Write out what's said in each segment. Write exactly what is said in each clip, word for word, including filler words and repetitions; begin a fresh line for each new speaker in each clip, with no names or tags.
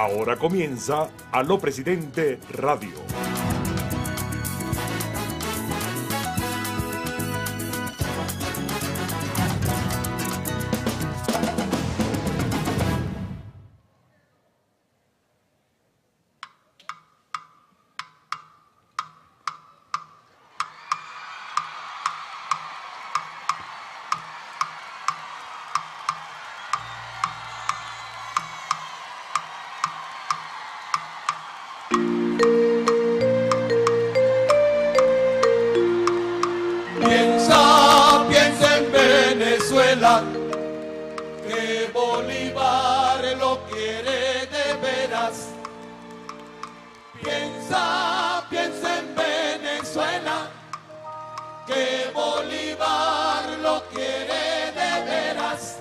Ahora comienza Aló Presidente Radio.
Piensa, piensa en Venezuela, que Bolívar lo quiere de veras. Piensa, piensa en Venezuela, que Bolívar lo quiere de veras.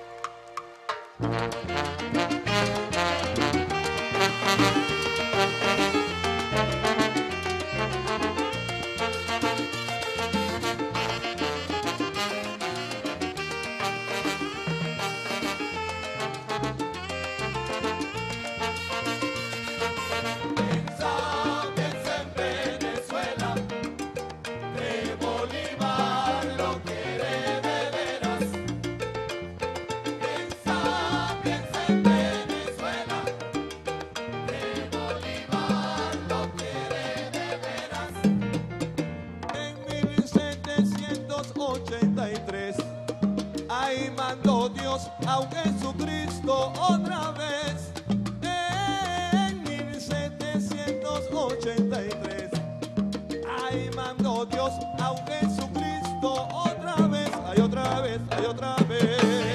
Ahí mandó Dios a un Jesucristo otra vez. En mil setecientos ochenta y tres ahí mandó Dios a un Jesucristo otra vez. Ay, otra vez, ay, otra vez.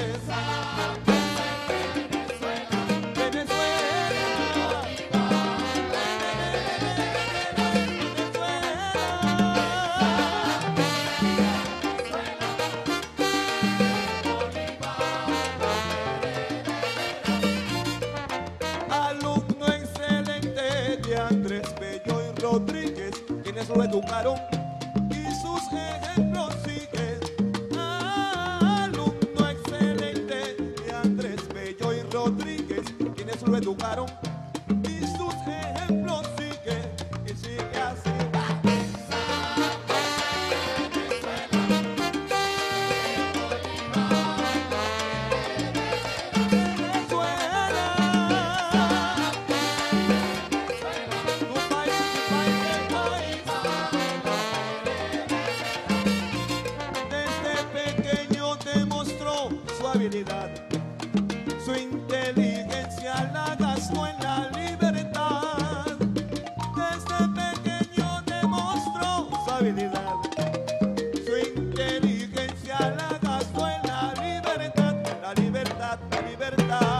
Rodríguez, quienes lo educaron y sus ejemplos siguen. Alumno excelente de Andrés Bello y Rodríguez, quienes lo educaron y sus ejemplos siguen. Y sigue así. Su inteligencia la gastó en la libertad. Desde pequeño demostró su habilidad. Su inteligencia la gastó en la libertad, la libertad, la libertad.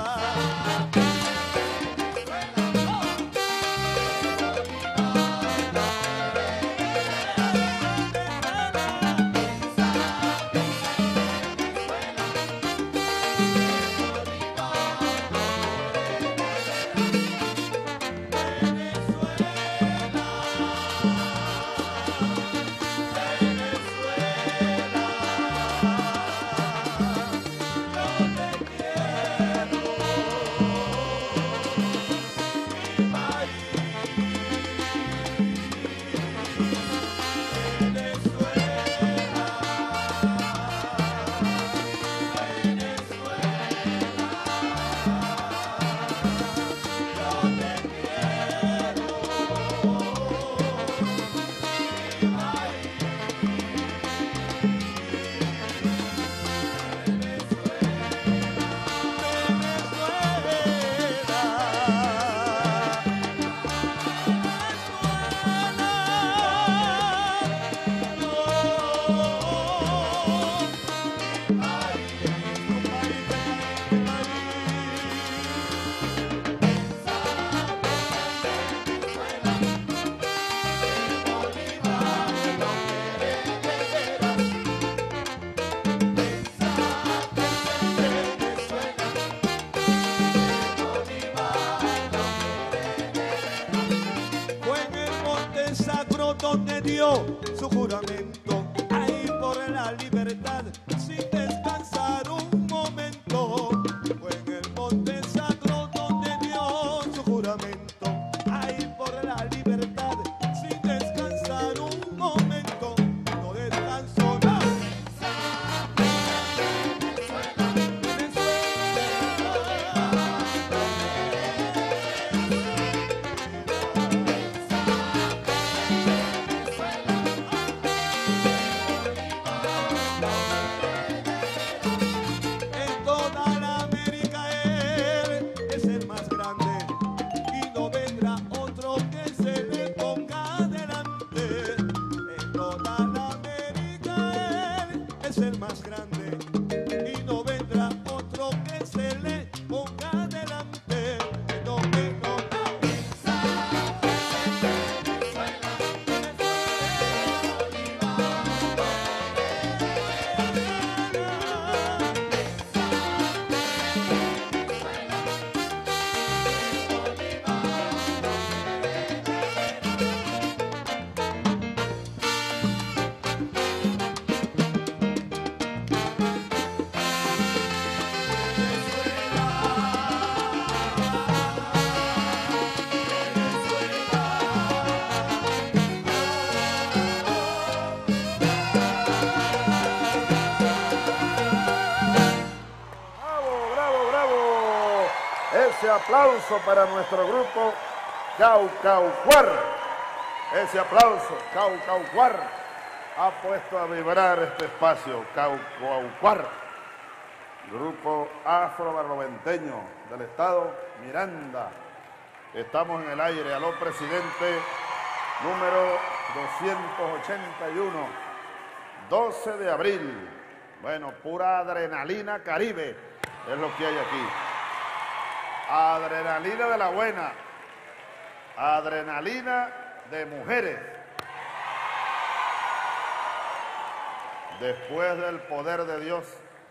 Donde dio su juramento, ahí por la libertad, sin descansar un momento. Fue en el monte sacro donde dio más grande y no vendrá otro que se le ponga delante. No, que no, no.
Ese aplauso para nuestro grupo Caucaucuar. Ese aplauso, Caucaucuar, ha puesto a vibrar este espacio, Caucaucuar, grupo afro-barloventeño del estado Miranda. Estamos en el aire, aló presidente, número doscientos ochenta y uno, doce de abril. Bueno, pura adrenalina caribe es lo que hay aquí. Adrenalina de la buena, adrenalina de mujeres. Después del poder de Dios,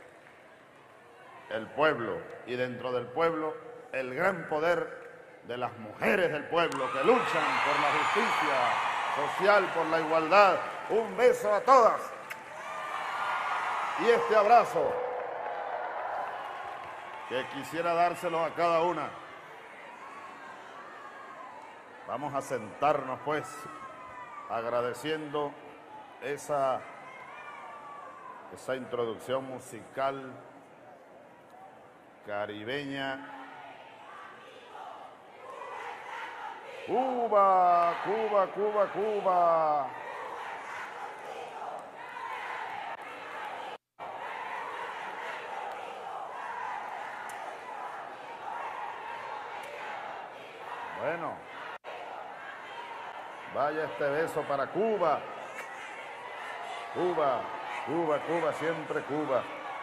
el pueblo, y dentro del pueblo, el gran poder de las mujeres del pueblo que luchan por la justicia social, por la igualdad. Un beso a todas. Y este abrazo, que quisiera dárselo a cada una. Vamos a sentarnos, pues, agradeciendo esa, esa introducción musical caribeña. Cuba, Cuba, Cuba, Cuba. Bueno, vaya este beso para Cuba. Cuba, Cuba, Cuba, siempre Cuba.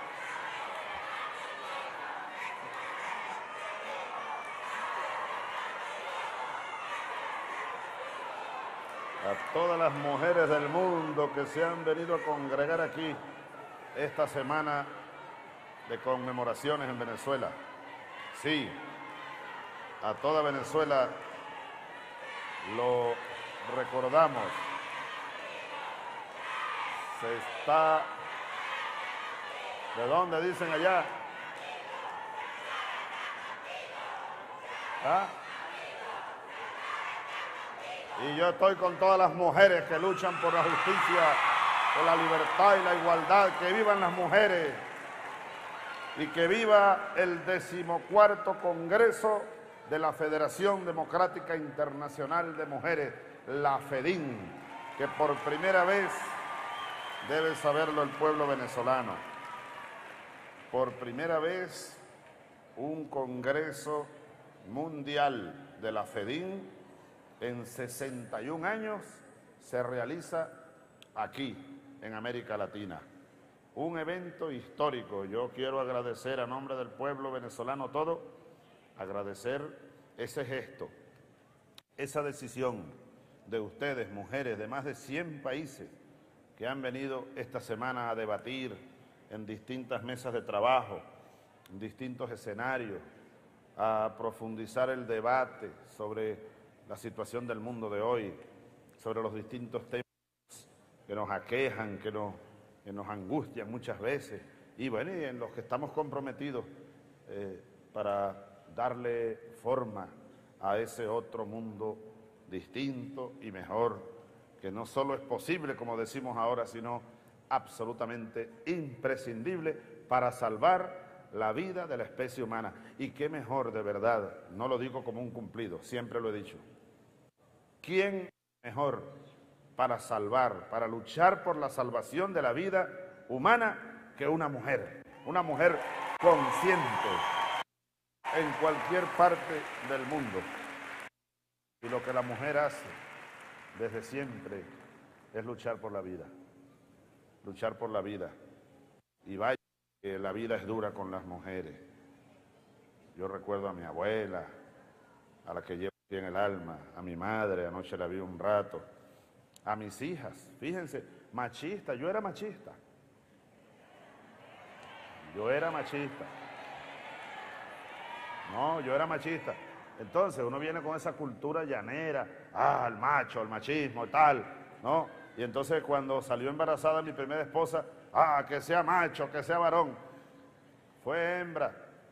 A todas las mujeres del mundo que se han venido a congregar aquí esta semana de conmemoraciones en Venezuela. Sí. A toda Venezuela lo recordamos. Se está... ¿De dónde dicen allá? ¿Ah? Y yo estoy con todas las mujeres que luchan por la justicia, por la libertad y la igualdad. Que vivan las mujeres y que viva el decimocuarto Congreso de la Federación Democrática Internacional de Mujeres, la FEDIN, que por primera vez debe saberlo el pueblo venezolano. Por primera vez un Congreso Mundial de la FEDIN en sesenta y un años se realiza aquí, en América Latina. Un evento histórico. Yo quiero agradecer a nombre del pueblo venezolano todo, agradecer ese gesto, esa decisión de ustedes, mujeres de más de cien países que han venido esta semana a debatir en distintas mesas de trabajo, en distintos escenarios, a profundizar el debate sobre la situación del mundo de hoy, sobre los distintos temas que nos aquejan, que nos, que nos angustian muchas veces, y bueno, y en los que estamos comprometidos eh, para darle forma a ese otro mundo distinto y mejor, que no solo es posible, como decimos ahora, sino absolutamente imprescindible para salvar la vida de la especie humana. Y qué mejor, de verdad, no lo digo como un cumplido, siempre lo he dicho. ¿Quién mejor para salvar, para luchar por la salvación de la vida humana que una mujer? Una mujer consciente en cualquier parte del mundo. Y lo que la mujer hace desde siempre es luchar por la vida. Luchar por la vida. Y vaya que la vida es dura con las mujeres. Yo recuerdo a mi abuela, a la que llevo aquí en el alma, a mi madre, anoche la vi un rato, a mis hijas, fíjense, machista, yo era machista. Yo era machista. No, yo era machista. Entonces uno viene con esa cultura llanera, ah, el macho, el machismo, tal, ¿no? Y entonces cuando salió embarazada mi primera esposa, ah, que sea macho, que sea varón. Fue hembra.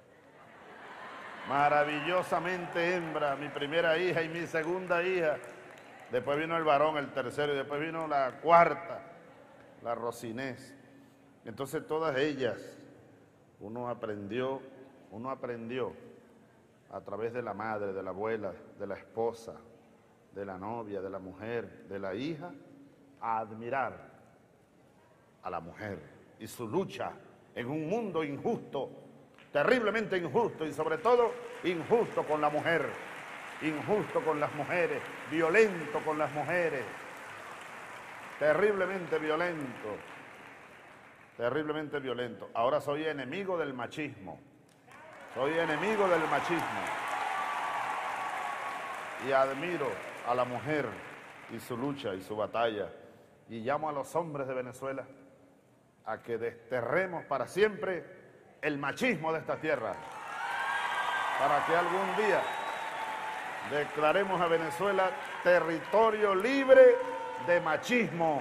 Maravillosamente hembra, mi primera hija y mi segunda hija. Después vino el varón, el tercero, y después vino la cuarta, la Rosinés. Entonces todas ellas, uno aprendió, uno aprendió a través de la madre, de la abuela, de la esposa, de la novia, de la mujer, de la hija, a admirar a la mujer y su lucha en un mundo injusto, terriblemente injusto y sobre todo injusto con la mujer, injusto con las mujeres, violento con las mujeres, terriblemente violento, terriblemente violento. Ahora soy enemigo del machismo, soy enemigo del machismo y admiro a la mujer y su lucha y su batalla y llamo a los hombres de Venezuela a que desterremos para siempre el machismo de esta tierra, para que algún día declaremos a Venezuela territorio libre de machismo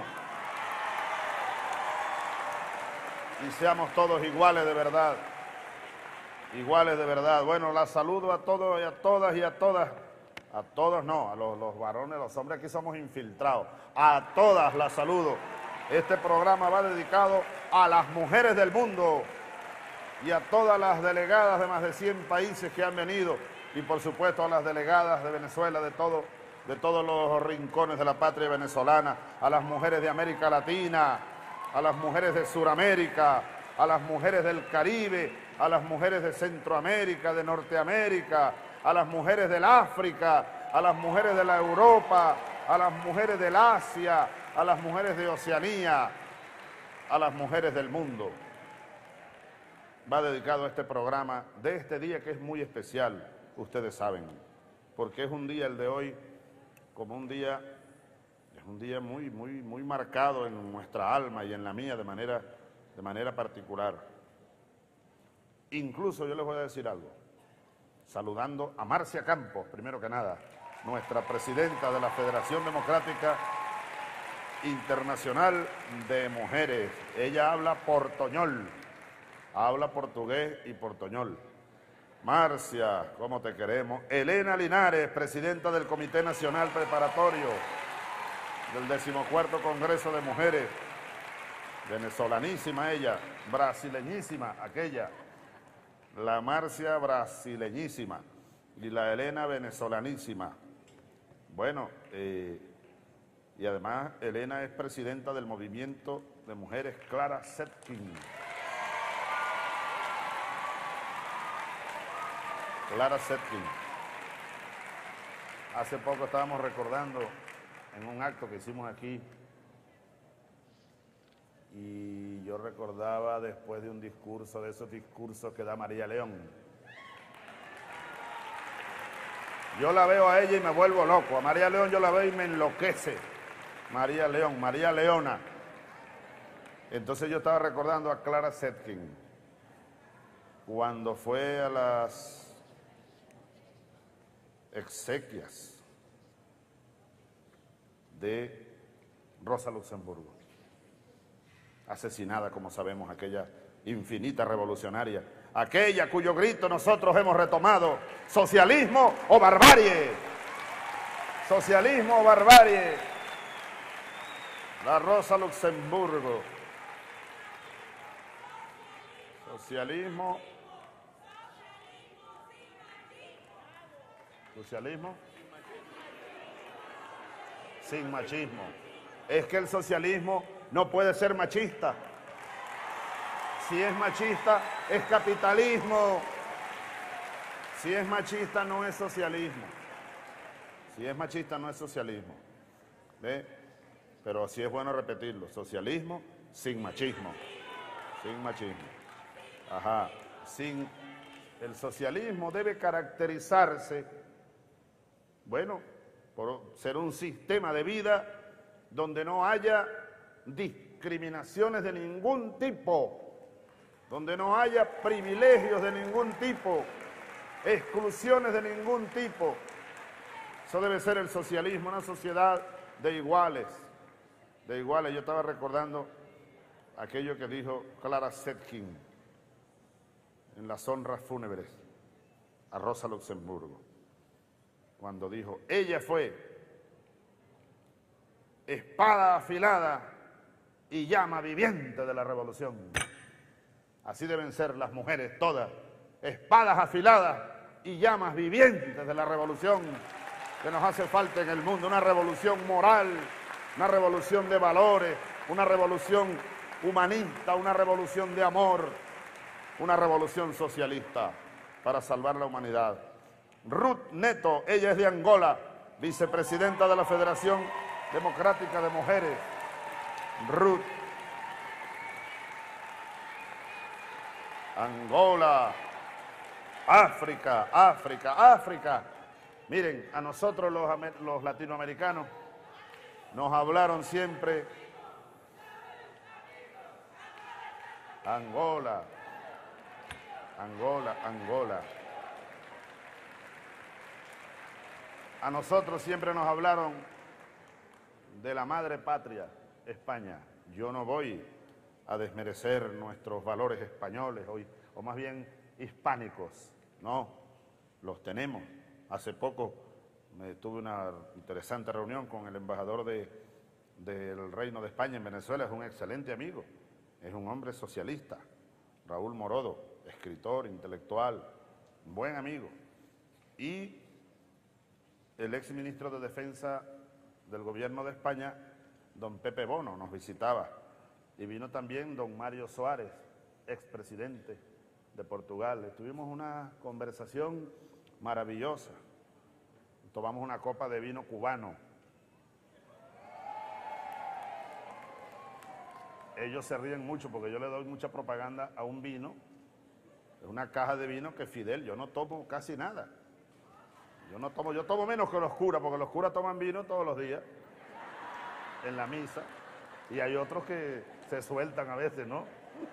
y seamos todos iguales de verdad, iguales de verdad. Bueno, la saludo a todos y a todas y a todas, a todos no, a los, los varones, los hombres aquí somos infiltrados, a todas las saludo. Este programa va dedicado a las mujeres del mundo y a todas las delegadas de más de cien países que han venido y por supuesto a las delegadas de Venezuela, de, todo, de todos los rincones de la patria venezolana, a las mujeres de América Latina, a las mujeres de Suramérica, a las mujeres del Caribe, a las mujeres de Centroamérica, de Norteamérica, a las mujeres del África, a las mujeres de la Europa, a las mujeres del Asia, a las mujeres de Oceanía, a las mujeres del mundo. Va dedicado a este programa de este día que es muy especial, ustedes saben, porque es un día, el de hoy, como un día, es un día muy, muy, muy marcado en nuestra alma y en la mía de manera, de manera particular. Incluso yo les voy a decir algo, saludando a Marcia Campos, primero que nada, nuestra presidenta de la Federación Democrática Internacional de Mujeres. Ella habla portoñol, habla portugués y portoñol. Marcia, ¿cómo te queremos? Elena Linares, presidenta del Comité Nacional Preparatorio del decimocuarto Congreso de Mujeres, venezolanísima ella, brasileñísima aquella, la Marcia brasileñísima y la Elena venezolanísima. Bueno, eh, y además Elena es presidenta del Movimiento de Mujeres Clara Zetkin. Clara Zetkin. Hace poco estábamos recordando en un acto que hicimos aquí y yo recordaba después de un discurso, de esos discursos que da María León. Yo la veo a ella y me vuelvo loco, a María León yo la veo y me enloquece. María León, María Leona. Entonces yo estaba recordando a Clara Zetkin cuando fue a las exequias de Rosa Luxemburgo, asesinada, como sabemos, aquella infinita revolucionaria, aquella cuyo grito nosotros hemos retomado: socialismo o barbarie, socialismo o barbarie. La Rosa Luxemburgo, socialismo, socialismo sin machismo. Es que el socialismo no puede ser machista. Si es machista, es capitalismo. Si es machista, no es socialismo. Si es machista, no es socialismo. ¿Ve? Pero sí es bueno repetirlo: socialismo sin machismo. sin machismo. Ajá. Sin el socialismo debe caracterizarse, bueno, por ser un sistema de vida donde no haya discriminaciones de ningún tipo, donde no haya privilegios de ningún tipo, exclusiones de ningún tipo. Eso debe ser el socialismo, una sociedad de iguales, de iguales. Yo estaba recordando aquello que dijo Clara Zetkin en las honras fúnebres a Rosa Luxemburgo, cuando dijo, ella fue espada afilada y llama viviente de la revolución. Así deben ser las mujeres todas, espadas afiladas y llamas vivientes de la revolución que nos hace falta en el mundo, una revolución moral, una revolución de valores, una revolución humanista, una revolución de amor, una revolución socialista para salvar la humanidad. Ruth Neto, ella es de Angola, vicepresidenta de la Federación Democrática de Mujeres. Ruth. Angola, África, África, África. Miren, a nosotros los, los latinoamericanos nos hablaron siempre Angola, Angola, Angola. A nosotros siempre nos hablaron de la madre patria, España. Yo no voy a desmerecer nuestros valores españoles, o, o más bien hispánicos, no, los tenemos. Hace poco me tuve una interesante reunión con el embajador de, del Reino de España en Venezuela, es un excelente amigo, es un hombre socialista, Raúl Morodo, escritor, intelectual, un buen amigo. Y el exministro de Defensa del Gobierno de España, don Pepe Bono, nos visitaba. Y vino también don Mario Soares, expresidente de Portugal. Tuvimos una conversación maravillosa. Tomamos una copa de vino cubano. Ellos se ríen mucho porque yo le doy mucha propaganda a un vino, es una caja de vino que Fidel, yo no tomo casi nada. Yo no tomo, yo tomo menos que los curas, porque los curas toman vino todos los días en la misa, y hay otros que se sueltan a veces, ¿no?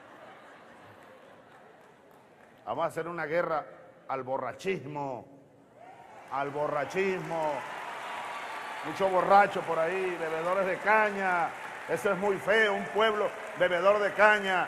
Vamos a hacer una guerra al borrachismo, al borrachismo, muchos borrachos por ahí, bebedores de caña, eso es muy feo, un pueblo bebedor de caña.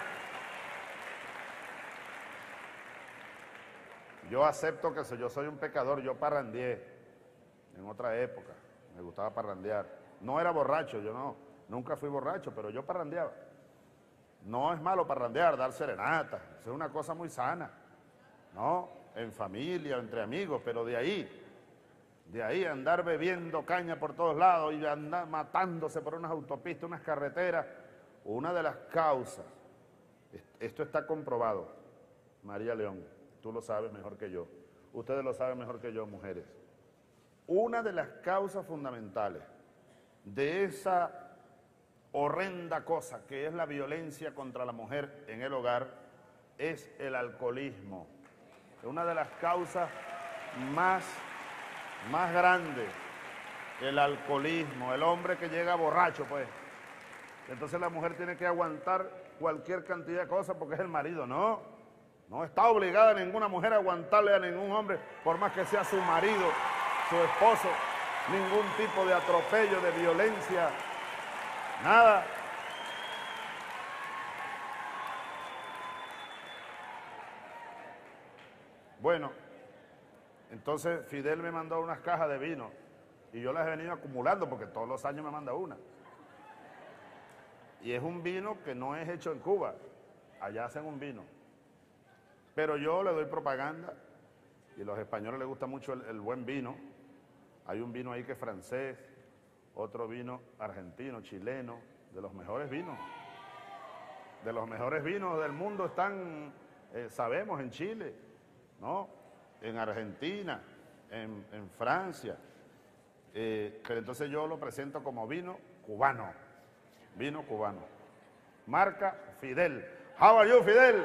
Yo acepto que yo soy un pecador, yo parrandeé en otra época, me gustaba parrandear. No era borracho, yo no, nunca fui borracho, pero yo parrandeaba. No es malo parrandear, dar serenata, eso es una cosa muy sana, ¿no? En familia, entre amigos, pero de ahí, de ahí andar bebiendo caña por todos lados y andar matándose por unas autopistas, unas carreteras, una de las causas, esto está comprobado, María León, tú lo sabes mejor que yo, ustedes lo saben mejor que yo, mujeres. Una de las causas fundamentales de esa horrenda cosa que es la violencia contra la mujer en el hogar es el alcoholismo. Es una de las causas más, más grandes, el alcoholismo, el hombre que llega borracho, pues. Entonces la mujer tiene que aguantar cualquier cantidad de cosas porque es el marido, no. No está obligada ninguna mujer a aguantarle a ningún hombre, por más que sea su marido, su esposo, ningún tipo de atropello, de violencia, nada. Bueno, entonces Fidel me mandó unas cajas de vino y yo las he venido acumulando porque todos los años me manda una. Y es un vino que no es hecho en Cuba, allá hacen un vino. Pero yo le doy propaganda y a los españoles les gusta mucho el, el buen vino. Hay un vino ahí que es francés, otro vino argentino, chileno, de los mejores vinos. De los mejores vinos del mundo están, eh, sabemos, en Chile, ¿no? En Argentina, en, en Francia. Eh, pero entonces yo lo presento como vino cubano, vino cubano. Marca Fidel. How are you, Fidel?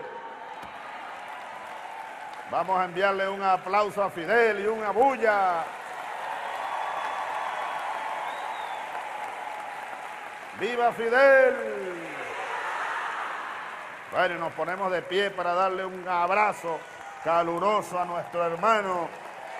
Vamos a enviarle un aplauso a Fidel y una bulla. ¡Viva Fidel! Bueno, y nos ponemos de pie para darle un abrazo caluroso a nuestro hermano.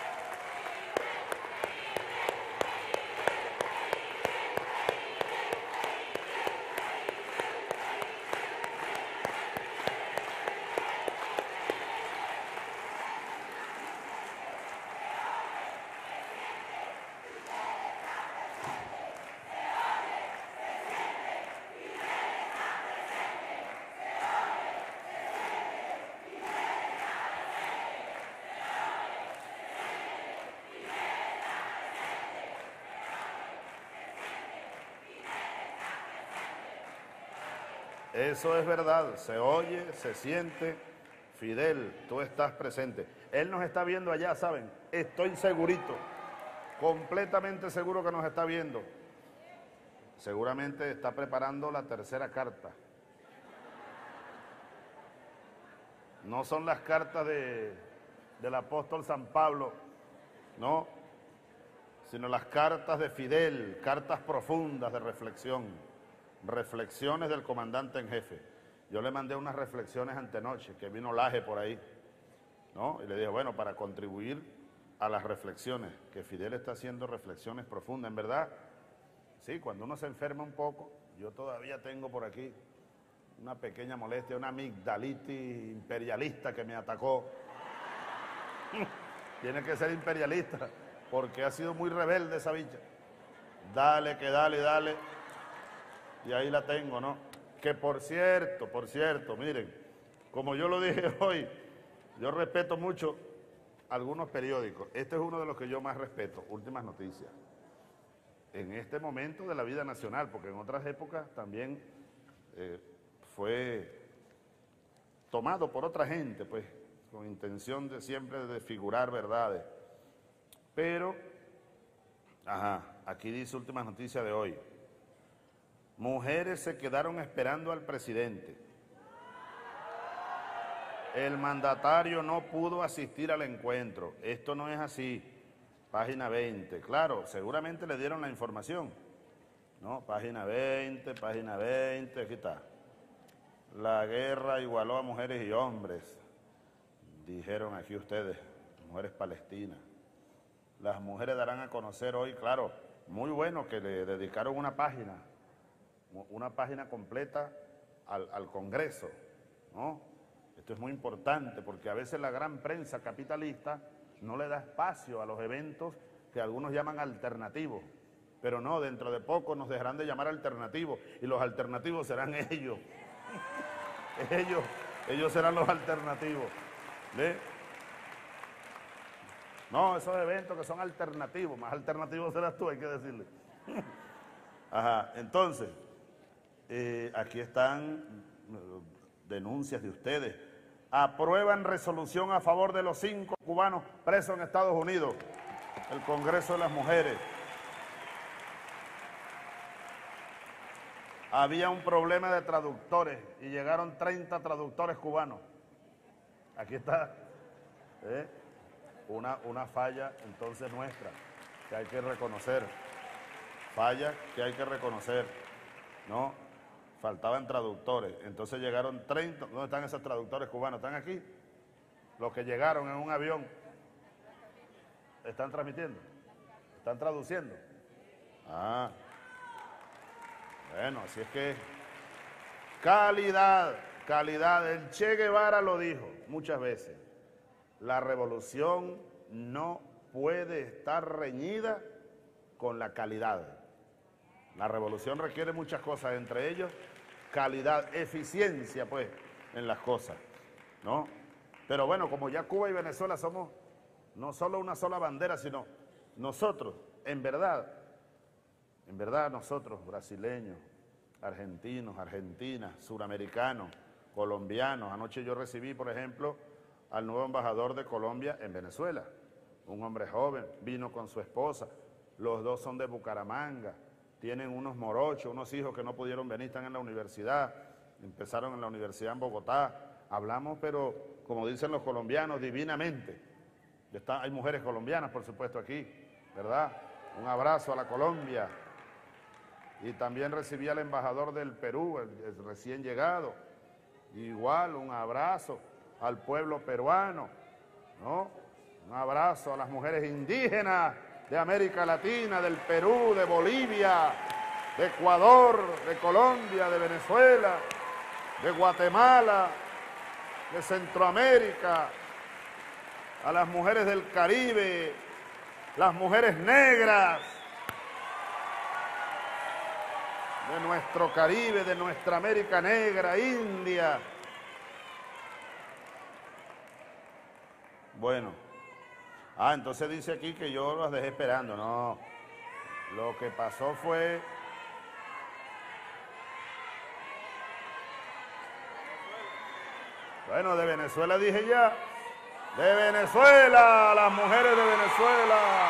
Eso es verdad, se oye, se siente. Fidel, tú estás presente. Él nos está viendo allá, ¿saben? Estoy segurito, completamente seguro que nos está viendo. Seguramente está preparando la tercera carta. No son las cartas de, del apóstol San Pablo, no, sino las cartas de Fidel, cartas profundas de reflexión. Reflexiones del comandante en jefe. Yo le mandé unas reflexiones antenoche, que vino Laje por ahí, ¿no? Y le dije, bueno, para contribuir a las reflexiones, que Fidel está haciendo reflexiones profundas, en verdad, sí, cuando uno se enferma un poco, yo todavía tengo por aquí una pequeña molestia, una amigdalitis imperialista que me atacó. Tiene que ser imperialista, porque ha sido muy rebelde esa bicha. Dale, que dale, dale. Y ahí la tengo, ¿no? Que por cierto, por cierto, miren, como yo lo dije hoy, yo respeto mucho algunos periódicos. Este es uno de los que yo más respeto, Últimas Noticias. En este momento de la vida nacional, porque en otras épocas también eh, fue tomado por otra gente, pues, con intención de siempre de desfigurar verdades. Pero, ajá, aquí dice Últimas Noticias de hoy. Mujeres se quedaron esperando al presidente. El mandatario no pudo asistir al encuentro. Esto no es así. Página veinte. Claro, seguramente le dieron la información. ¿No? Página veinte, página veinte, aquí está. La guerra igualó a mujeres y hombres. Dijeron aquí ustedes, mujeres palestinas. Las mujeres darán a conocer hoy, claro, muy bueno que le dedicaron una página. Una página completa al, al Congreso, ¿no? Esto es muy importante porque a veces la gran prensa capitalista no le da espacio a los eventos que algunos llaman alternativos, pero no, dentro de poco nos dejarán de llamar alternativos y los alternativos serán ellos. ellos, ellos serán los alternativos. ¿Ve? No, esos eventos que son alternativos, más alternativos serás tú, hay que decirle. Ajá, entonces... Eh, aquí están eh, denuncias de ustedes. Aprueban resolución a favor de los cinco cubanos presos en Estados Unidos. El Congreso de las Mujeres. Había un problema de traductores y llegaron treinta traductores cubanos. Aquí está. ¿Eh? Una, una falla entonces nuestra que hay que reconocer. Falla que hay que reconocer. ¿No? Faltaban traductores, entonces llegaron treinta, ¿dónde están esos traductores cubanos? ¿Están aquí? Los que llegaron en un avión, ¿están transmitiendo? ¿Están traduciendo? Ah, bueno, así es que, calidad, calidad, el Che Guevara lo dijo muchas veces, la revolución no puede estar reñida con la calidad. La revolución requiere muchas cosas, entre ellos calidad, eficiencia, pues, en las cosas, ¿no? Pero bueno, como ya Cuba y Venezuela somos no solo una sola bandera, sino nosotros, en verdad, en verdad nosotros, brasileños, argentinos, argentinas, suramericanos, colombianos. Anoche yo recibí, por ejemplo, al nuevo embajador de Colombia en Venezuela, un hombre joven, vino con su esposa, los dos son de Bucaramanga, tienen unos morochos, unos hijos que no pudieron venir, están en la universidad, empezaron en la universidad en Bogotá, hablamos, pero como dicen los colombianos, divinamente. Está, hay mujeres colombianas, por supuesto, aquí, ¿verdad? Un abrazo a la Colombia. Y también recibí al embajador del Perú, el, el recién llegado. Igual, un abrazo al pueblo peruano, ¿no? Un abrazo a las mujeres indígenas de América Latina, del Perú, de Bolivia, de Ecuador, de Colombia, de Venezuela, de Guatemala, de Centroamérica, a las mujeres del Caribe, las mujeres negras de nuestro Caribe, de nuestra América Negra, India. Bueno, ah, entonces dice aquí que yo los dejé esperando. No, lo que pasó fue... Bueno, de Venezuela dije ya. De Venezuela, las mujeres de Venezuela.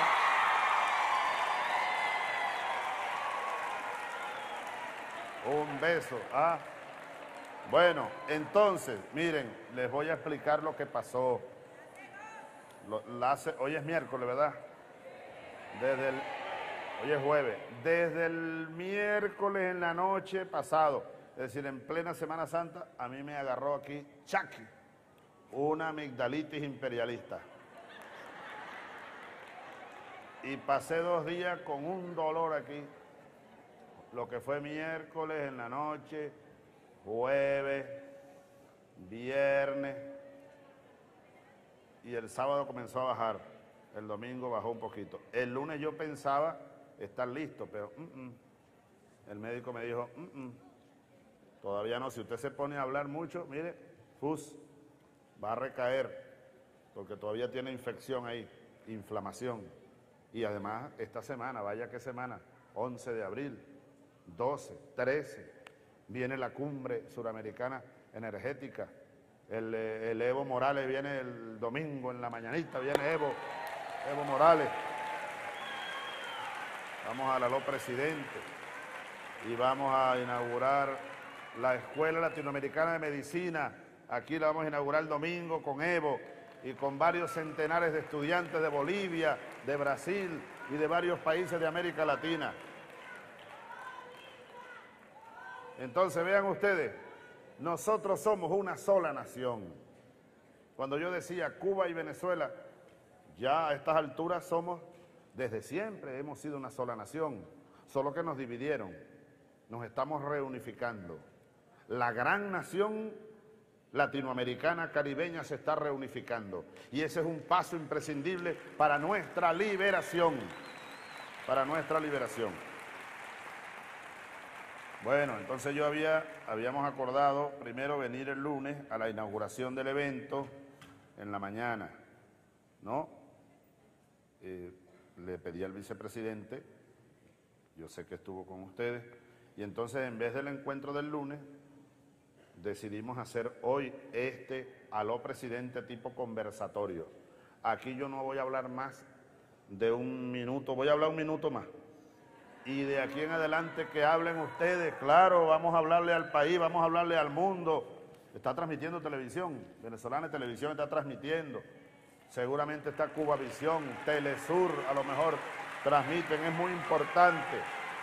Un beso. Ah, bueno, entonces, miren, les voy a explicar lo que pasó. Lo, la hace, hoy es miércoles, ¿verdad? Desde el, hoy es jueves. Desde el miércoles en la noche pasado, es decir, en plena Semana Santa, a mí me agarró aquí, chaki, una amigdalitis imperialista. Y pasé dos días con un dolor aquí. Lo que fue miércoles en la noche, jueves, viernes, y el sábado comenzó a bajar, el domingo bajó un poquito. El lunes yo pensaba estar listo, pero mm -mm. el médico me dijo, mm -mm. todavía no, si usted se pone a hablar mucho, mire, fus, va a recaer, porque todavía tiene infección ahí, inflamación. Y además, esta semana, vaya qué semana, once de abril, doce, trece, viene la cumbre suramericana energética, el, el Evo Morales viene el domingo en la mañanita, viene Evo, Evo Morales, vamos a la Aló Presidente y vamos a inaugurar la Escuela Latinoamericana de Medicina, aquí la vamos a inaugurar el domingo con Evo y con varios centenares de estudiantes de Bolivia, de Brasil y de varios países de América Latina. Entonces, vean ustedes, nosotros somos una sola nación. Cuando yo decía Cuba y Venezuela, ya a estas alturas somos, desde siempre hemos sido una sola nación, solo que nos dividieron, nos estamos reunificando. La gran nación latinoamericana, caribeña se está reunificando y ese es un paso imprescindible para nuestra liberación, para nuestra liberación. Bueno, entonces yo había, habíamos acordado primero venir el lunes a la inauguración del evento en la mañana, ¿no? Eh, le pedí al vicepresidente, yo sé que estuvo con ustedes, y entonces en vez del encuentro del lunes, decidimos hacer hoy este Aló Presidente tipo conversatorio. Aquí yo no voy a hablar más de un minuto, voy a hablar un minuto más. Y de aquí en adelante que hablen ustedes, claro, vamos a hablarle al país, vamos a hablarle al mundo. Está transmitiendo televisión, Venezolana Televisión está transmitiendo. Seguramente está Cubavisión, Telesur, a lo mejor transmiten, es muy importante.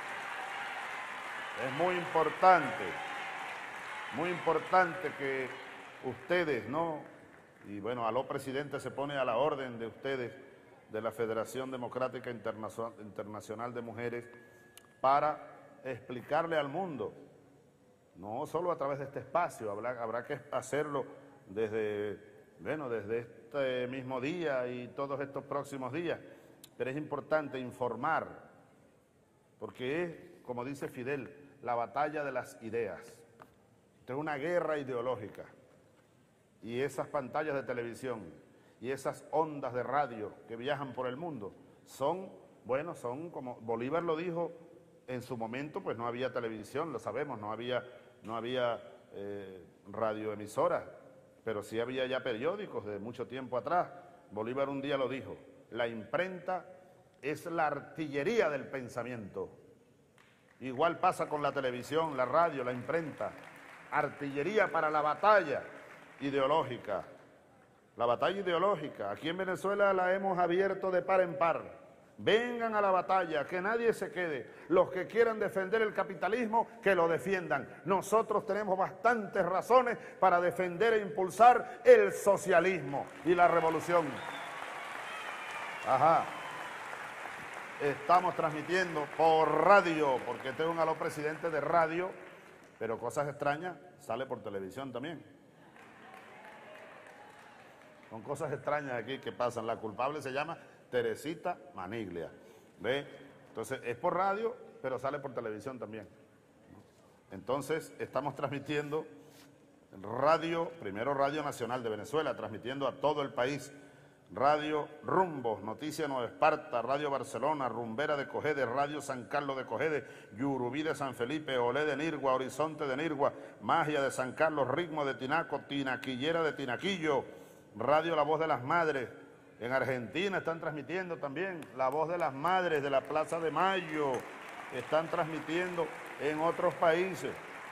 Es muy importante, muy importante que ustedes, ¿no? Y bueno, Aló Presidente se pone a la orden de ustedes, de la Federación Democrática Internacional de Mujeres, para explicarle al mundo, no solo a través de este espacio, habrá, habrá que hacerlo desde, bueno, desde este mismo día y todos estos próximos días, pero es importante informar, porque es, como dice Fidel, la batalla de las ideas. Esto es una guerra ideológica, y esas pantallas de televisión y esas ondas de radio que viajan por el mundo son, bueno, son como Bolívar lo dijo, en su momento pues no había televisión, lo sabemos, no había, no había eh, radioemisoras, pero sí había ya periódicos de mucho tiempo atrás. Bolívar un día lo dijo, la imprenta es la artillería del pensamiento. Igual pasa con la televisión, la radio, la imprenta. artillería para la batalla ideológica. La batalla ideológica. Aquí en Venezuela la hemos abierto de par en par. Vengan a la batalla, que nadie se quede. Los que quieran defender el capitalismo, que lo defiendan. Nosotros tenemos bastantes razones para defender e impulsar el socialismo y la revolución. Ajá. Estamos transmitiendo por radio, porque tengo un aló presidente de radio, pero cosas extrañas, sale por televisión también. Son cosas extrañas aquí que pasan. La culpable se llama Teresita Maniglia. ¿Ve? Entonces, es por radio, pero sale por televisión también. Entonces, estamos transmitiendo radio, primero Radio Nacional de Venezuela, transmitiendo a todo el país. Radio Rumbos, Noticia Nueva Esparta, Radio Barcelona, Rumbera de Cogede, Radio San Carlos de Cogede, Yurubí de San Felipe, Olé de Nirgua, Horizonte de Nirgua, Magia de San Carlos, Ritmo de Tinaco, Tinaquillera de Tinaquillo, Radio La Voz de las Madres. En Argentina están transmitiendo también La Voz de las Madres de la Plaza de Mayo, están transmitiendo en otros países.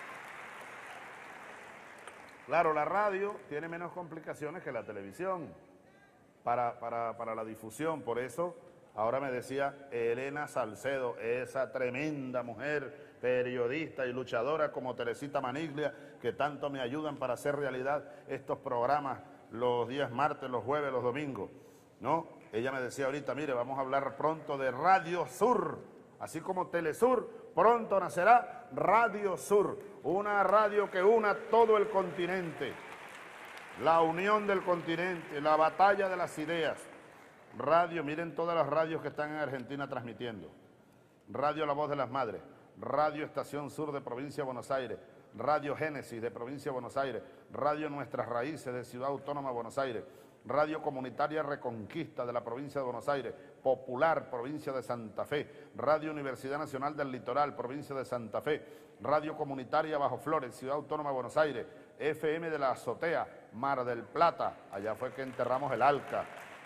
Claro, la radio tiene menos complicaciones que la televisión para, para, para la difusión, por eso ahora me decía Elena Salcedo, esa tremenda mujer, periodista y luchadora como Teresita Maniglia, que tanto me ayudan para hacer realidad estos programas los días martes, los jueves, los domingos, ¿no? Ella me decía ahorita, mire, vamos a hablar pronto de Radio Sur, así como Telesur, pronto nacerá Radio Sur, una radio que una todo el continente, la unión del continente, la batalla de las ideas. Radio, miren todas las radios que están en Argentina transmitiendo. Radio La Voz de las Madres, Radio Estación Sur de Provincia de Buenos Aires, Radio Génesis de Provincia de Buenos Aires, Radio Nuestras Raíces de Ciudad Autónoma de Buenos Aires, Radio Comunitaria Reconquista de la Provincia de Buenos Aires, Popular, Provincia de Santa Fe, Radio Universidad Nacional del Litoral, Provincia de Santa Fe, Radio Comunitaria Bajo Flores, Ciudad Autónoma de Buenos Aires, F M de la Azotea, Mar del Plata, allá fue que enterramos el Alca,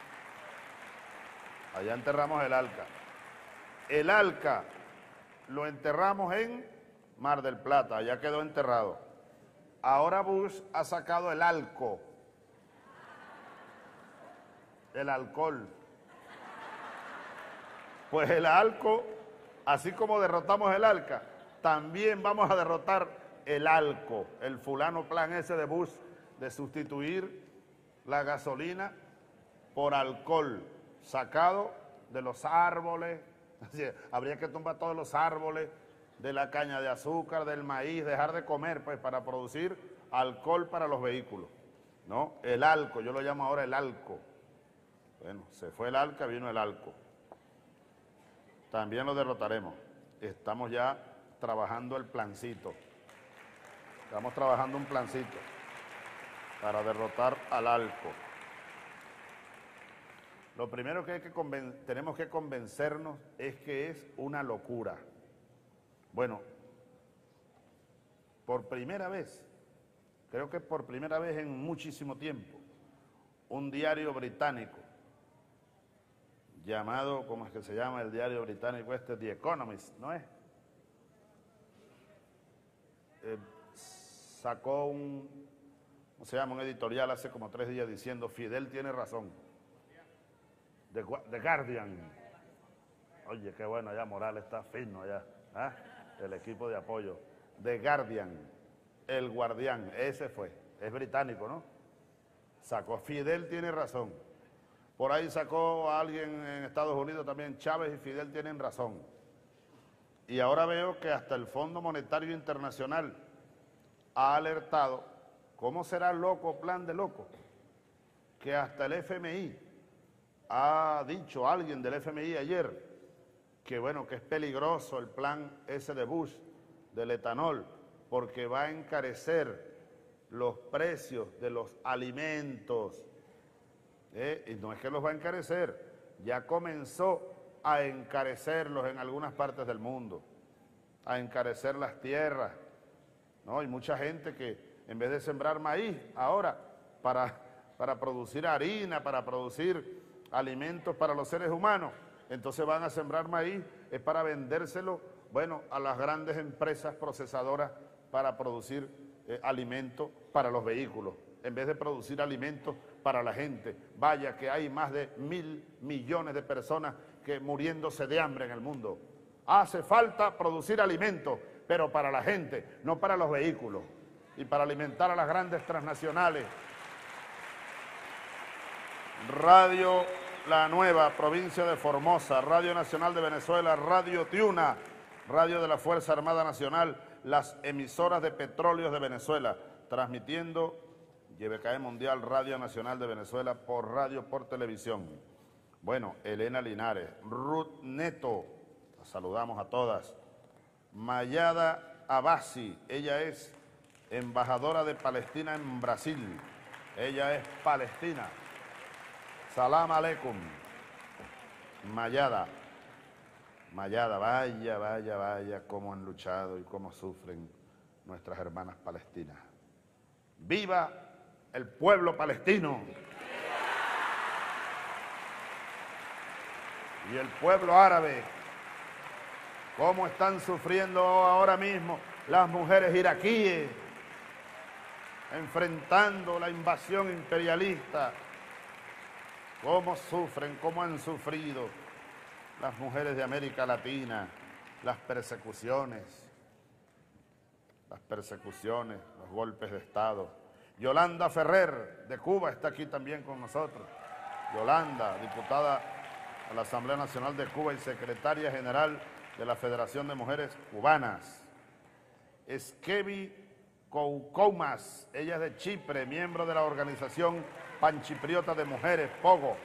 allá enterramos el Alca. El Alca lo enterramos en Mar del Plata, allá quedó enterrado. Ahora Bush ha sacado el Alco, el alcohol. Pues el Alco, así como derrotamos el Alca, también vamos a derrotar el Alco, el fulano plan ese de Bush de sustituir la gasolina por alcohol sacado de los árboles. Así, habría que tumbar todos los árboles de la caña de azúcar, del maíz, dejar de comer pues para producir alcohol para los vehículos, ¿no? El Alco, yo lo llamo ahora el Alco. Bueno, se fue el Alca, vino el Alco. También lo derrotaremos. Estamos ya trabajando el plancito. Estamos trabajando un plancito para derrotar al Alco. Lo primero que, hay que tenemos que convencernos es que es una locura. Bueno, por primera vez, creo que por primera vez en muchísimo tiempo, un diario británico llamado, ¿cómo es que se llama el diario británico este? The Economist, ¿no es? Eh, sacó un, ¿cómo se llama? Un editorial hace como tres días diciendo Fidel tiene razón. The, The Guardian. Oye, qué bueno, allá Morales está fino allá, ¿eh? El equipo de apoyo. The Guardian, el guardián, ese fue, es británico, ¿no? Sacó Fidel tiene razón. Por ahí sacó a alguien en Estados Unidos también, Chávez y Fidel tienen razón. Y ahora veo que hasta el Fondo Monetario Internacional ha alertado, ¿cómo será loco plan de loco? Que hasta el F M I ha dicho, alguien del F M I ayer, que bueno, que es peligroso el plan ese de Bush, del etanol, porque va a encarecer los precios de los alimentos. ¿Eh? Y no es que los va a encarecer, ya comenzó a encarecerlos en algunas partes del mundo, a encarecer las tierras, ¿no? Hay mucha gente que en vez de sembrar maíz ahora para, para producir harina, para producir alimentos para los seres humanos, entonces van a sembrar maíz, es para vendérselo, bueno, a las grandes empresas procesadoras para producir eh, alimentos para los vehículos, en vez de producir alimentos para la gente. Vaya que hay más de mil millones de personas que muriéndose de hambre en el mundo. Hace falta producir alimentos, pero para la gente, no para los vehículos, y para alimentar a las grandes transnacionales. Radio La Nueva, provincia de Formosa, Radio Nacional de Venezuela, Radio Tiuna, Radio de la Fuerza Armada Nacional, las emisoras de petróleos de Venezuela, transmitiendo Y B K E Mundial, Radio Nacional de Venezuela, por radio, por televisión. Bueno, Elena Linares, Ruth Neto, las saludamos a todas. Mayada Abasi, ella es embajadora de Palestina en Brasil, ella es palestina. Salam aleikum. Mayada, Mayada, vaya, vaya, vaya, cómo han luchado y cómo sufren nuestras hermanas palestinas. ¡Viva el pueblo palestino! Y el pueblo árabe, cómo están sufriendo ahora mismo las mujeres iraquíes, enfrentando la invasión imperialista. Cómo sufren, cómo han sufrido las mujeres de América Latina, las persecuciones, las persecuciones, los golpes de Estado. Yolanda Ferrer, de Cuba, está aquí también con nosotros. Yolanda, diputada a la Asamblea Nacional de Cuba y secretaria general de la Federación de Mujeres Cubanas. Eskevi Koukoumas, ella es de Chipre, miembro de la organización Panchipriota de Mujeres, Pogo.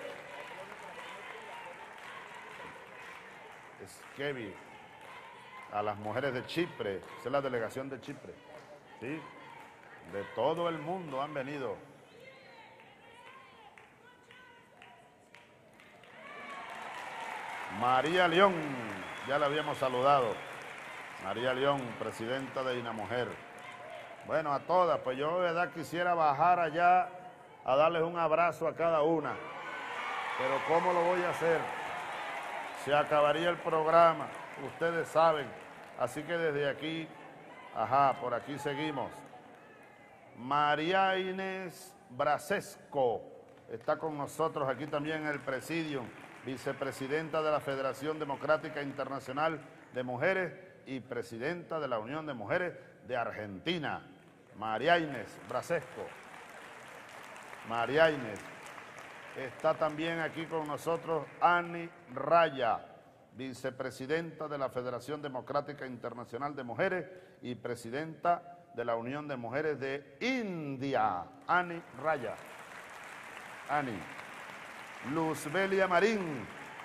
Eskevi, a las mujeres de Chipre, esa es la delegación de Chipre, ¿sí? De todo el mundo han venido. María León, ya la habíamos saludado. María León, presidenta de INAMUJER. Bueno, a todas, pues yo de verdad quisiera bajar allá a darles un abrazo a cada una. Pero ¿cómo lo voy a hacer? Se acabaría el programa, ustedes saben. Así que desde aquí, ajá, por aquí seguimos. María Inés Brasesco está con nosotros aquí también en el presidium, vicepresidenta de la Federación Democrática Internacional de Mujeres y presidenta de la Unión de Mujeres de Argentina. María Inés Brasesco. María Inés. Está también aquí con nosotros Ani Raya, vicepresidenta de la Federación Democrática Internacional de Mujeres y presidenta de la Unión de Mujeres de India. Ani Raya. Ani. Luzbelia Marín,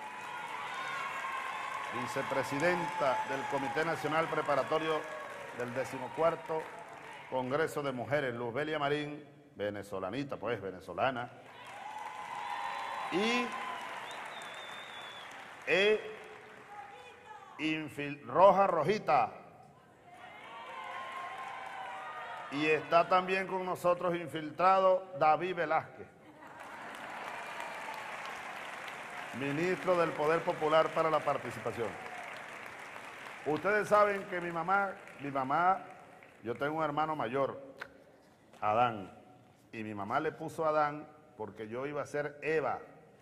vicepresidenta del Comité Nacional Preparatorio del decimocuarto Congreso de Mujeres. Luzbelia Marín, venezolanita, pues, venezolana. Y E. Infil Roja Rojita. Y está también con nosotros infiltrado David Velázquez, ministro del Poder Popular para la Participación. Ustedes saben que mi mamá, mi mamá, yo tengo un hermano mayor, Adán, y mi mamá le puso a Adán porque yo iba a ser Eva.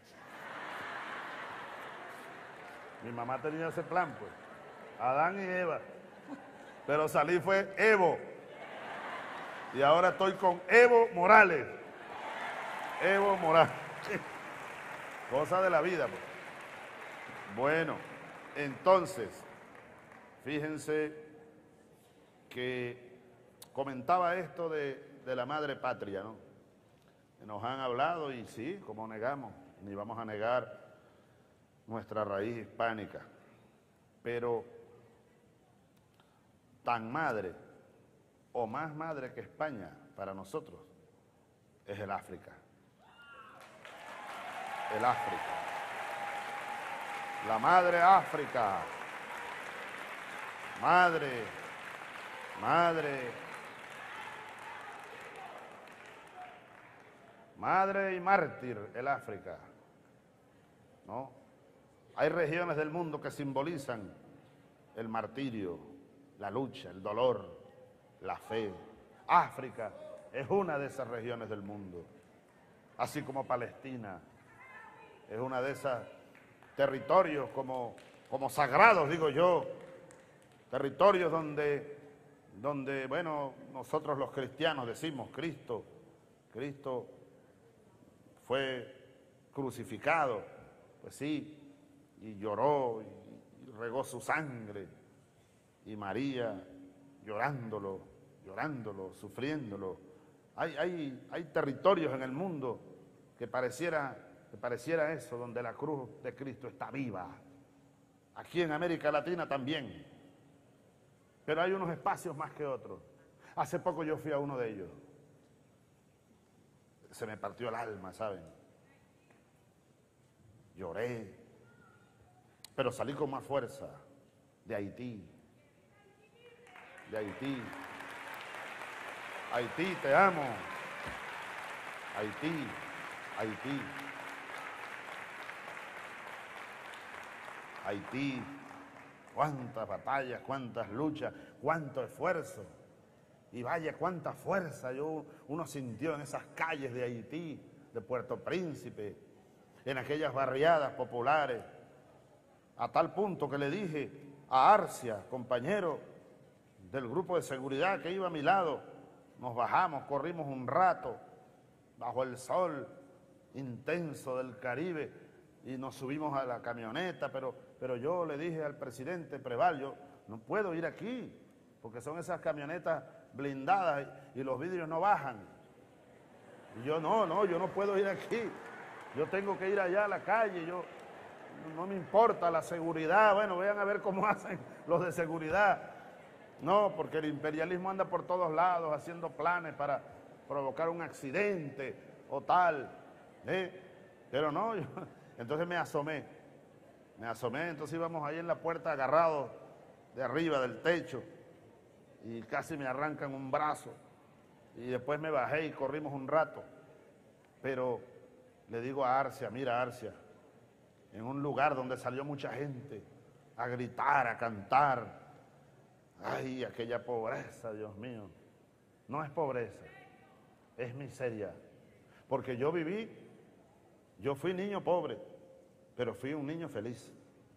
Mi mamá tenía ese plan, pues, Adán y Eva, pero salí fue Evo, y ahora estoy con Evo Morales, Evo Morales, cosa de la vida, pues. Bueno, entonces, fíjense que comentaba esto de, de la madre patria, ¿no? Nos han hablado y sí, como negamos, ni vamos a negar nuestra raíz hispánica, pero tan madre o más madre que España para nosotros es el África. El África. La madre África. Madre, madre, madre y mártir el África, ¿no? Hay regiones del mundo que simbolizan el martirio, la lucha, el dolor, la fe, África es una de esas regiones del mundo, así como Palestina es una de esos territorios como, como sagrados, digo yo, territorios donde, donde, bueno, nosotros los cristianos decimos Cristo, Cristo fue crucificado, pues sí, y lloró y, y regó su sangre, y María llorándolo, llorándolo, sufriéndolo. Hay, hay, hay territorios en el mundo que pareciera, que pareciera eso, donde la cruz de Cristo está viva. Aquí en América Latina también. Pero hay unos espacios más que otros. Hace poco yo fui a uno de ellos. Se me partió el alma, ¿saben? Lloré, pero salí con más fuerza de Haití. De Haití. Haití, te amo. Haití, Haití. Haití, cuántas batallas, cuántas luchas, cuánto esfuerzo. Y vaya, cuánta fuerza yo, uno sintió en esas calles de Haití, de Puerto Príncipe, en aquellas barriadas populares, a tal punto que le dije a Arcia, compañero del grupo de seguridad que iba a mi lado, nos bajamos, corrimos un rato bajo el sol intenso del Caribe y nos subimos a la camioneta, pero, pero yo le dije al presidente Preval, yo no puedo ir aquí, porque son esas camionetas blindadas y, y los vidrios no bajan. Y yo no, no, yo no puedo ir aquí, yo tengo que ir allá a la calle, yo no me importa la seguridad, bueno, vayan a ver cómo hacen los de seguridad. No, porque el imperialismo anda por todos lados haciendo planes para provocar un accidente o tal, ¿eh? Pero no, yo, entonces me asomé, me asomé, entonces íbamos ahí en la puerta agarrados de arriba del techo y casi me arrancan un brazo y después me bajé y corrimos un rato, pero le digo a Arcia, mira Arcia, en un lugar donde salió mucha gente a gritar, a cantar, ay, aquella pobreza, Dios mío, no es pobreza, es miseria, porque yo viví, yo fui niño pobre, pero fui un niño feliz.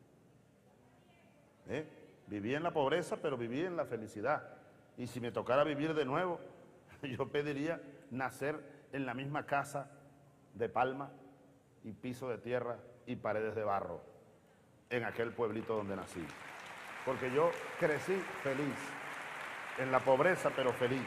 ¿Eh? Viví en la pobreza, pero viví en la felicidad. Y si me tocara vivir de nuevo, yo pediría nacer en la misma casa de palma y piso de tierra y paredes de barro, en aquel pueblito donde nací. Porque yo crecí feliz, en la pobreza, pero feliz.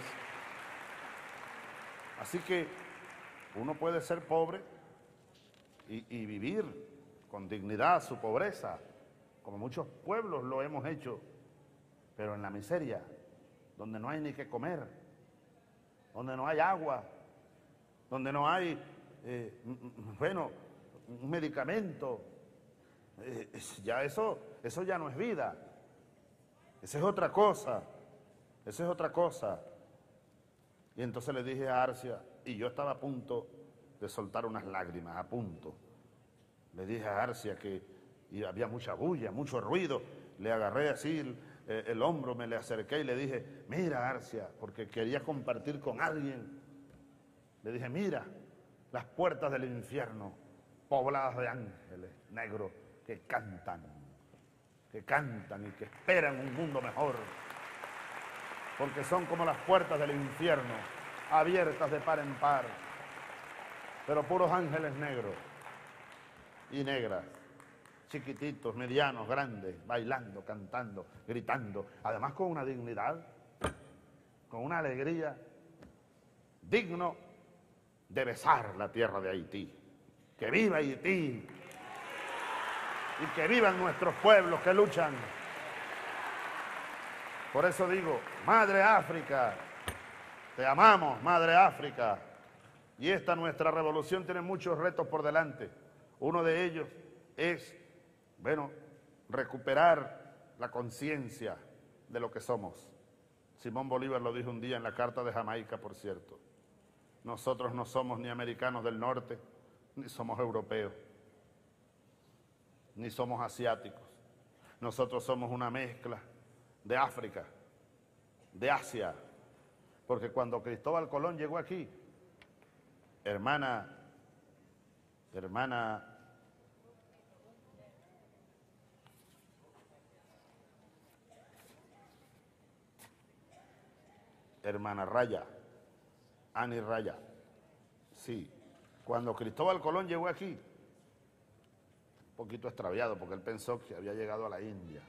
Así que uno puede ser pobre y, y vivir con dignidad su pobreza, como muchos pueblos lo hemos hecho, pero en la miseria, donde no hay ni qué comer, donde no hay agua, donde no hay, eh, bueno, un medicamento, eh, ya eso, eso ya no es vida, esa es otra cosa, esa es otra cosa. Y entonces le dije a Arcia, y yo estaba a punto de soltar unas lágrimas, a punto. Le dije a Arcia que y había mucha bulla, mucho ruido. Le agarré así el, eh, el hombro, me le acerqué y le dije, mira Arcia, porque quería compartir con alguien. Le dije, mira, las puertas del infierno, pobladas de ángeles negros que cantan, que cantan y que esperan un mundo mejor. Porque son como las puertas del infierno, abiertas de par en par, pero puros ángeles negros y negras, chiquititos, medianos, grandes, bailando, cantando, gritando, además con una dignidad, con una alegría, digno de besar la tierra de Haití. ¡Que viva Haití! Y que vivan nuestros pueblos que luchan. Por eso digo, Madre África, te amamos, Madre África. Y esta nuestra revolución tiene muchos retos por delante. Uno de ellos es, bueno, recuperar la conciencia de lo que somos. Simón Bolívar lo dijo un día en la Carta de Jamaica, por cierto. Nosotros no somos ni americanos del norte, ni somos europeos, ni somos asiáticos. Nosotros somos una mezcla de África, de Asia, porque cuando Cristóbal Colón llegó aquí, hermana, hermana, hermana Raya, Ani Raya, sí, cuando Cristóbal Colón llegó aquí, un poquito extraviado, porque él pensó que había llegado a la India.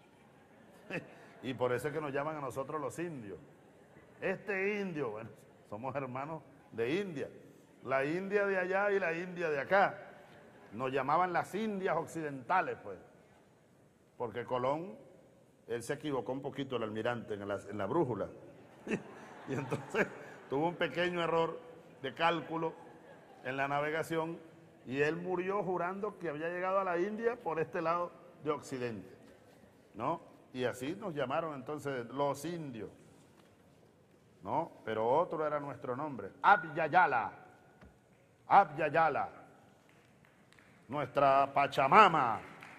Y por eso es que nos llaman a nosotros los indios. Este indio, bueno, somos hermanos de India. La India de allá y la India de acá. Nos llamaban las Indias occidentales, pues. Porque Colón, él se equivocó un poquito, el almirante, en la, en la brújula. Y entonces tuvo un pequeño error de cálculo en la navegación y él murió jurando que había llegado a la India por este lado de Occidente, ¿no? Y así nos llamaron entonces los indios, ¿no? Pero otro era nuestro nombre, Abyayala, Abyayala, nuestra Pachamama,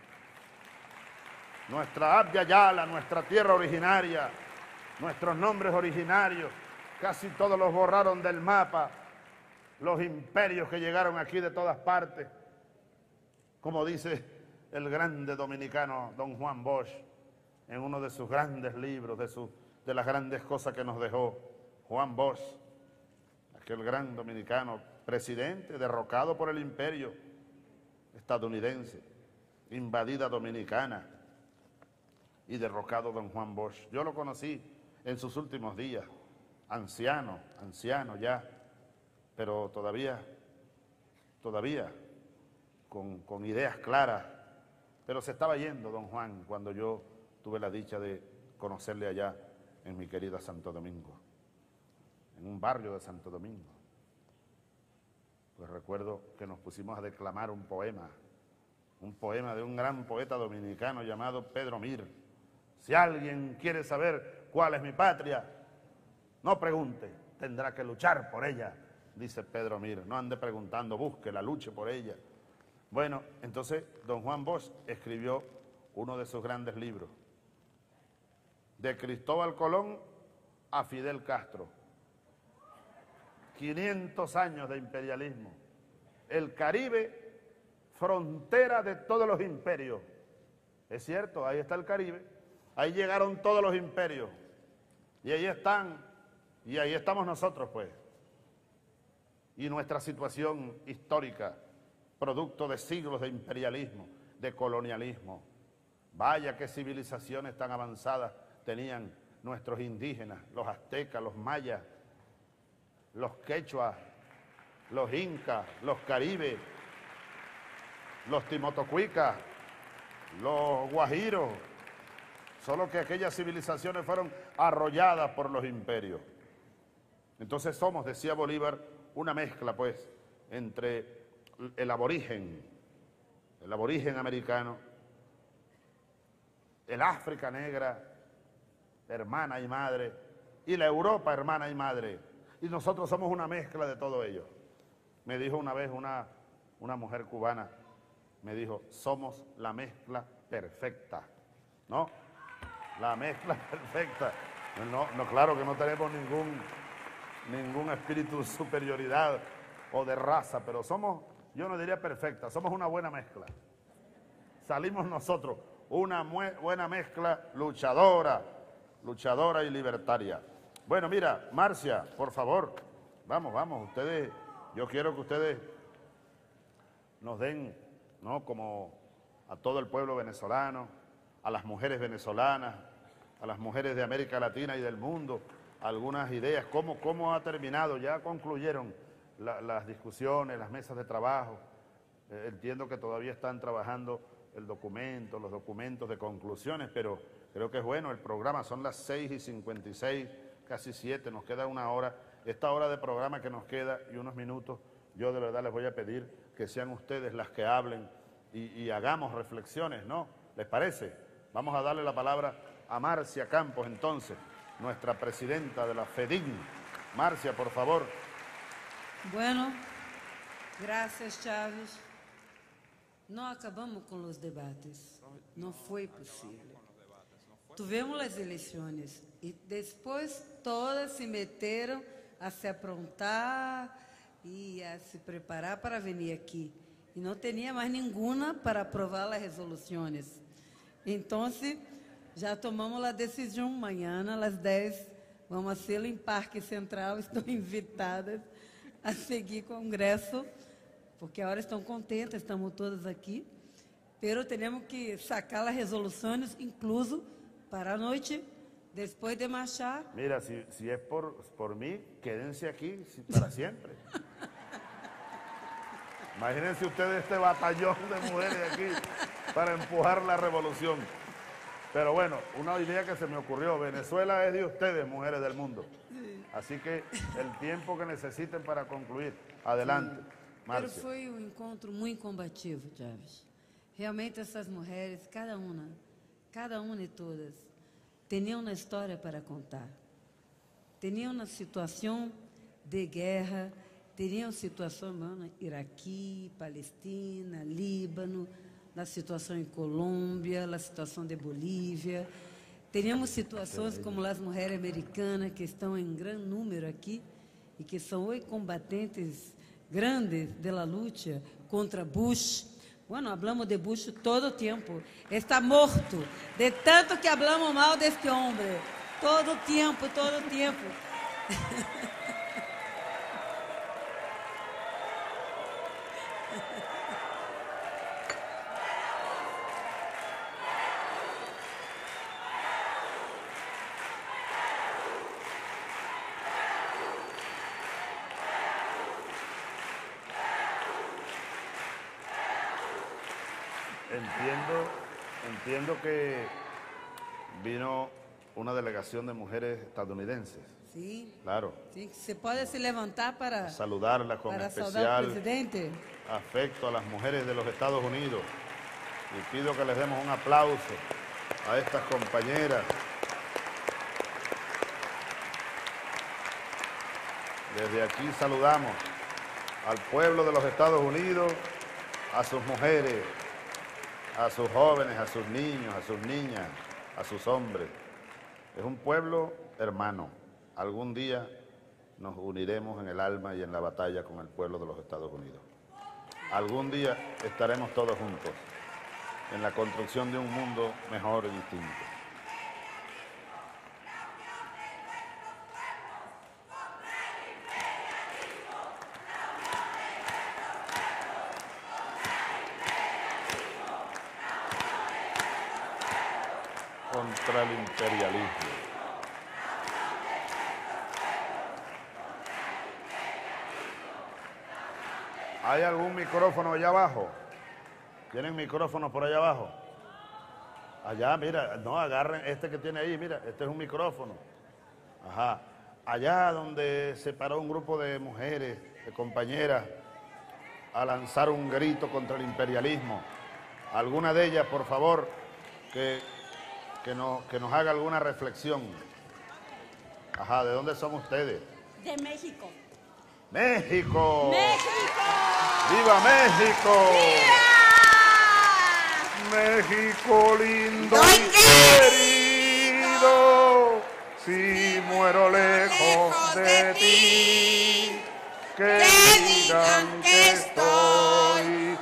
nuestra Abyayala, nuestra tierra originaria, nuestros nombres originarios, casi todos los borraron del mapa, los imperios que llegaron aquí de todas partes, como dice el grande dominicano don Juan Bosch, en uno de sus grandes libros, de, su, de las grandes cosas que nos dejó Juan Bosch, aquel gran dominicano, presidente derrocado por el imperio estadounidense, invadida dominicana y derrocado don Juan Bosch. Yo lo conocí en sus últimos días, anciano, anciano ya, pero todavía, todavía con, con ideas claras, pero se estaba yendo don Juan cuando yo tuve la dicha de conocerle allá en mi querida Santo Domingo, en un barrio de Santo Domingo. Pues recuerdo que nos pusimos a declamar un poema, un poema de un gran poeta dominicano llamado Pedro Mir. Si alguien quiere saber cuál es mi patria, no pregunte, tendrá que luchar por ella, dice Pedro Mir. No ande preguntando, busque la luche por ella. Bueno, entonces don Juan Bosch escribió uno de sus grandes libros, de Cristóbal Colón a Fidel Castro. quinientos años de imperialismo. El Caribe, frontera de todos los imperios. Es cierto, ahí está el Caribe. Ahí llegaron todos los imperios. Y ahí están, y ahí estamos nosotros, pues. Y nuestra situación histórica, producto de siglos de imperialismo, de colonialismo. Vaya qué civilizaciones tan avanzadas tenían nuestros indígenas, los aztecas, los mayas, los quechuas, los incas, los caribes, los timotocuicas, los guajiros, solo que aquellas civilizaciones fueron arrolladas por los imperios. Entonces somos, decía Bolívar, una mezcla, pues, entre el aborigen, el aborigen americano, el África negra, hermana y madre, y la Europa, hermana y madre. Y nosotros somos una mezcla de todo ello. Me dijo una vez una, una mujer cubana, me dijo, somos la mezcla perfecta, ¿no? La mezcla perfecta. No, no, claro que no tenemos ningún, ningún espíritu de superioridad o de raza, pero somos, yo no diría perfecta, somos una buena mezcla. Salimos nosotros, una buena mezcla luchadora, luchadora y libertaria. Bueno, mira, Marcia, por favor, vamos, vamos, ustedes, yo quiero que ustedes nos den, ¿no?, como a todo el pueblo venezolano, a las mujeres venezolanas, a las mujeres de América Latina y del mundo, algunas ideas, cómo, cómo ha terminado, ya concluyeron la, las discusiones, las mesas de trabajo. Eh, entiendo que todavía están trabajando el documento, los documentos de conclusiones, pero creo que es bueno el programa, son las seis y cincuenta y seis, casi siete, nos queda una hora. Esta hora de programa que nos queda y unos minutos, yo de verdad les voy a pedir que sean ustedes las que hablen y, y hagamos reflexiones, ¿no? ¿Les parece? Vamos a darle la palabra a Marcia Campos, entonces, nuestra presidenta de la FEDIN. Marcia, por favor.
Bueno, gracias, Chaves. Não acabamos com os debates. Não foi possível. Tivemos as eleições E depois todas se meteram a se aprontar e a se preparar para vir aqui. E não tinha mais nenhuma para aprovar as resoluções. Então, já tomamos a decisão, amanhã, às dez, vamos ser em Parque Central, estão invitadas a seguir o congresso, porque agora estão contentes, estamos todas aqui, mas temos que sacar as resoluções, incluso para a noite, depois de marchar.
Mira, si, si es por, por mí, quédense aquí para siempre. Imagínense ustedes este batallón de mujeres aquí para empujar la revolución. Pero bueno, una idea que se me ocurrió, Venezuela es de ustedes, mujeres del mundo. Así que el tiempo que necesiten para concluir. Adelante, Márcia.
Pero foi um encontro muito combativo, Chaves. Realmente essas mulheres, cada uma, cada uma e todas, tinham uma história para contar. Tinham uma situação de guerra, teriam situação no Iraque, Palestina, Líbano, na situação em Colômbia, na situação de Bolívia. Teríamos situações como as mulheres americanas, que estão em grande número aqui, e que são hoje combatentes grandes da luta contra Bush. Bueno, hablamos de Bush todo o tempo. Está morto, de tanto que hablamos mal deste homem. Todo o tempo, todo o tempo.
Entiendo, entiendo que vino una delegación de mujeres estadounidenses.
Sí.
Claro.
Sí, se puede se levantar para
saludarlas con
para
especial
saudar al presidente.
Afecto a las mujeres de los Estados Unidos. Y pido que les demos un aplauso a estas compañeras. Desde aquí saludamos al pueblo de los Estados Unidos, a sus mujeres, a sus jóvenes, a sus niños, a sus niñas, a sus hombres. Es un pueblo hermano. Algún día nos uniremos en el alma y en la batalla con el pueblo de los Estados Unidos. Algún día estaremos todos juntos en la construcción de un mundo mejor y distinto. Contra el imperialismo. ¿Hay algún micrófono allá abajo? ¿Tienen micrófonos por allá abajo? Allá, mira, no, agarren este que tiene ahí, mira, este es un micrófono. Ajá. Allá donde se paró un grupo de mujeres, de compañeras, a lanzar un grito contra el imperialismo. Alguna de ellas, por favor, que... Que nos, que nos haga alguna reflexión. Ajá, ¿de dónde son ustedes?
De México.
¡México!
¡México!
¡Viva México!
¡Viva!
México lindo
¡Ay,
y querido, si muero lejos de ti, que digan que estoy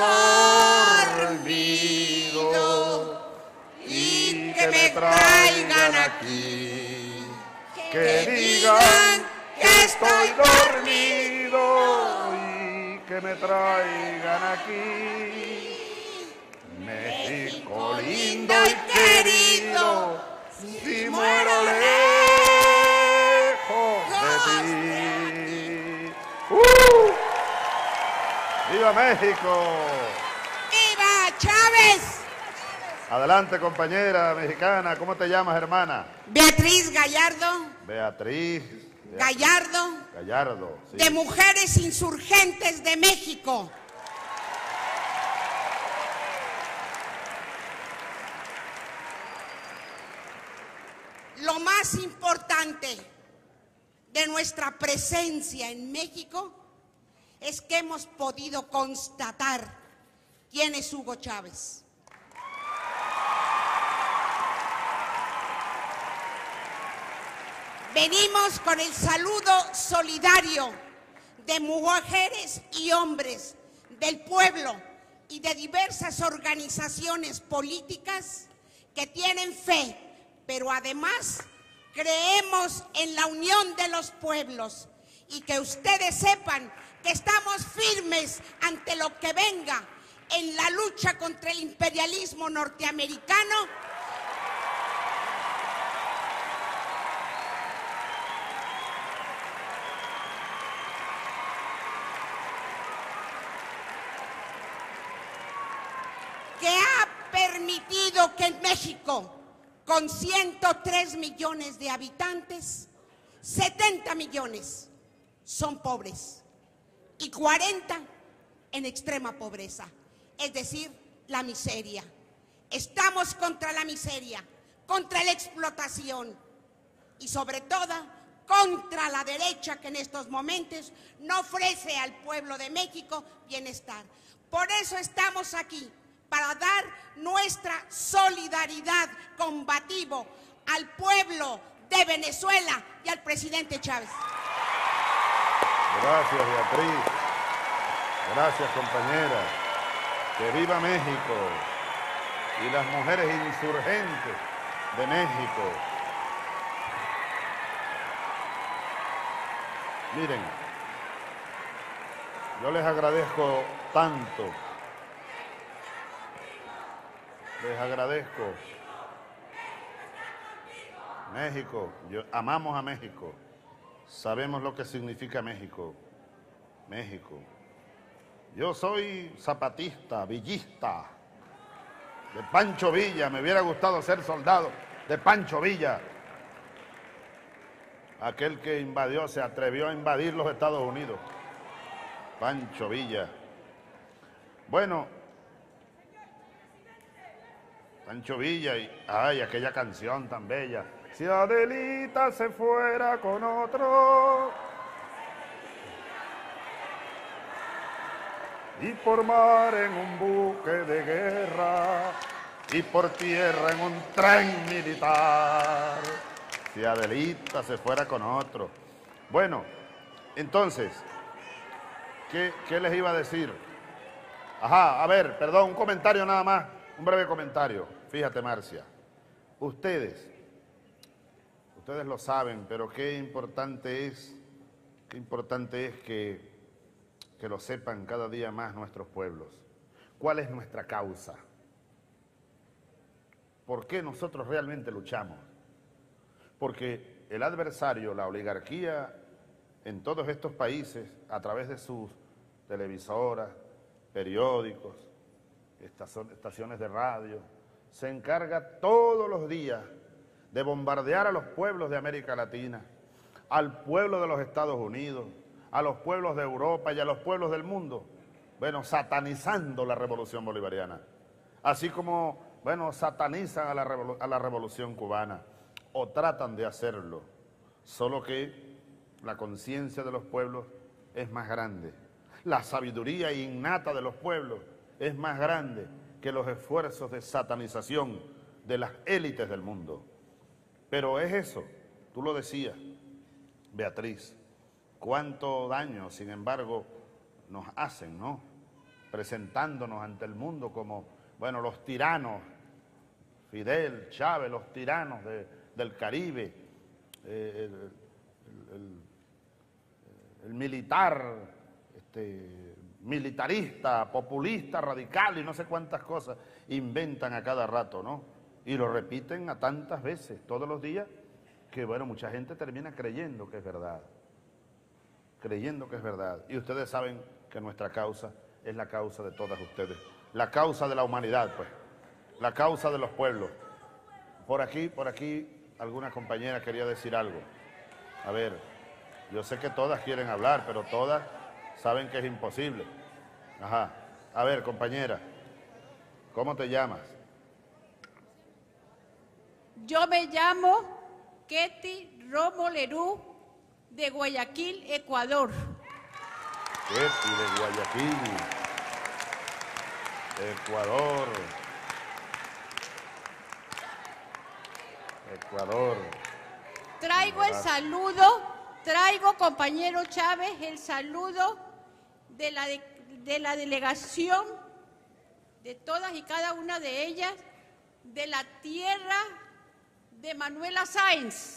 dormido. Que me traigan aquí, que digan que estoy dormido y que me traigan aquí. México lindo y querido, si muero lejos de ti. ¡Uh! ¡Viva México!
¡Viva Chávez!
Adelante, compañera mexicana. ¿Cómo te llamas, hermana?
Beatriz Gallardo.
Beatriz.
Gallardo.
Gallardo. Sí.
De Mujeres Insurgentes de México. Lo más importante de nuestra presencia en México es que hemos podido constatar quién es Hugo Chávez. Venimos con el saludo solidario de mujeres y hombres del pueblo y de diversas organizaciones políticas que tienen fe, pero además creemos en la unión de los pueblos, y que ustedes sepan que estamos firmes ante lo que venga en la lucha contra el imperialismo norteamericano. Que ha permitido que en México, con ciento tres millones de habitantes, setenta millones son pobres y cuarenta en extrema pobreza, es decir, la miseria. Estamos contra la miseria, contra la explotación y sobre todo contra la derecha, que en estos momentos no ofrece al pueblo de México bienestar. Por eso estamos aquí, para dar nuestra solidaridad combativa al pueblo de Venezuela y al presidente Chávez.
Gracias, Beatriz. Gracias, compañera. Que viva México y las mujeres insurgentes de México. Miren, yo les agradezco tanto. Les agradezco. México, yo, amamos a México. Sabemos lo que significa México. México. Yo soy zapatista, villista, de Pancho Villa. Me hubiera gustado ser soldado de Pancho Villa. Aquel que invadió, se atrevió a invadir los Estados Unidos. Pancho Villa. Bueno, Pancho Villa y, ay, aquella canción tan bella. Si Adelita se fuera con otro y por mar en un buque de guerra y por tierra en un tren militar, si Adelita se fuera con otro. Bueno, entonces, ¿qué, qué les iba a decir? Ajá, a ver, perdón, un comentario nada más, un breve comentario. Fíjate, Marcia, ustedes... Ustedes lo saben, pero qué importante es, qué importante es que, que lo sepan cada día más nuestros pueblos. ¿Cuál es nuestra causa? ¿Por qué nosotros realmente luchamos? Porque el adversario, la oligarquía en todos estos países, a través de sus televisoras, periódicos, estaciones de radio, se encarga todos los días de bombardear a los pueblos de América Latina, al pueblo de los Estados Unidos, a los pueblos de Europa y a los pueblos del mundo, bueno, satanizando la revolución bolivariana, así como, bueno, satanizan a la, revolu a la revolución cubana, o tratan de hacerlo, solo que la conciencia de los pueblos es más grande, la sabiduría innata de los pueblos es más grande que los esfuerzos de satanización de las élites del mundo. Pero es eso, tú lo decías, Beatriz, cuánto daño, sin embargo, nos hacen, ¿no? Presentándonos ante el mundo como, bueno, los tiranos, Fidel, Chávez, los tiranos de, del Caribe, eh, el, el, el militar, este, militarista, populista, radical y no sé cuántas cosas inventan a cada rato, ¿no? Y lo repiten a tantas veces, todos los días, que bueno, mucha gente termina creyendo que es verdad. Creyendo que es verdad. Y ustedes saben que nuestra causa es la causa de todas ustedes. La causa de la humanidad, pues. La causa de los pueblos. Por aquí, por aquí, alguna compañera quería decir algo. A ver, yo sé que todas quieren hablar, pero todas saben que es imposible. Ajá. A ver, compañera, ¿cómo te llamas?
Yo me llamo Ketty Romo Lerú, de Guayaquil, Ecuador.
Ketty de Guayaquil, Ecuador. Ecuador.
traigo el saludo, traigo, compañero Chávez, el saludo de la, de, de la delegación, de todas y cada una de ellas, de la tierra de Manuela Sáenz.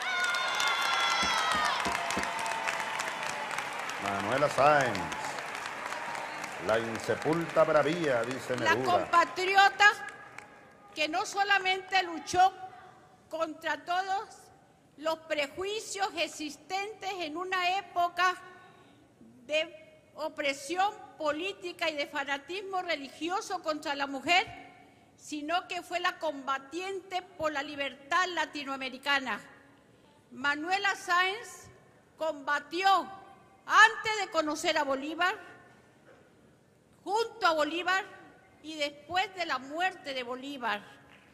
Manuela Sáenz, la insepulta bravía, dice
La
Neruda.
compatriota que no solamente luchó contra todos los prejuicios existentes en una época de opresión política y de fanatismo religioso contra la mujer, sino que fue la combatiente por la libertad latinoamericana. Manuela Sáenz combatió antes de conocer a Bolívar, junto a Bolívar y después de la muerte de Bolívar.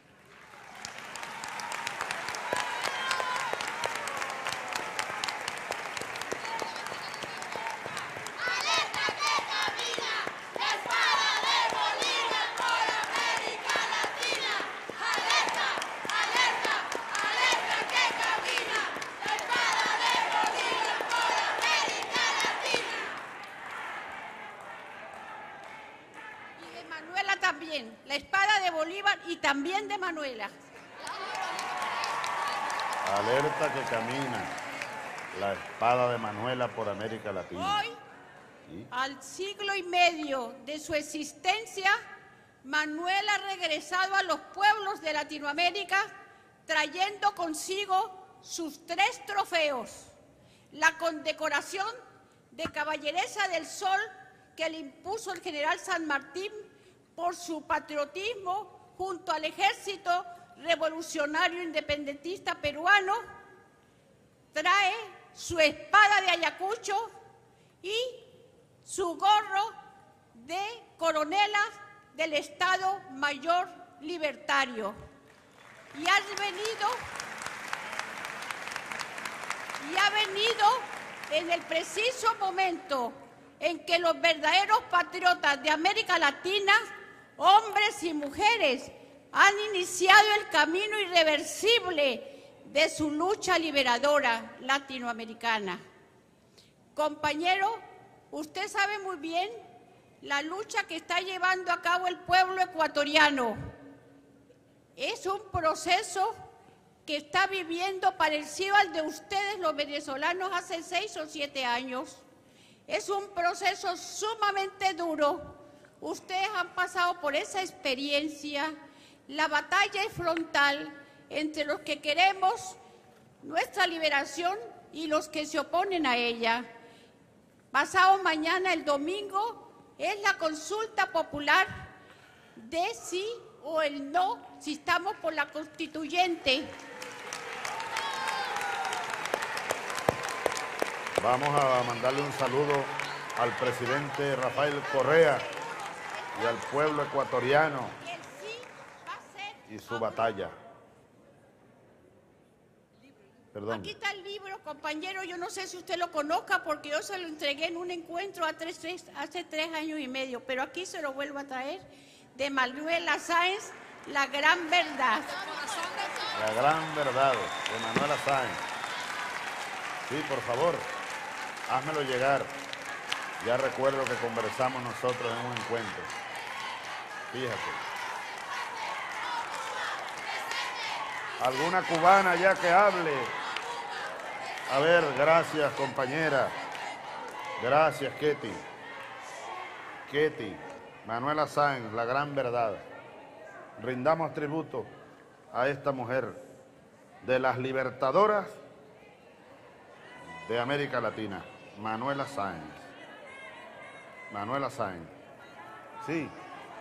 La espada de Bolívar y también de Manuela.
Alerta que camina, la espada de Manuela por América Latina.
Hoy,
¿Sí?
al siglo y medio de su existencia, Manuela ha regresado a los pueblos de Latinoamérica trayendo consigo sus tres trofeos. La condecoración de Caballeresa del Sol que le impuso el general San Martín por su patriotismo junto al Ejército Revolucionario Independentista Peruano, trae su espada de Ayacucho y su gorro de coronela del Estado Mayor Libertario. Y ha venido, y ha venido en el preciso momento en que los verdaderos patriotas de América Latina, hombres y mujeres, han iniciado el camino irreversible de su lucha liberadora latinoamericana. Compañero, usted sabe muy bien la lucha que está llevando a cabo el pueblo ecuatoriano. Es un proceso que está viviendo parecido al de ustedes, los venezolanos, hace seis o siete años. Es un proceso sumamente duro. Ustedes han pasado por esa experiencia. La batalla es frontal entre los que queremos nuestra liberación y los que se oponen a ella. Pasado mañana, el domingo, es la consulta popular de sí o el no, si estamos por la constituyente.
Vamos a mandarle un saludo al presidente Rafael Correa y al pueblo ecuatoriano y su batalla. Perdón.
Aquí está el libro, compañero, yo no sé si usted lo conozca porque yo se lo entregué en un encuentro hace tres, hace tres años y medio, pero aquí se lo vuelvo a traer, de Manuela Sáenz, La Gran Verdad.
La Gran Verdad, de Manuela Sáenz. Sí, por favor, házmelo llegar. Ya recuerdo que conversamos nosotros en un encuentro. Fíjate. ¿Alguna cubana ya que hable? A ver, gracias, compañera. Gracias, Ketty. Ketty, Manuela Sáenz, La Gran Verdad. Rindamos tributo a esta mujer de las libertadoras de América Latina, Manuela Sáenz. Manuela Sáenz. Sí.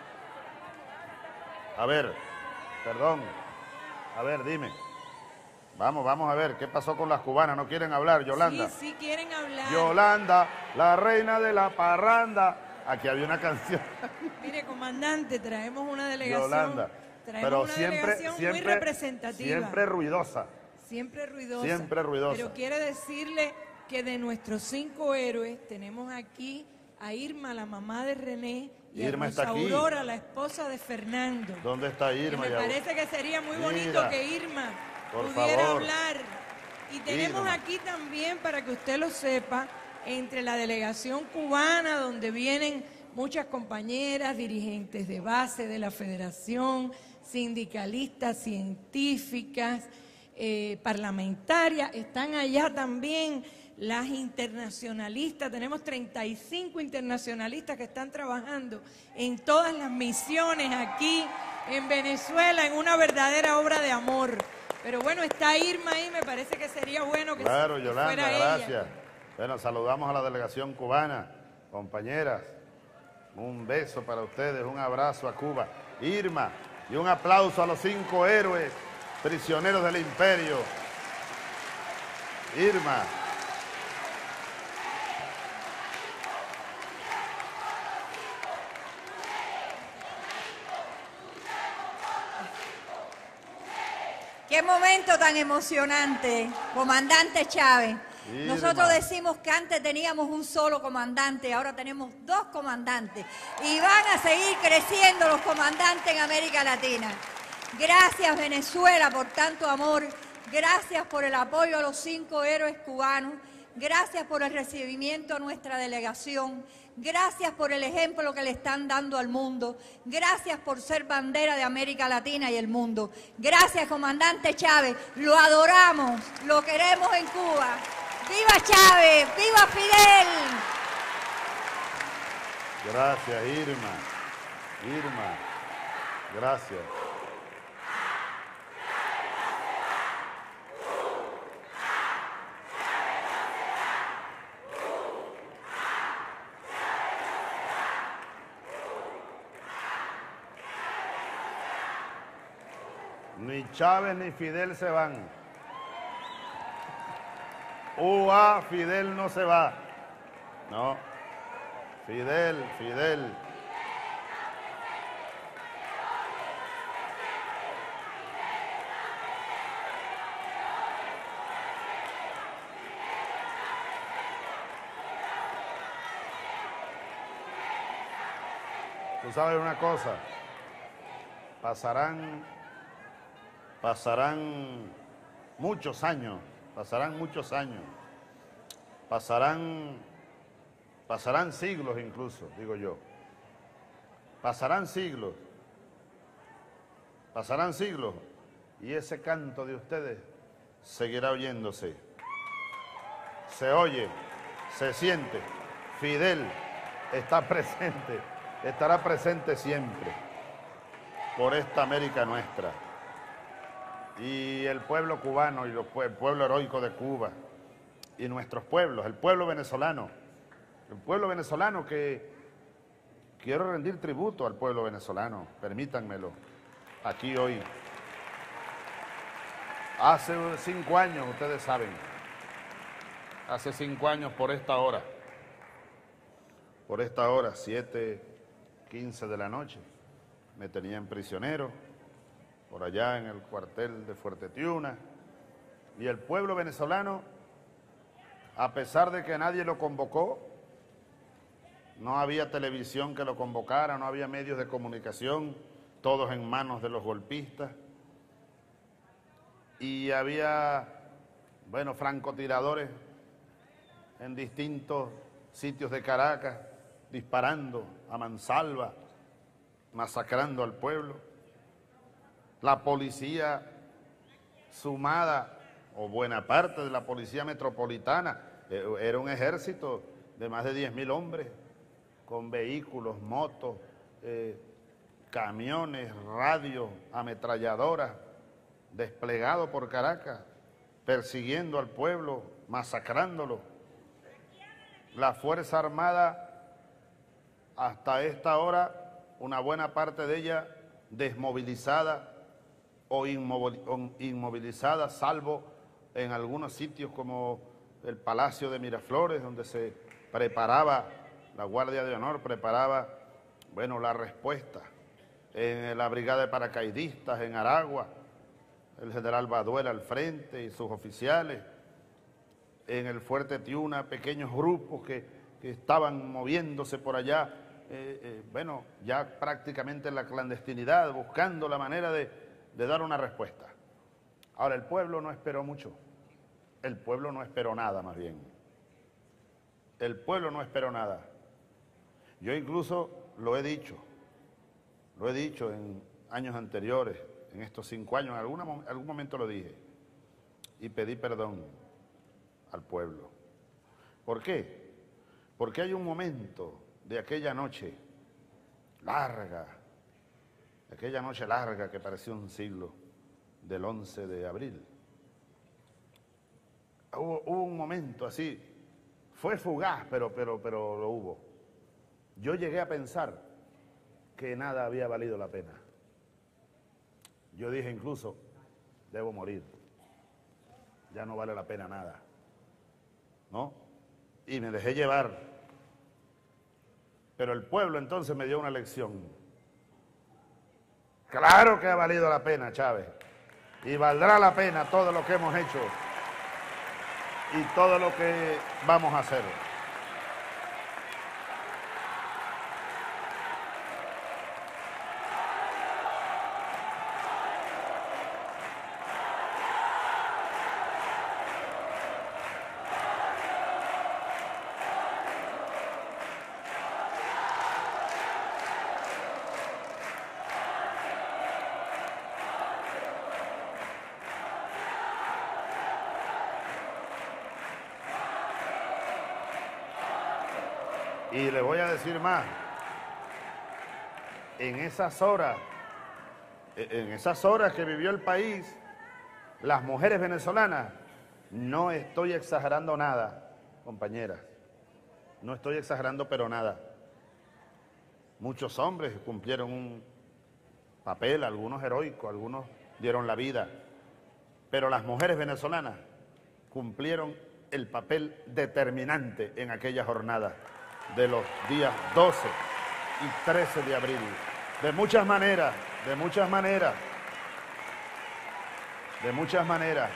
A ver, perdón. A ver, dime. Vamos, vamos a ver, ¿qué pasó con las cubanas? ¿No quieren hablar, Yolanda?
Sí, sí quieren hablar.
Yolanda, la reina de la parranda. Aquí había una canción.
Mire, comandante, traemos una delegación.
Yolanda.
Traemos
Pero
una
siempre,
delegación
siempre,
muy representativa.
siempre ruidosa.
Siempre ruidosa.
Siempre ruidosa.
Pero quiere decirle que de nuestros cinco héroes tenemos aquí a Irma, la mamá de René, y
Irma
a
está
Rosa
aquí.
Aurora, la esposa de Fernando.
¿Dónde está
Que
Irma?
me
Ya-
parece que sería muy bonito
Mira,
que Irma
por
pudiera
favor.
hablar Y tenemos
Irma.
aquí también, para que usted lo sepa, entre la delegación cubana, donde vienen muchas compañeras, dirigentes de base de la federación, sindicalistas, científicas, eh, parlamentarias, están allá también las internacionalistas, tenemos treinta y cinco internacionalistas que están trabajando en todas las misiones aquí en Venezuela, en una verdadera obra de amor. Pero bueno, está Irma ahí, me parece que sería bueno que,
Claro,
que
Yolanda,
fuera
gracias.
ella.
Bueno, saludamos a la delegación cubana, compañeras. Un beso para ustedes, un abrazo a Cuba. Irma, y un aplauso a los cinco héroes prisioneros del imperio. Irma.
Qué momento tan emocionante, comandante Chávez.
Irma.
Nosotros decimos que antes teníamos un solo comandante, ahora tenemos dos comandantes. Y van a seguir creciendo los comandantes en América Latina. Gracias, Venezuela, por tanto amor. Gracias por el apoyo a los cinco héroes cubanos. Gracias por el recibimiento a nuestra delegación. Gracias por el ejemplo que le están dando al mundo. Gracias por ser bandera de América Latina y el mundo. Gracias, comandante Chávez. Lo adoramos, lo queremos en Cuba. ¡Viva Chávez! ¡Viva Fidel!
Gracias, Irma. Irma, gracias. Ni Chávez ni Fidel se van. U A, Fidel no se va. No. Fidel, Fidel. Tú sabes una cosa, pasarán, pasarán muchos años, pasarán muchos años, pasarán, pasarán siglos incluso, digo yo, pasarán siglos, pasarán siglos, y ese canto de ustedes seguirá oyéndose, se oye, se siente, Fidel está presente. Estará presente siempre por esta América nuestra. Y el pueblo cubano y el pueblo heroico de Cuba y nuestros pueblos, el pueblo venezolano, el pueblo venezolano que quiero rendir tributo al pueblo venezolano, permítanmelo, aquí hoy. Hace cinco años, ustedes saben, hace cinco años por esta hora, por esta hora, siete... quince de la noche, me tenían prisionero por allá en el cuartel de Fuerte Tiuna, y el pueblo venezolano, a pesar de que nadie lo convocó, no había televisión que lo convocara, no había medios de comunicación, todos en manos de los golpistas, y había, bueno, francotiradores en distintos sitios de Caracas, disparando a mansalva, masacrando al pueblo. La policía sumada, o buena parte de la policía metropolitana, era un ejército de más de diez mil hombres, con vehículos, motos, eh, camiones, radios, ametralladoras, desplegado por Caracas, persiguiendo al pueblo, masacrándolo. La Fuerza Armada, hasta esta hora, una buena parte de ella desmovilizada o inmovilizada, salvo en algunos sitios como el Palacio de Miraflores, donde se preparaba, la Guardia de Honor preparaba, bueno, la respuesta. En la Brigada de Paracaidistas, en Aragua, el general Baduel al frente y sus oficiales. En el Fuerte Tiuna, pequeños grupos que, que estaban moviéndose por allá, Eh, eh, bueno, ya prácticamente en la clandestinidad, buscando la manera de, de dar una respuesta. Ahora, el pueblo no esperó mucho. el pueblo no esperó nada, más bien. El pueblo no esperó nada. Yo incluso lo he dicho, lo he dicho en años anteriores, en estos cinco años, en alguna, algún momento lo dije, y pedí perdón al pueblo. ¿Por qué? Porque hay un momento de aquella noche larga, de aquella noche larga que parecía un siglo, del once de abril. Hubo, hubo un momento así, fue fugaz, pero, pero, pero lo hubo. Yo llegué a pensar que nada había valido la pena. Yo dije incluso, debo morir, ya no vale la pena nada, ¿no? Y me dejé llevar. Pero el pueblo entonces me dio una lección. Claro que ha valido la pena, Chávez, y valdrá la pena todo lo que hemos hecho y todo lo que vamos a hacer. Y le voy a decir más, en esas horas, en esas horas que vivió el país, las mujeres venezolanas, no estoy exagerando nada, compañeras, no estoy exagerando pero nada. Muchos hombres cumplieron un papel, algunos heroicos, algunos dieron la vida, pero las mujeres venezolanas cumplieron el papel determinante en aquella jornada de los días doce y trece de abril. De muchas maneras, de muchas maneras, de muchas maneras,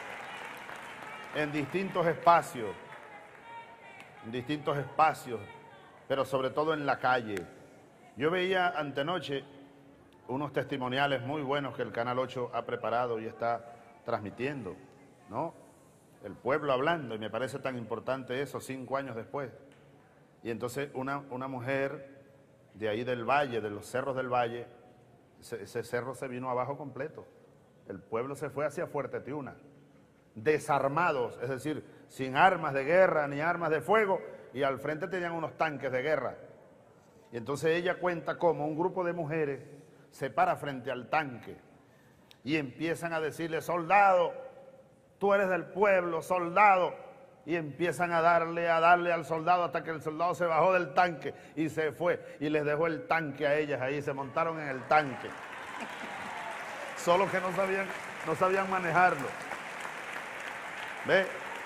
en distintos espacios, en distintos espacios, pero sobre todo en la calle. Yo veía antenoche unos testimoniales muy buenos que el Canal ocho ha preparado y está transmitiendo, ¿no? El pueblo hablando, y me parece tan importante eso cinco años después. Y entonces una, una mujer de ahí del valle, de los cerros del valle, ese, ese cerro se vino abajo completo. El pueblo se fue hacia Fuerte Tiuna, desarmados, es decir, sin armas de guerra ni armas de fuego, y al frente tenían unos tanques de guerra. Y entonces ella cuenta cómo un grupo de mujeres se para frente al tanque y empiezan a decirle, soldado, tú eres del pueblo, soldado. Y empiezan a darle, a darle al soldado hasta que el soldado se bajó del tanque y se fue. Y les dejó el tanque a ellas ahí, se montaron en el tanque. Solo que no sabían, no sabían manejarlo. ¿Ve?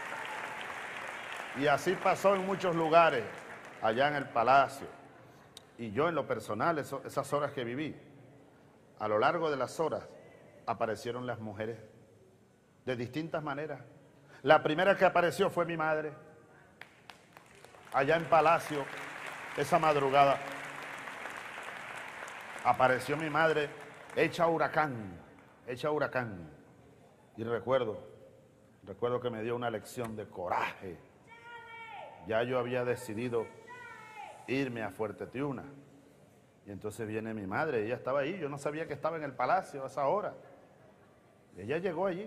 Y así pasó en muchos lugares, allá en el palacio. Y yo en lo personal, eso, esas horas que viví, a lo largo de las horas, aparecieron las mujeres de distintas maneras. La primera que apareció fue mi madre, allá en Palacio, esa madrugada. Apareció mi madre hecha huracán, hecha huracán. Y recuerdo, recuerdo que me dio una lección de coraje. Ya yo había decidido irme a Fuerte Tiuna. Y entonces viene mi madre, ella estaba ahí, yo no sabía que estaba en el palacio a esa hora. Ella llegó allí.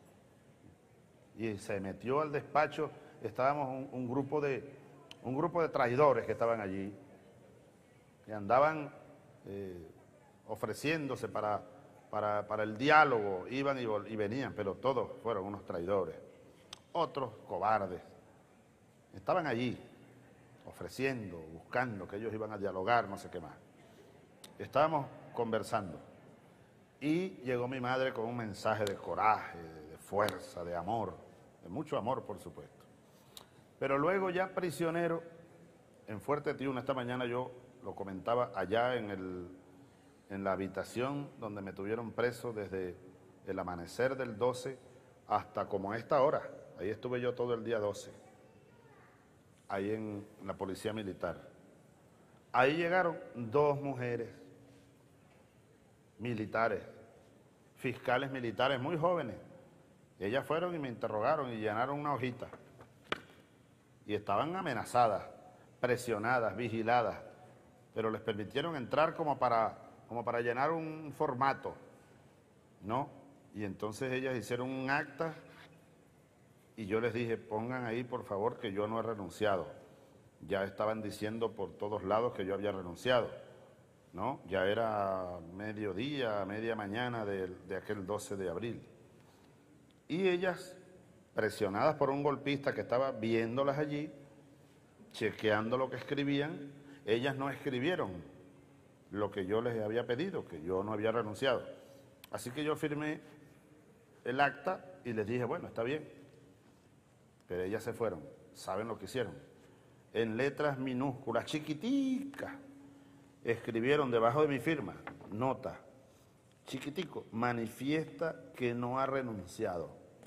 Y se metió al despacho, estábamos un, un, grupo de, un grupo de traidores que estaban allí, que andaban eh, ofreciéndose para, para, para el diálogo, iban y, y venían, pero todos fueron unos traidores, otros cobardes. Estaban allí, ofreciendo, buscando que ellos iban a dialogar, no sé qué más. Estábamos conversando y llegó mi madre con un mensaje de coraje, de fuerza, de amor, de mucho amor, por supuesto. Pero luego ya prisionero, en Fuerte Tiuna, esta mañana yo lo comentaba allá en, el, en la habitación donde me tuvieron preso desde el amanecer del doce hasta como a esta hora. Ahí estuve yo todo el día doce, ahí en la policía militar. Ahí llegaron dos mujeres militares, fiscales militares muy jóvenes, Ellas fueron y me interrogaron y llenaron una hojita. Y estaban amenazadas, presionadas, vigiladas, pero les permitieron entrar como para, como para llenar un formato, ¿no? Y entonces ellas hicieron un acta y yo les dije, pongan ahí por favor que yo no he renunciado. Ya estaban diciendo por todos lados que yo había renunciado, ¿no? Ya era mediodía, media mañana de, de aquel doce de abril. Y ellas, presionadas por un golpista que estaba viéndolas allí, chequeando lo que escribían, ellas no escribieron lo que yo les había pedido, que yo no había renunciado. Así que yo firmé el acta y les dije, bueno, está bien. Pero ellas se fueron, ¿saben lo que hicieron? En letras minúsculas, chiquiticas, escribieron debajo de mi firma, nota, chiquitico, manifiesta que no ha renunciado.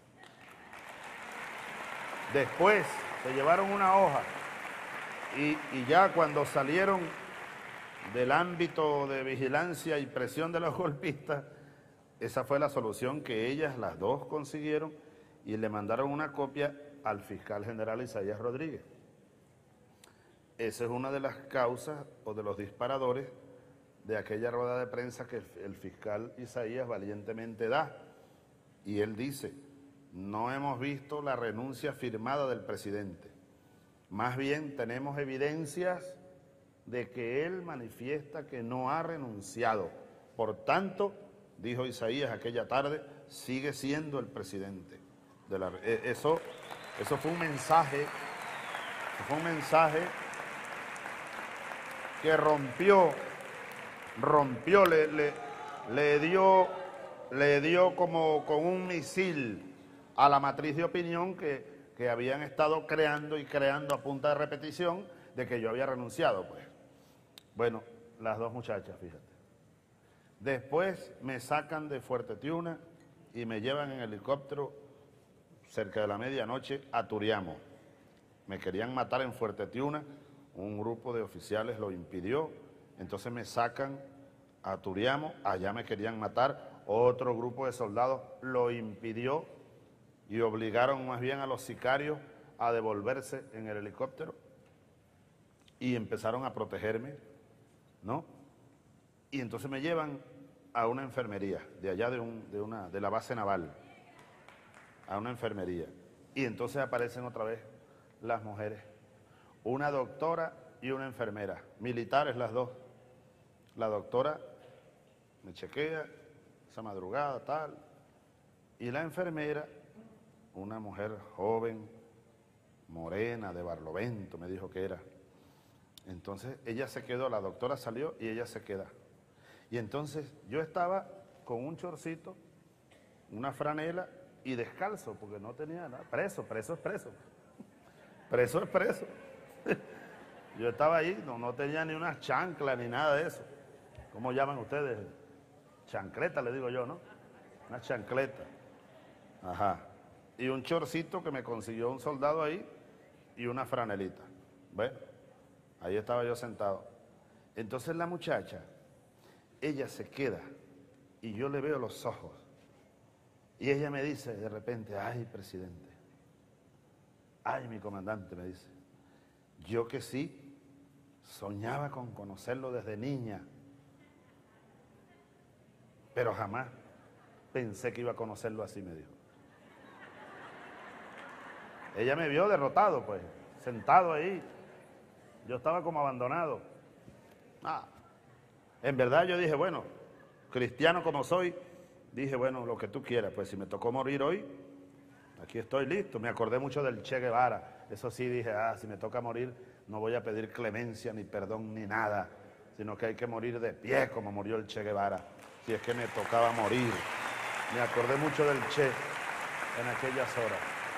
Después se llevaron una hoja y, y ya cuando salieron del ámbito de vigilancia y presión de los golpistas, esa fue la solución que ellas, las dos, consiguieron y le mandaron una copia al fiscal general Isaías Rodríguez. Esa es una de las causas o de los disparadores de aquella rueda de prensa que el fiscal Isaías valientemente da. Y él dice, no hemos visto la renuncia firmada del presidente. Más bien tenemos evidencias de que él manifiesta que no ha renunciado. Por tanto, dijo Isaías aquella tarde, sigue siendo el presidente de la... Eso, eso fue un mensaje, eso fue un mensaje que rompió, rompió, le, le, le dio, le dio como con un misil a la matriz de opinión que, que habían estado creando y creando a punta de repetición de que yo había renunciado, pues. Bueno, las dos muchachas, fíjate. Después me sacan de Fuerte Tiuna y me llevan en helicóptero cerca de la medianoche a Turiamo. Me querían matar en Fuerte Tiuna, un grupo de oficiales lo impidió, entonces me sacan a Turiamo, allá me querían matar, otro grupo de soldados lo impidió y obligaron más bien a los sicarios a devolverse en el helicóptero y empezaron a protegerme, ¿no? Y entonces me llevan a una enfermería, de allá de, un, de, una, de la base naval, a una enfermería. Y entonces aparecen otra vez las mujeres, una doctora y una enfermera, militares las dos. La doctora me chequea, esa madrugada, tal, y la enfermera, una mujer joven, morena, de Barlovento, me dijo que era. Entonces ella se quedó, la doctora salió y ella se queda. Y entonces yo estaba con un chorcito, una franela y descalzo, porque no tenía nada. Preso, preso es preso. Preso es preso. Yo estaba ahí, no, no tenía ni una chancla ni nada de eso. ¿Cómo llaman ustedes? Chancleta, le digo yo, ¿no? Una chancleta. Ajá. Y un chorcito que me consiguió un soldado ahí y una franelita. Bueno, ahí estaba yo sentado. Entonces la muchacha, ella se queda y yo le veo los ojos. Y ella me dice de repente, ay, presidente, ay, mi comandante, me dice, yo que sí, soñaba con conocerlo desde niña, pero jamás pensé que iba a conocerlo así, me dijo. Ella me vio derrotado, pues, sentado ahí. Yo estaba como abandonado. Ah, en verdad yo dije, bueno, cristiano como soy, dije, bueno, lo que tú quieras, pues si me tocó morir hoy, aquí estoy listo. Me acordé mucho del Che Guevara. Eso sí, dije, ah, si me toca morir, no voy a pedir clemencia, ni perdón, ni nada, sino que hay que morir de pie, como murió el Che Guevara, si es que me tocaba morir. Me acordé mucho del Che en aquellas horas.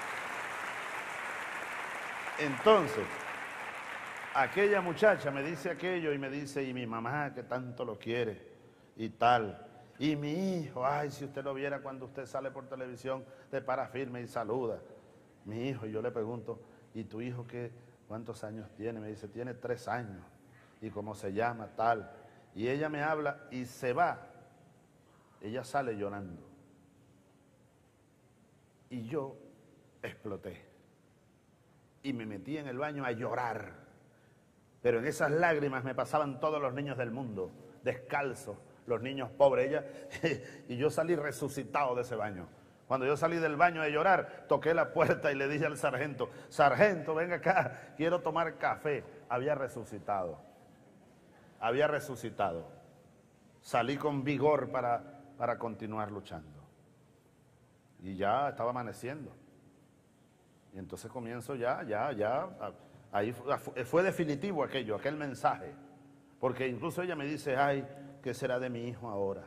Entonces, aquella muchacha me dice aquello y me dice, y mi mamá que tanto lo quiere, y tal. Y mi hijo, ay, si usted lo viera cuando usted sale por televisión, te para firme y saluda. Mi hijo, y yo le pregunto, ¿y tu hijo qué, cuántos años tiene? Me dice, tiene tres años. ¿Y cómo se llama? Tal. Y ella me habla y se va. Ella sale llorando. Y yo exploté. Y me metí en el baño a llorar. Pero en esas lágrimas me pasaban todos los niños del mundo, descalzos, los niños pobres. Ella, y yo salí resucitado de ese baño. Cuando yo salí del baño de llorar, toqué la puerta y le dije al sargento, sargento, venga acá, quiero tomar café. Había resucitado. Había resucitado. Salí con vigor para, para continuar luchando. Y ya estaba amaneciendo. Y entonces comienzo ya, ya, ya, ahí fue, fue definitivo aquello, aquel mensaje. Porque incluso ella me dice, ay, ¿qué será de mi hijo ahora?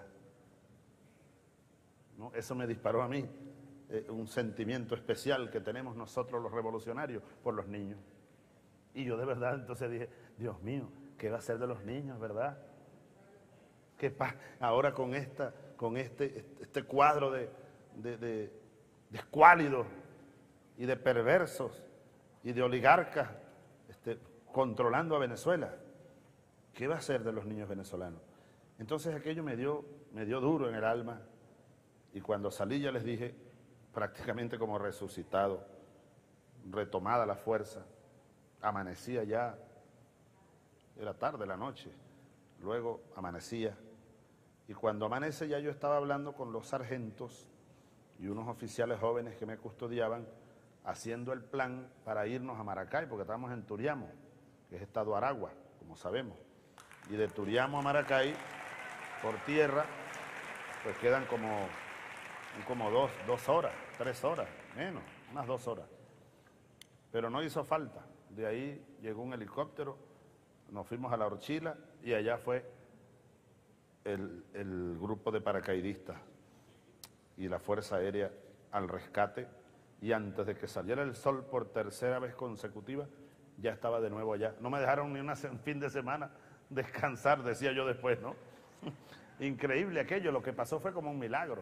¿No? Eso me disparó a mí, eh, un sentimiento especial que tenemos nosotros los revolucionarios por los niños. Y yo de verdad entonces dije, Dios mío, ¿qué va a ser de los niños, verdad? ¿Qué pasa ahora con, esta, con este, este cuadro de, de, de, de escuálidos y de perversos y de oligarcas este, controlando a Venezuela? ¿Qué va a ser de los niños venezolanos? Entonces aquello me dio, me dio duro en el alma. Y cuando salí ya les dije, prácticamente como resucitado, retomada la fuerza, amanecía ya, era tarde la noche, luego amanecía, y cuando amanece ya yo estaba hablando con los sargentos y unos oficiales jóvenes que me custodiaban, haciendo el plan para irnos a Maracay, porque estábamos en Turiamo, que es estado Aragua, como sabemos, y de Turiamo a Maracay, por tierra, pues quedan como... como dos, dos horas, tres horas, menos, unas dos horas. Pero no hizo falta. De ahí llegó un helicóptero, nos fuimos a La Orchila y allá fue el, el grupo de paracaidistas y la Fuerza Aérea al rescate. Y antes de que saliera el sol por tercera vez consecutiva, ya estaba de nuevo allá. No me dejaron ni un fin de semana descansar, decía yo después, ¿no? Increíble aquello, lo que pasó fue como un milagro.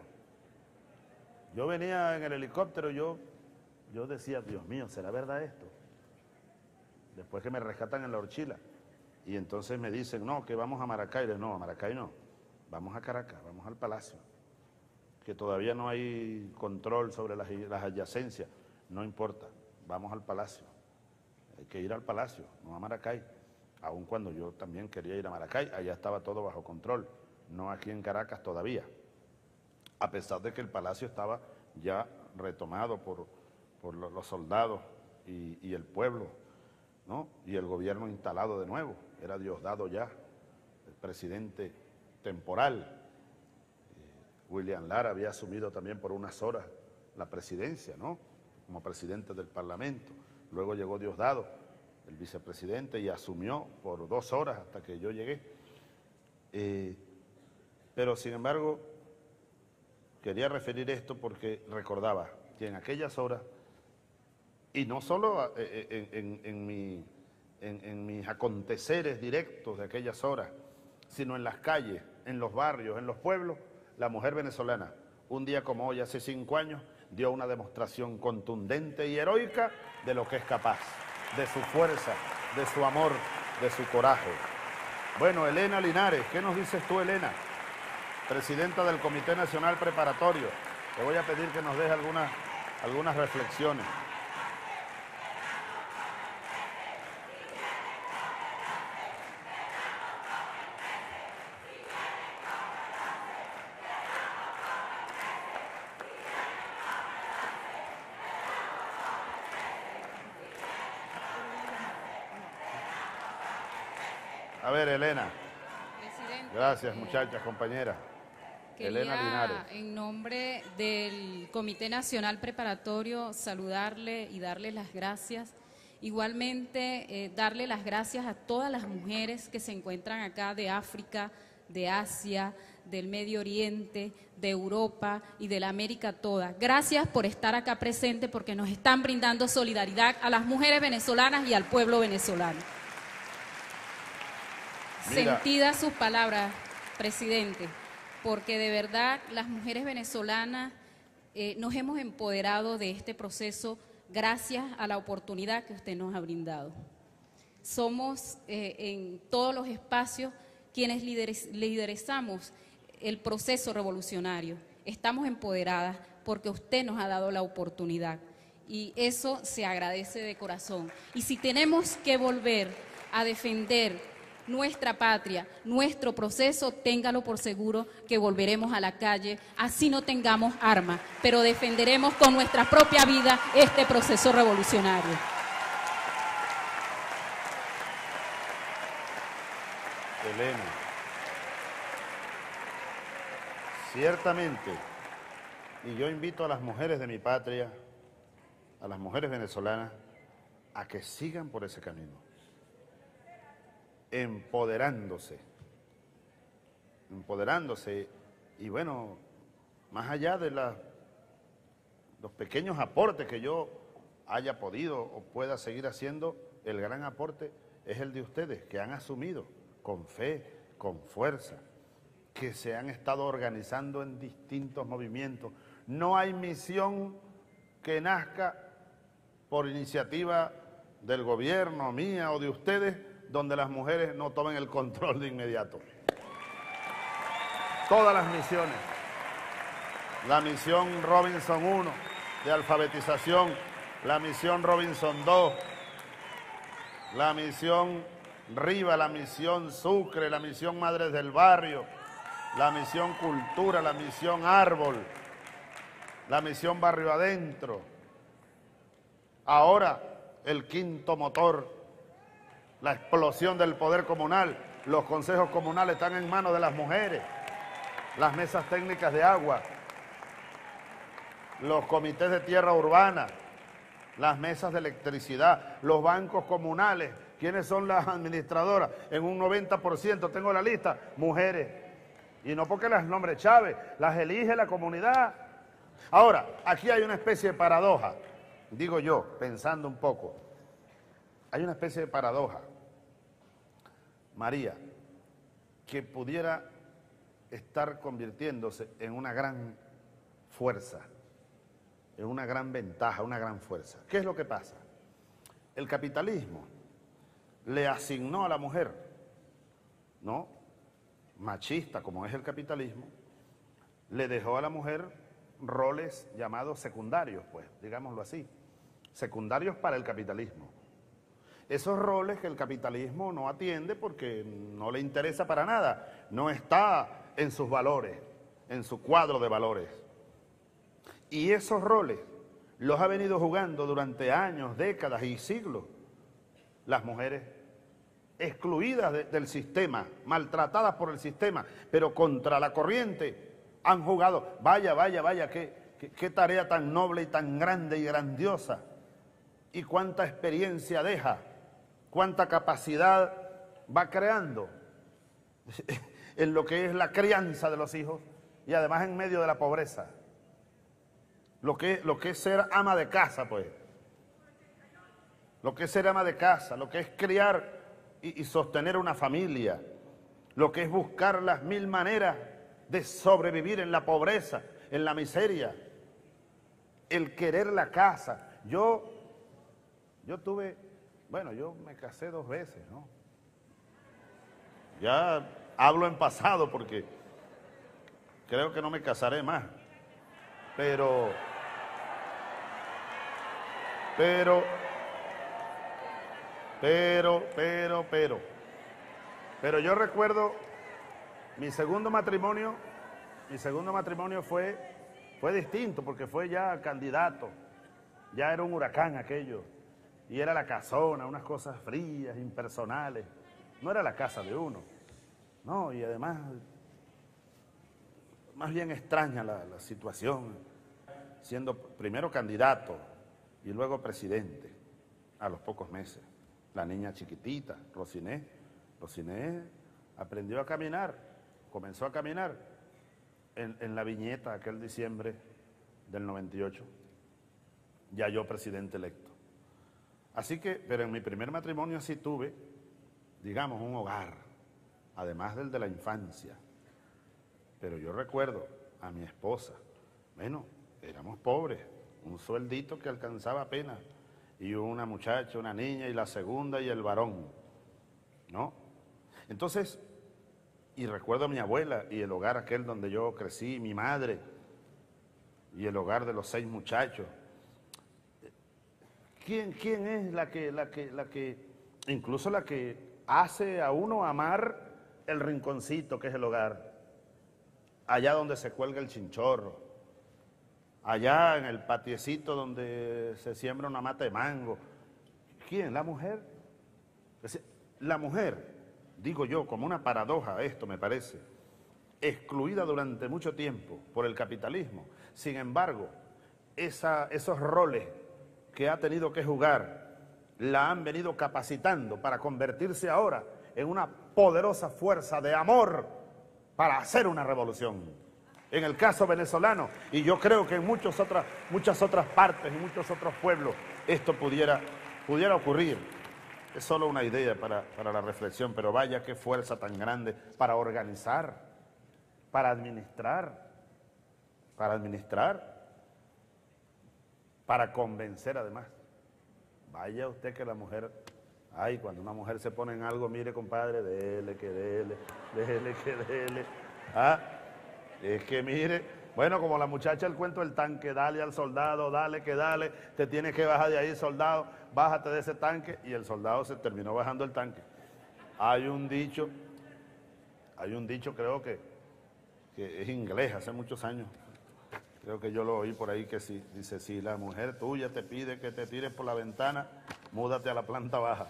Yo venía en el helicóptero, yo, yo decía, Dios mío, ¿será verdad esto? Después que me rescatan en La Orchila. Y entonces me dicen, no, que vamos a Maracay. No, a Maracay no, vamos a Caracas, vamos al Palacio. Que todavía no hay control sobre las, las adyacencias. No importa, vamos al Palacio. Hay que ir al Palacio, no a Maracay. Aun cuando yo también quería ir a Maracay, allá estaba todo bajo control. No aquí en Caracas todavía. A pesar de que el palacio estaba ya retomado por, por los soldados y, y el pueblo, ¿no? Y el gobierno instalado de nuevo, era Diosdado ya, el presidente temporal. Eh, William Lara había asumido también por unas horas la presidencia, ¿no? Como presidente del Parlamento. Luego llegó Diosdado, el vicepresidente, y asumió por dos horas hasta que yo llegué. Eh, pero sin embargo... Quería referir esto porque recordaba que en aquellas horas, y no solo en, en, en, mi, en, en mis aconteceres directos de aquellas horas, sino en las calles, en los barrios, en los pueblos, la mujer venezolana, un día como hoy, hace cinco años, dio una demostración contundente y heroica de lo que es capaz, de su fuerza, de su amor, de su coraje. Bueno, Elena Linares, ¿qué nos dices tú, Elena? Presidenta del Comité Nacional Preparatorio. Te voy a pedir que nos deje algunas, algunas reflexiones. A ver, Elena.
Presidente,
Gracias,
eh,
muchachas, compañeras.
Quería,
Elena Linares.
en nombre del Comité Nacional Preparatorio, saludarle y darle las gracias. Igualmente, eh, darle las gracias a todas las mujeres que se encuentran acá de África, de Asia, del Medio Oriente, de Europa y de la América toda. Gracias por estar acá presente porque nos están brindando solidaridad a las mujeres venezolanas y al pueblo venezolano.
Mira.
Sentidas sus palabras, presidente, porque de verdad las mujeres venezolanas eh, nos hemos empoderado de este proceso gracias a la oportunidad que usted nos ha brindado. Somos eh, en todos los espacios quienes lideres, liderizamos el proceso revolucionario. Estamos empoderadas porque usted nos ha dado la oportunidad. Y eso se agradece de corazón. Y si tenemos que volver a defender nuestra patria, nuestro proceso, téngalo por seguro que volveremos a la calle, así no tengamos armas, pero defenderemos con nuestra propia vida este proceso revolucionario.
Elena, ciertamente, y yo invito a las mujeres de mi patria, a las mujeres venezolanas, a que sigan por ese camino, empoderándose, empoderándose, y bueno, más allá de la, los pequeños aportes que yo haya podido o pueda seguir haciendo, el gran aporte es el de ustedes, que han asumido con fe, con fuerza, que se han estado organizando en distintos movimientos. No hay misión que nazca por iniciativa del gobierno, mía o de ustedes, donde las mujeres no tomen el control de inmediato. Todas las misiones, la misión Robinson uno de alfabetización, la misión Robinson dos, la misión Riva, la misión Sucre, la misión Madres del Barrio, la misión Cultura, la misión Árbol, la misión Barrio Adentro. Ahora el quinto motor, la explosión del poder comunal. Los consejos comunales están en manos de las mujeres, las mesas técnicas de agua, los comités de tierra urbana, las mesas de electricidad, los bancos comunales. ¿Quiénes son las administradoras? En un noventa por ciento, tengo la lista, mujeres. Y no porque las nombre Chávez, las elige la comunidad. Ahora, aquí hay una especie de paradoja, digo yo, pensando un poco. Hay una especie de paradoja, María, que pudiera estar convirtiéndose en una gran fuerza, en una gran ventaja, una gran fuerza. ¿Qué es lo que pasa? El capitalismo le asignó a la mujer, ¿no?, machista como es el capitalismo, le dejó a la mujer roles llamados secundarios, pues, digámoslo así, secundarios para el capitalismo. Esos roles que el capitalismo no atiende porque no le interesa para nada, no está en sus valores, en su cuadro de valores. Y esos roles los ha venido jugando durante años, décadas y siglos las mujeres, excluidas de, del sistema, maltratadas por el sistema, pero contra la corriente han jugado. Vaya, vaya, vaya, qué, qué, qué tarea tan noble y tan grande y grandiosa. Y cuánta experiencia deja, cuánta capacidad va creando en lo que es la crianza de los hijos y además en medio de la pobreza. Lo que, lo que es ser ama de casa, pues. Lo que es ser ama de casa, lo que es criar y, y sostener una familia, lo que es buscar las mil maneras de sobrevivir en la pobreza, en la miseria, el querer la casa. Yo, yo tuve, bueno, yo me casé dos veces, ¿no? Ya hablo en pasado porque creo que no me casaré más, pero, pero, pero, pero, pero, pero yo recuerdo mi segundo matrimonio, mi segundo matrimonio fue, fue distinto porque fue ya candidato, ya era un huracán aquello, y era la casona, unas cosas frías, impersonales, no era la casa de uno, no, y además, más bien extraña la, la situación, siendo primero candidato y luego presidente a los pocos meses. La niña chiquitita, Rosiné, Rosiné aprendió a caminar, comenzó a caminar en, en la viñeta aquel diciembre del noventa y ocho, ya yo presidente electo. Así que, pero en mi primer matrimonio sí tuve, digamos, un hogar, además del de la infancia. Pero yo recuerdo a mi esposa, bueno, éramos pobres, un sueldito que alcanzaba apenas, y una muchacha, una niña, y la segunda y el varón, ¿no? Entonces, y recuerdo a mi abuela y el hogar aquel donde yo crecí, mi madre, y el hogar de los seis muchachos. ¿Quién, quién es la que, la que, la que, incluso la que hace a uno amar el rinconcito que es el hogar? Allá donde se cuelga el chinchorro, allá en el patiecito donde se siembra una mata de mango. ¿Quién? ¿La mujer? Es decir, la mujer, digo yo, como una paradoja esto me parece, excluida durante mucho tiempo por el capitalismo. Sin embargo, esa, esos roles que ha tenido que jugar la han venido capacitando para convertirse ahora en una poderosa fuerza de amor para hacer una revolución. En el caso venezolano, y yo creo que en muchas otras, muchas otras partes y muchos otros pueblos, esto pudiera, pudiera ocurrir. Es solo una idea para, para la reflexión, pero vaya qué fuerza tan grande para organizar, para administrar, para administrar, para convencer además. Vaya usted que la mujer, ay, cuando una mujer se pone en algo, mire compadre, dele, que dele, dele, que dele, ah, es que mire, bueno, como la muchacha el cuento del tanque, dale al soldado, dale, que dale, te tienes que bajar de ahí, soldado, bájate de ese tanque, y el soldado se terminó bajando el tanque. Hay un dicho, hay un dicho creo que, que es inglés, hace muchos años, creo que yo lo oí por ahí, que si, dice, si la mujer tuya te pide que te tires por la ventana, múdate a la planta baja.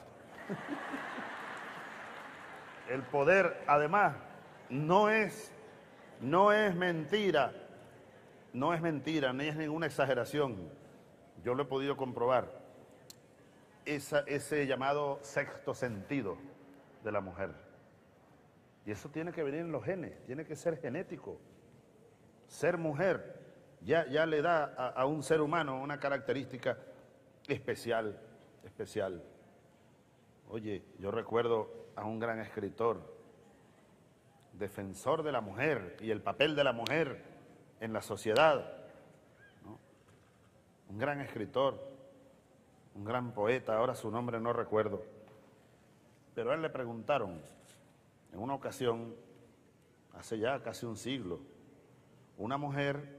El poder, además, no es, no es mentira, no es mentira, ni es ninguna exageración. Yo lo he podido comprobar. Esa, ese llamado sexto sentido de la mujer. Y eso tiene que venir en los genes, tiene que ser genético. Ser mujer ya, ya le da a, a un ser humano una característica especial, especial. Oye, yo recuerdo a un gran escritor, defensor de la mujer y el papel de la mujer en la sociedad, ¿no? Un gran escritor, un gran poeta, ahora su nombre no recuerdo, pero a él le preguntaron en una ocasión, hace ya casi un siglo, una mujer,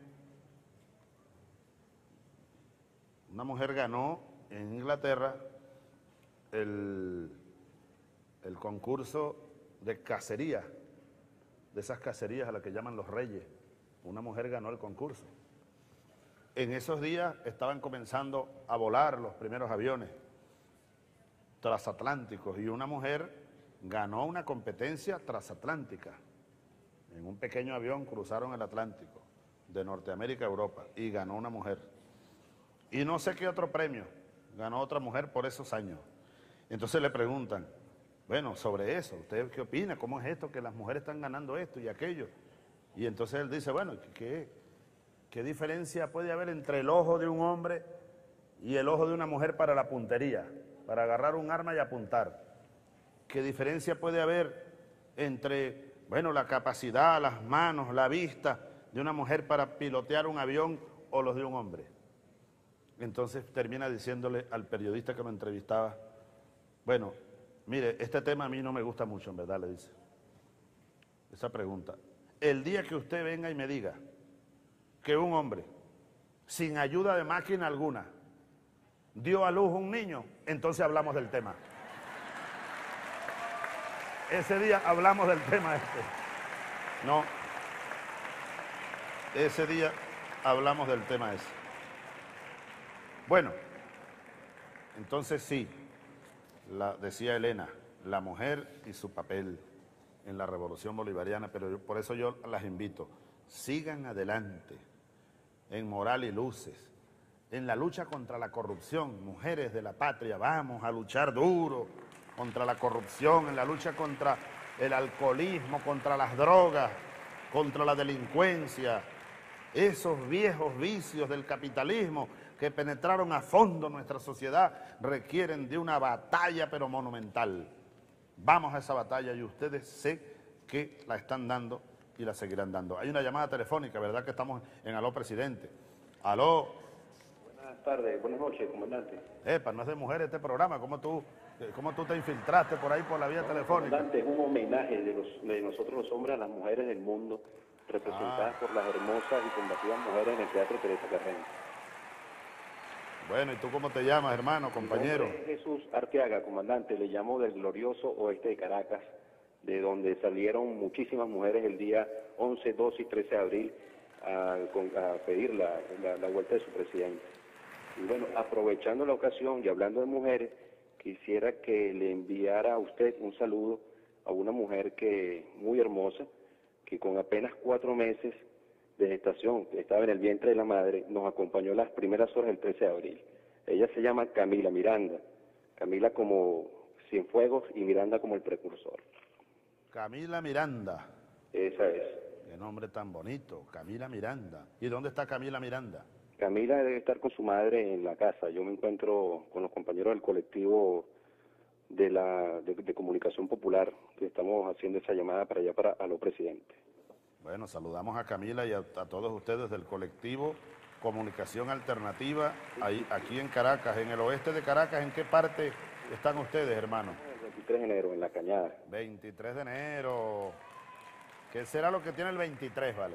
una mujer ganó en Inglaterra el, el concurso de cacería, de esas cacerías a las que llaman los reyes. Una mujer ganó el concurso. En esos días estaban comenzando a volar los primeros aviones transatlánticos y una mujer ganó una competencia transatlántica. En un pequeño avión cruzaron el Atlántico, de Norteamérica a Europa, y ganó una mujer. Y no sé qué otro premio ganó otra mujer por esos años. Entonces le preguntan, bueno, sobre eso, ¿usted qué opina? ¿Cómo es esto que las mujeres están ganando esto y aquello? Y entonces él dice, bueno, ¿qué, qué diferencia puede haber entre el ojo de un hombre y el ojo de una mujer para la puntería, para agarrar un arma y apuntar? ¿Qué diferencia puede haber entre, bueno, la capacidad, las manos, la vista de una mujer para pilotear un avión o los de un hombre? Entonces termina diciéndole al periodista que lo entrevistaba, bueno, mire, este tema a mí no me gusta mucho, en verdad, le dice. Esa pregunta. El día que usted venga y me diga que un hombre, sin ayuda de máquina alguna, dio a luz un niño, entonces hablamos del tema. Ese día hablamos del tema este. No. Ese día hablamos del tema ese. Bueno, entonces sí, la, decía Elena, la mujer y su papel en la revolución bolivariana, pero yo, por eso yo las invito, sigan adelante en moral y luces, en la lucha contra la corrupción. Mujeres de la patria, vamos a luchar duro contra la corrupción, en la lucha contra el alcoholismo, contra las drogas, contra la delincuencia, esos viejos vicios del capitalismo que penetraron a fondo nuestra sociedad requieren de una batalla pero monumental. Vamos a esa batalla y ustedes sé que la están dando y la seguirán dando. Hay una llamada telefónica, ¿verdad? Que estamos en Aló Presidente. Aló.
Buenas tardes, buenas noches, comandante.
Epa, no es de mujeres este programa, ¿cómo tú, cómo tú te infiltraste por ahí por la vía
no,
telefónica?
Comandante, es un homenaje de, los, de nosotros los hombres a las mujeres del mundo representadas
Ah.
por las hermosas y combativas mujeres en el Teatro Teresa Carreño.
Bueno, ¿y tú cómo te llamas, hermano, compañero?
Mi nombre es Jesús Arteaga, comandante, le llamo del glorioso oeste de Caracas, de donde salieron muchísimas mujeres el día once, doce y trece de abril a, con- a pedir la, la- la vuelta de su presidente. Y bueno, aprovechando la ocasión y hablando de mujeres, quisiera que le enviara a usted un saludo a una mujer que muy hermosa, que con apenas cuatro meses de gestación, que estaba en el vientre de la madre, nos acompañó las primeras horas del trece de abril. Ella se llama Camila Miranda. Camila como Cienfuegos y Miranda como el precursor.
Camila Miranda.
Esa es.
Qué nombre tan bonito, Camila Miranda. ¿Y dónde está Camila Miranda?
Camila debe estar con su madre en la casa. Yo me encuentro con los compañeros del colectivo de la de, de comunicación popular, que estamos haciendo esa llamada para allá, para Aló Presidente.
Bueno, saludamos a Camila y a, a todos ustedes del colectivo Comunicación Alternativa, ahí, aquí en Caracas, en el oeste de Caracas. ¿En qué parte están ustedes, hermano?
El veintitrés de enero, en La Cañada.
veintitrés de enero. ¿Qué será lo que tiene el veintitrés, vale?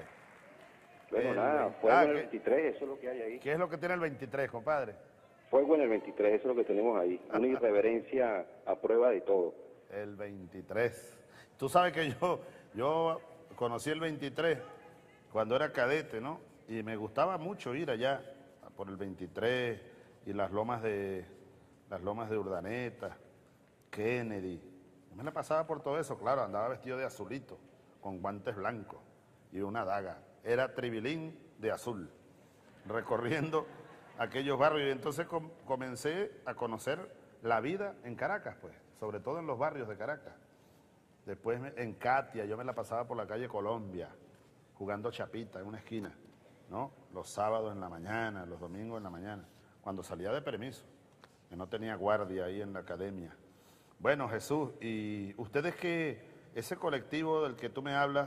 Bueno,
El
nada,
veinte
fuego
ah,
en el
¿qué-
veintitrés, eso es lo que hay ahí.
¿Qué es lo que tiene el veintitrés, compadre?
Fuego en el veintitrés, eso es lo que tenemos ahí. Una irreverencia a prueba de todo.
El veintitrés. Tú sabes que yo, yo conocí el veintitrés cuando era cadete, ¿no? Y me gustaba mucho ir allá por el veintitrés y las lomas de las lomas de Urdaneta, Kennedy. Yo me la pasaba por todo eso, claro, andaba vestido de azulito, con guantes blancos y una daga. Era tribilín de azul, recorriendo aquellos barrios. Y entonces com- comencé a conocer la vida en Caracas, pues, sobre todo en los barrios de Caracas. Después me- en Katia, yo me la pasaba por la calle Colombia, jugando chapita en una esquina, ¿no? Los sábados en la mañana, los domingos en la mañana, cuando salía de permiso, que no tenía guardia ahí en la academia. Bueno, Jesús, y ustedes que, ese colectivo del que tú me hablas,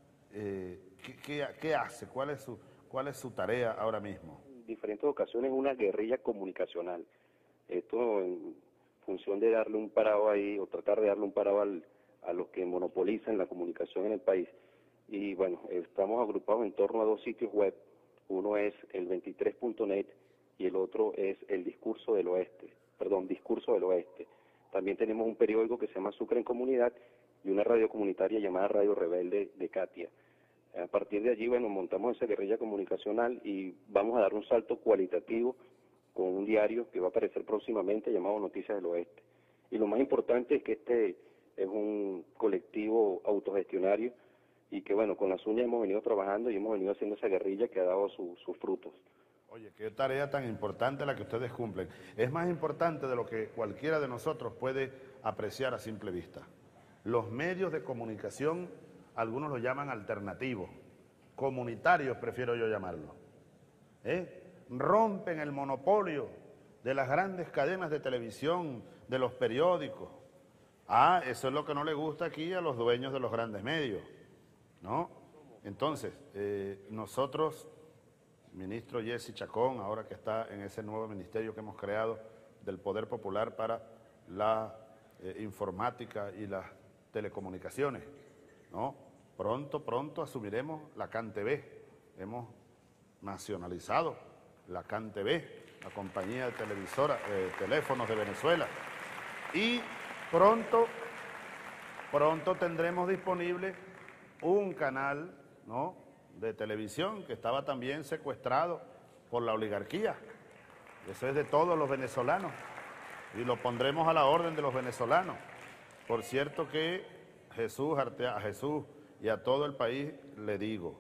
eh, ¿qué, qué- qué hace? ¿Cuál es su, cuál es su tarea ahora mismo?
En diferentes ocasiones una guerrilla comunicacional. Esto en función de darle un parado ahí, o tratar de darle un parado al, a los que monopolizan la comunicación en el país. Y bueno, estamos agrupados en torno a dos sitios web. Uno es el veintitrés punto net y el otro es el Discurso del Oeste, perdón, Discurso del Oeste. También tenemos un periódico que se llama Sucre en Comunidad y una radio comunitaria llamada Radio Rebelde de Katia. A partir de allí, bueno, montamos esa guerrilla comunicacional y vamos a dar un salto cualitativo con un diario que va a aparecer próximamente llamado Noticias del Oeste. Y lo más importante es que este es un colectivo autogestionario y que, bueno, con las uñas hemos venido trabajando y hemos venido haciendo esa guerrilla que ha dado su- sus frutos.
Oye, qué tarea tan importante la que ustedes cumplen. Es más importante de lo que cualquiera de nosotros puede apreciar a simple vista. Los medios de comunicación, algunos los llaman alternativos, comunitarios prefiero yo llamarlo. ¿Eh? Rompen el monopolio de las grandes cadenas de televisión, de los periódicos. Ah, eso es lo que no le gusta aquí a los dueños de los grandes medios, ¿no? Entonces, eh, nosotros, ministro Jesse Chacón, ahora que está en ese nuevo ministerio que hemos creado del Poder Popular para la eh, informática y las telecomunicaciones, ¿no? Pronto, pronto asumiremos la CanTV. Hemos nacionalizado la CanTV, la compañía de televisora, eh, teléfonos de Venezuela. Y pronto, pronto tendremos disponible un canal, ¿no?, de televisión que estaba también secuestrado por la oligarquía. Eso es de todos los venezolanos y lo pondremos a la orden de los venezolanos. Por cierto que Jesús, Artea- a Jesús y a todo el país le digo,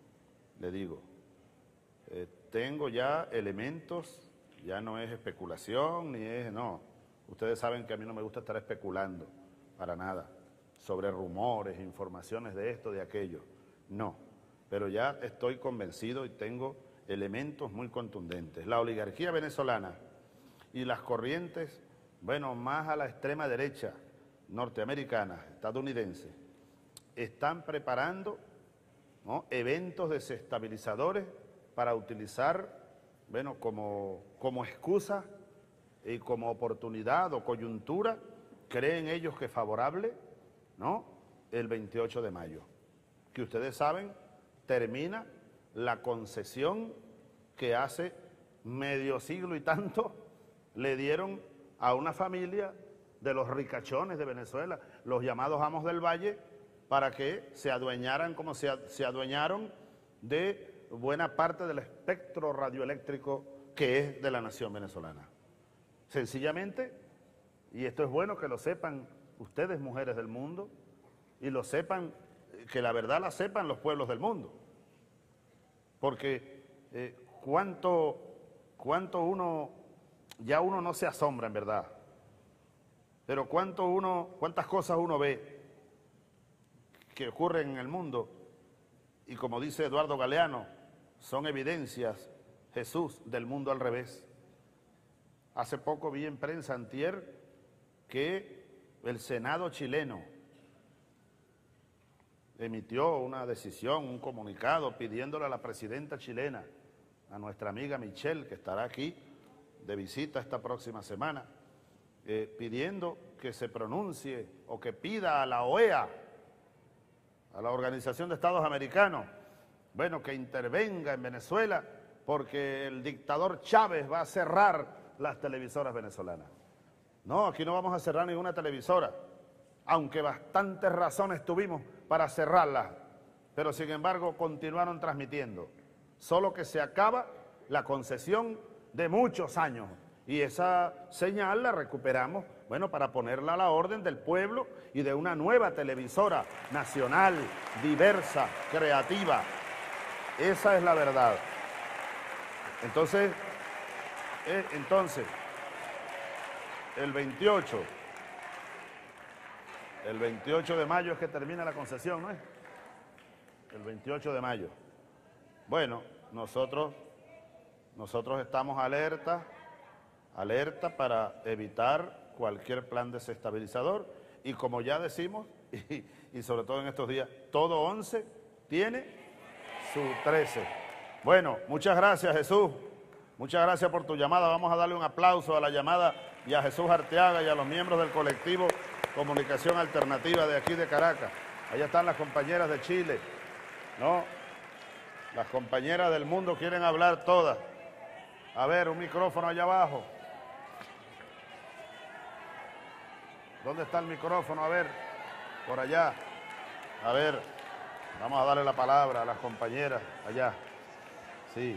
le digo, eh, tengo ya elementos, ya no es especulación ni es, no. Ustedes saben que a mí no me gusta estar especulando para nada sobre rumores, informaciones de esto, de aquello. No, pero ya estoy convencido y tengo elementos muy contundentes. La oligarquía venezolana y las corrientes, bueno, más a la extrema derecha norteamericana, estadounidense, están preparando, ¿no?, eventos desestabilizadores para utilizar, bueno, como, como excusa y como oportunidad o coyuntura, creen ellos que favorable, ¿no?, el veintiocho de mayo, que ustedes saben termina la concesión que hace medio siglo y tanto le dieron a una familia de los ricachones de Venezuela, los llamados amos del valle, para que se adueñaran como se, se adueñaron de buena parte del espectro radioeléctrico que es de la nación venezolana. Sencillamente, y esto es bueno que lo sepan ustedes, mujeres del mundo, y lo sepan, que la verdad la sepan los pueblos del mundo, porque eh, cuánto, cuánto uno, ya uno no se asombra en verdad, pero cuánto uno, cuántas cosas uno ve que ocurren en el mundo, y como dice Eduardo Galeano, son evidencias, Jesús, del mundo al revés. Hace poco vi en prensa antier que el Senado chileno emitió una decisión, un comunicado pidiéndole a la presidenta chilena, a nuestra amiga Michelle, que estará aquí de visita esta próxima semana, eh, pidiendo que se pronuncie o que pida a la O E A, a la Organización de Estados Americanos, bueno, que intervenga en Venezuela porque el dictador Chávez va a cerrar las televisoras venezolanas. No, aquí no vamos a cerrar ninguna televisora, aunque bastantes razones tuvimos para cerrarlas, pero sin embargo continuaron transmitiendo, solo que se acaba la concesión de muchos años, y esa señal la recuperamos, bueno, para ponerla a la orden del pueblo y de una nueva televisora nacional, diversa, creativa. Esa es la verdad. Entonces, eh, entonces, el veintiocho, el veintiocho de mayo es que termina la concesión, ¿no es? El veintiocho de mayo. Bueno, nosotros, nosotros estamos alerta, alerta para evitar cualquier plan desestabilizador, y como ya decimos, y, y sobre todo en estos días, todo once tiene su trece. Bueno, muchas gracias, Jesús, muchas gracias por tu llamada. Vamos a darle un aplauso a la llamada y a Jesús Arteaga y a los miembros del colectivo Comunicación Alternativa de aquí de Caracas. Allá están las compañeras de Chile, ¿no? Las compañeras del mundo quieren hablar todas. A ver, un micrófono allá abajo. ¿Dónde está el micrófono? A ver, por allá. A ver, vamos a darle la palabra a las compañeras allá. Sí.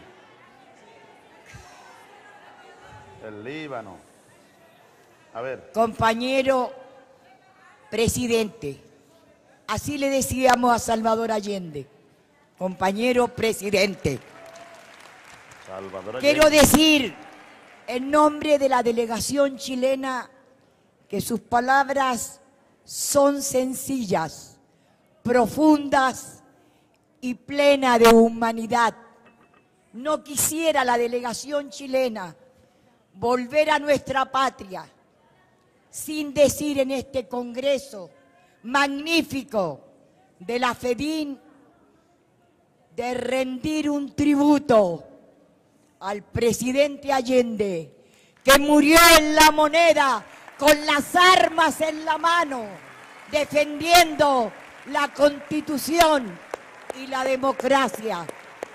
El Líbano. A ver.
Compañero presidente, así le decíamos a Salvador Allende. Compañero presidente.
Salvador Allende.
Quiero decir, en nombre de la delegación chilena, que sus palabras son sencillas, profundas y plenas de humanidad. No quisiera la delegación chilena volver a nuestra patria sin decir en este congreso magnífico de la FEDIN de rendir un tributo al presidente Allende, que murió en La Moneda con las armas en la mano, defendiendo la Constitución y la democracia.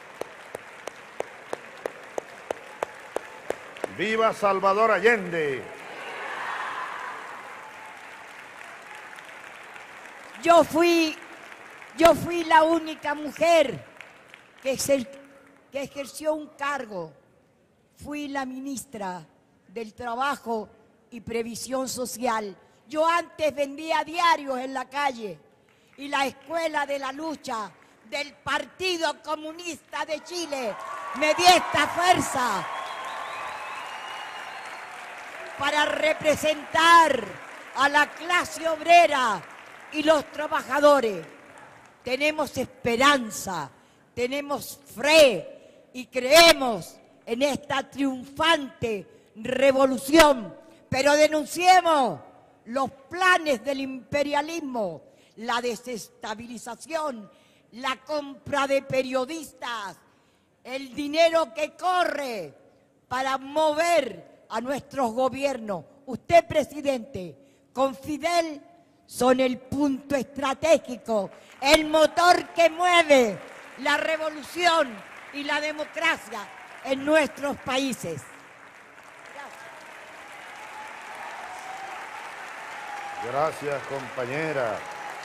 ¡Viva Salvador Allende!
Yo fui, yo fui la única mujer que, ejer, que ejerció un cargo. Fui la ministra del Trabajo y Previsión Social. Yo antes vendía diarios en la calle, y la Escuela de la Lucha del Partido Comunista de Chile me dio esta fuerza para representar a la clase obrera y los trabajadores. Tenemos esperanza, tenemos fe y creemos en esta triunfante revolución, pero denunciemos los planes del imperialismo, la desestabilización, la compra de periodistas, el dinero que corre para mover a nuestros gobiernos. Usted, presidente, con Fidel son el punto estratégico, el motor que mueve la revolución y la democracia en nuestros países.
Gracias, compañera.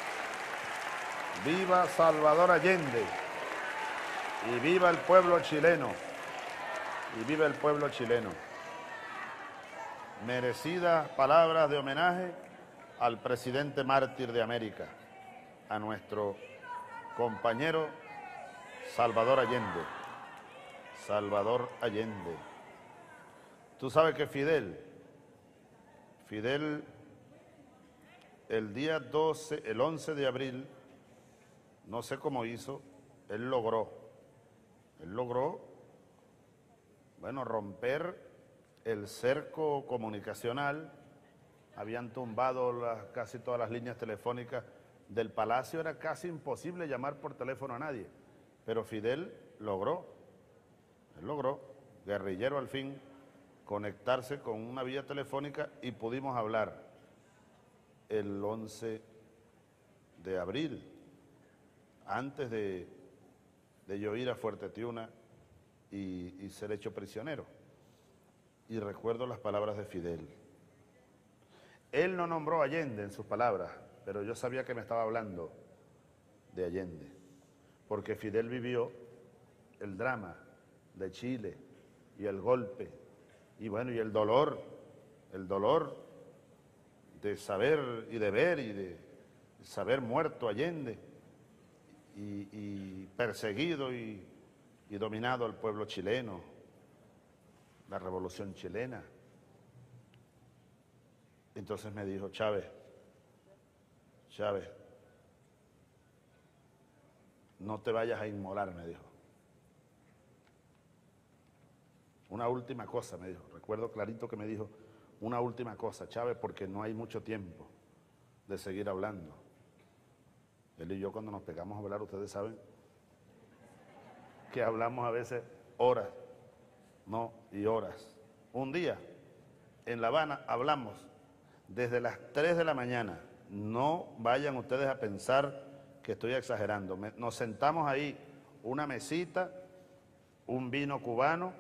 Viva Salvador Allende y viva el pueblo chileno. Y viva el pueblo chileno. Merecidas palabras de homenaje al presidente mártir de América, a nuestro compañero Salvador Allende. Salvador Allende. Tú sabes que Fidel, Fidel, el día doce, el once de abril, no sé cómo hizo, él logró, él logró, bueno, romper el cerco comunicacional. Habían tumbado las, casi todas las líneas telefónicas del palacio, era casi imposible llamar por teléfono a nadie, pero Fidel logró, él logró, guerrillero al fin, conectarse con una vía telefónica y pudimos hablar el once de abril, antes de, de yo ir a Fuerte Tiuna y, y ser hecho prisionero. Y recuerdo las palabras de Fidel. Él no nombró a Allende en sus palabras, pero yo sabía que me estaba hablando de Allende, porque Fidel vivió el drama de Chile y el golpe, y bueno, y el dolor, el dolor de saber y de ver y de saber muerto Allende y, y perseguido y, y dominado al pueblo chileno, la revolución chilena. Entonces me dijo, Chávez, Chávez, no te vayas a inmolar, me dijo. Una última cosa, me dijo, recuerdo clarito que me dijo, una última cosa, Chávez, porque no hay mucho tiempo de seguir hablando. Él y yo cuando nos pegamos a hablar, ustedes saben que hablamos a veces horas, no, y horas. Un día, en La Habana, hablamos desde las tres de la mañana. No vayan ustedes a pensar que estoy exagerando. Me, nos sentamos ahí, una mesita, un vino cubano,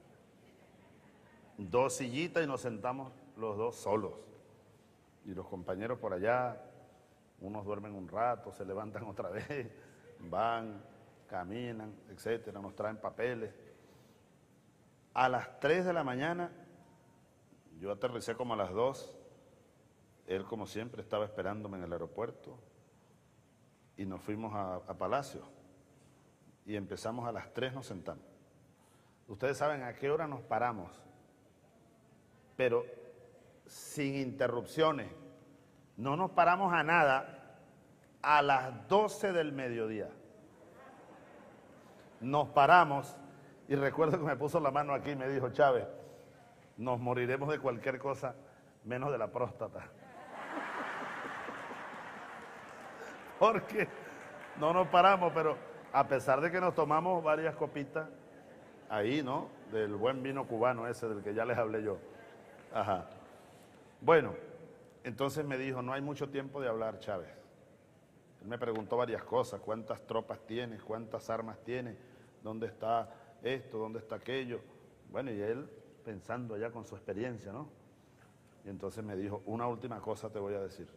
dos sillitas y nos sentamos los dos solos. Y los compañeros por allá, unos duermen un rato, se levantan otra vez, van, caminan, etcétera, nos traen papeles. A las tres de la mañana, yo aterricé como a las dos, él como siempre estaba esperándome en el aeropuerto y nos fuimos a, a Palacio y empezamos a las tres, nos sentamos. Ustedes saben a qué hora nos paramos, pero sin interrupciones. No nos paramos a nada a las doce del mediodía. Nos paramos y recuerdo que me puso la mano aquí y me dijo, Chávez, nos moriremos de cualquier cosa menos de la próstata. Porque no nos paramos, pero a pesar de que nos tomamos varias copitas ahí, ¿no? Del buen vino cubano ese del que ya les hablé yo. Ajá. Bueno, entonces me dijo, no hay mucho tiempo de hablar, Chávez. Él me preguntó varias cosas, cuántas tropas tienes, cuántas armas tienes, dónde está esto, dónde está aquello. Bueno, y él pensando ya con su experiencia, ¿no? Y entonces me dijo, una última cosa te voy a decir.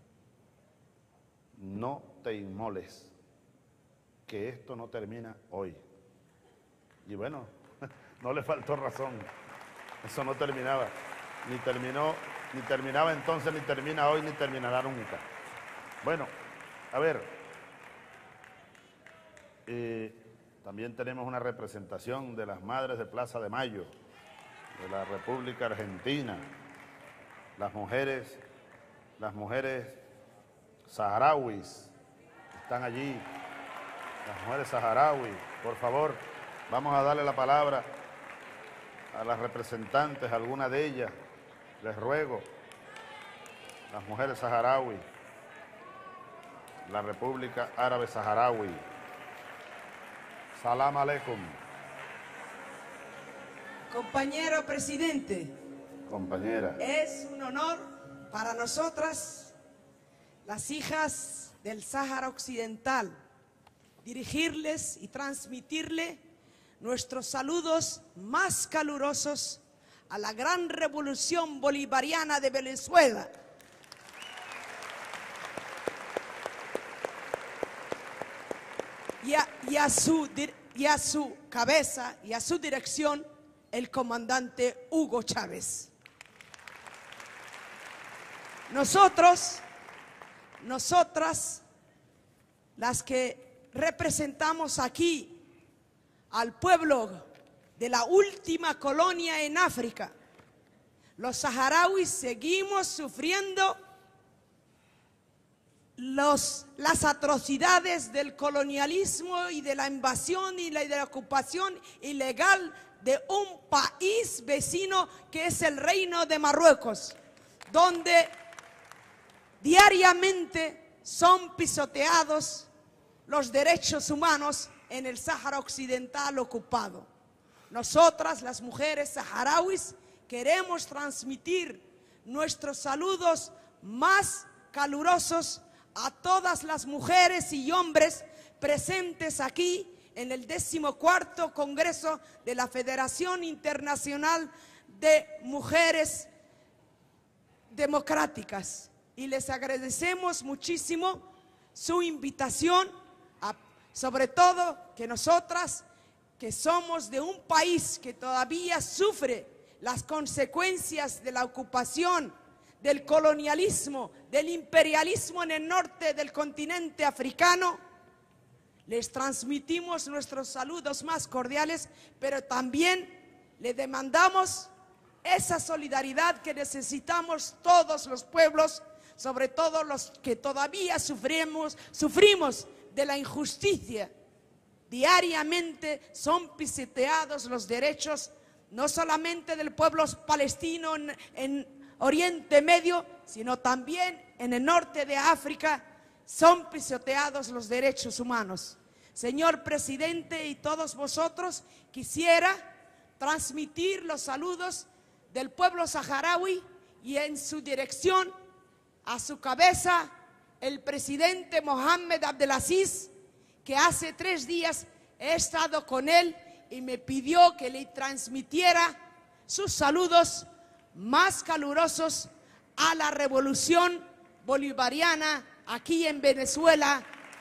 No te inmoles, que esto no termina hoy. Y bueno, no le faltó razón. Eso no terminaba. Ni terminó, ni terminaba entonces, ni termina hoy, ni terminará nunca. Bueno, a ver, eh, también tenemos una representación de las madres de Plaza de Mayo, de la República Argentina, las mujeres, las mujeres saharauis están allí, las mujeres saharauis, por favor, vamos a darle la palabra a las representantes, alguna de ellas, les ruego, las mujeres saharauis, la República Árabe Saharaui. Salam aleikum.
Compañero presidente.
Compañera.
Es un honor para nosotras, las hijas del Sáhara Occidental, dirigirles y transmitirle nuestros saludos más calurosos a la gran revolución bolivariana de Venezuela. Y a, y, a su, y a su cabeza y a su dirección, el comandante Hugo Chávez. Nosotros, nosotras, las que representamos aquí al pueblo de la última colonia en África, los saharauis seguimos sufriendo los, las atrocidades del colonialismo y de la invasión y la, de la ocupación ilegal de un país vecino que es el Reino de Marruecos, donde diariamente son pisoteados los derechos humanos en el Sáhara Occidental ocupado. Nosotras, las mujeres saharauis, queremos transmitir nuestros saludos más calurosos a todas las mujeres y hombres presentes aquí en el decimocuarto Congreso de la Federación Internacional de Mujeres Democráticas. Y les agradecemos muchísimo su invitación, a, sobre todo que nosotras, que somos de un país que todavía sufre las consecuencias de la ocupación, del colonialismo, del imperialismo en el norte del continente africano, les transmitimos nuestros saludos más cordiales, pero también le demandamos esa solidaridad que necesitamos todos los pueblos, sobre todo los que todavía sufrimos, sufrimos de la injusticia. Diariamente son pisoteados los derechos, no solamente del pueblo palestino en, en Oriente Medio, sino también en el norte de África, son pisoteados los derechos humanos. Señor presidente y todos vosotros, quisiera transmitir los saludos del pueblo saharaui y en su dirección, a su cabeza, el presidente Mohamed Abdelaziz, que hace tres días he estado con él y me pidió que le transmitiera sus saludos más calurosos a la revolución bolivariana aquí en Venezuela.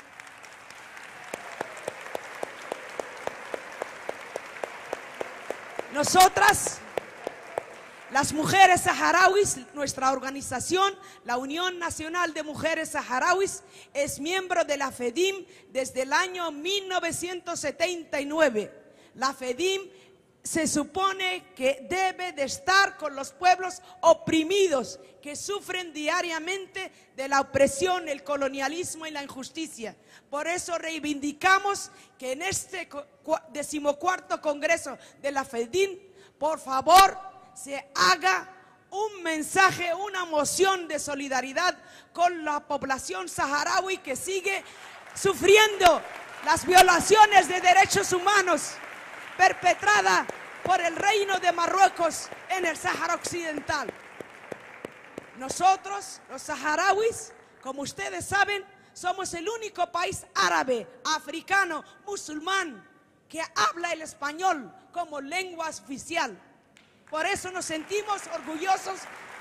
Nosotras, las mujeres saharauis, nuestra organización, la Unión Nacional de Mujeres Saharauis, es miembro de la FEDIM desde el año mil novecientos setenta y nueve. La FEDIM se supone que debe de estar con los pueblos oprimidos que sufren diariamente de la opresión, el colonialismo y la injusticia. Por eso reivindicamos que en este decimocuarto Congreso de la FEDIM, por favor, se haga un mensaje, una moción de solidaridad con la población saharaui que sigue sufriendo las violaciones de derechos humanos perpetrada por el Reino de Marruecos en el Sáhara Occidental. Nosotros, los saharauis, como ustedes saben, somos el único país árabe, africano, musulmán que habla el español como lengua oficial. Por eso nos sentimos orgullosos.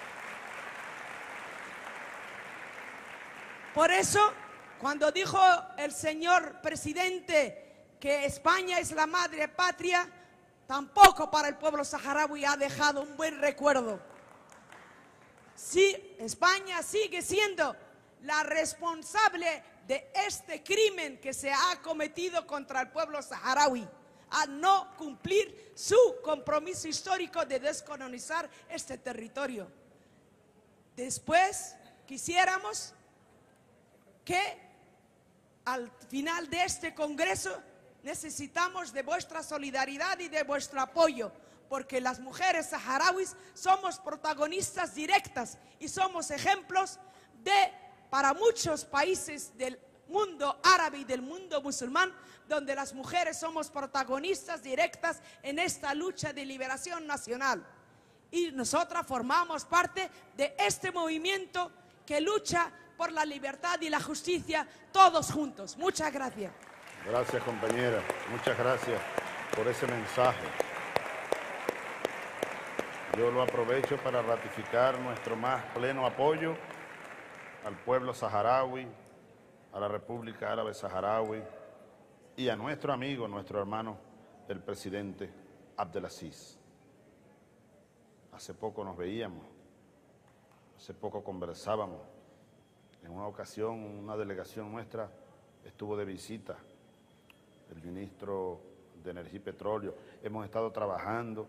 Por eso, cuando dijo el señor presidente que España es la madre patria, tampoco para el pueblo saharaui ha dejado un buen recuerdo. Sí, España sigue siendo la responsable de este crimen que se ha cometido contra el pueblo saharaui, a no cumplir su compromiso histórico de descolonizar este territorio. Después, quisiéramos que al final de este Congreso necesitamos de vuestra solidaridad y de vuestro apoyo, porque las mujeres saharauis somos protagonistas directas y somos ejemplos de, para muchos países del mundo árabe y del mundo musulmán, donde las mujeres somos protagonistas directas en esta lucha de liberación nacional. Y nosotras formamos parte de este movimiento que lucha por la libertad y la justicia todos juntos. Muchas gracias.
Gracias, compañera. Muchas gracias por ese mensaje. Yo lo aprovecho para ratificar nuestro más pleno apoyo al pueblo saharaui, a la República Árabe Saharaui y a nuestro amigo, nuestro hermano, el presidente Abdelaziz. Hace poco nos veíamos, hace poco conversábamos. En una ocasión, una delegación nuestra estuvo de visita, el ministro de Energía y Petróleo. Hemos estado trabajando,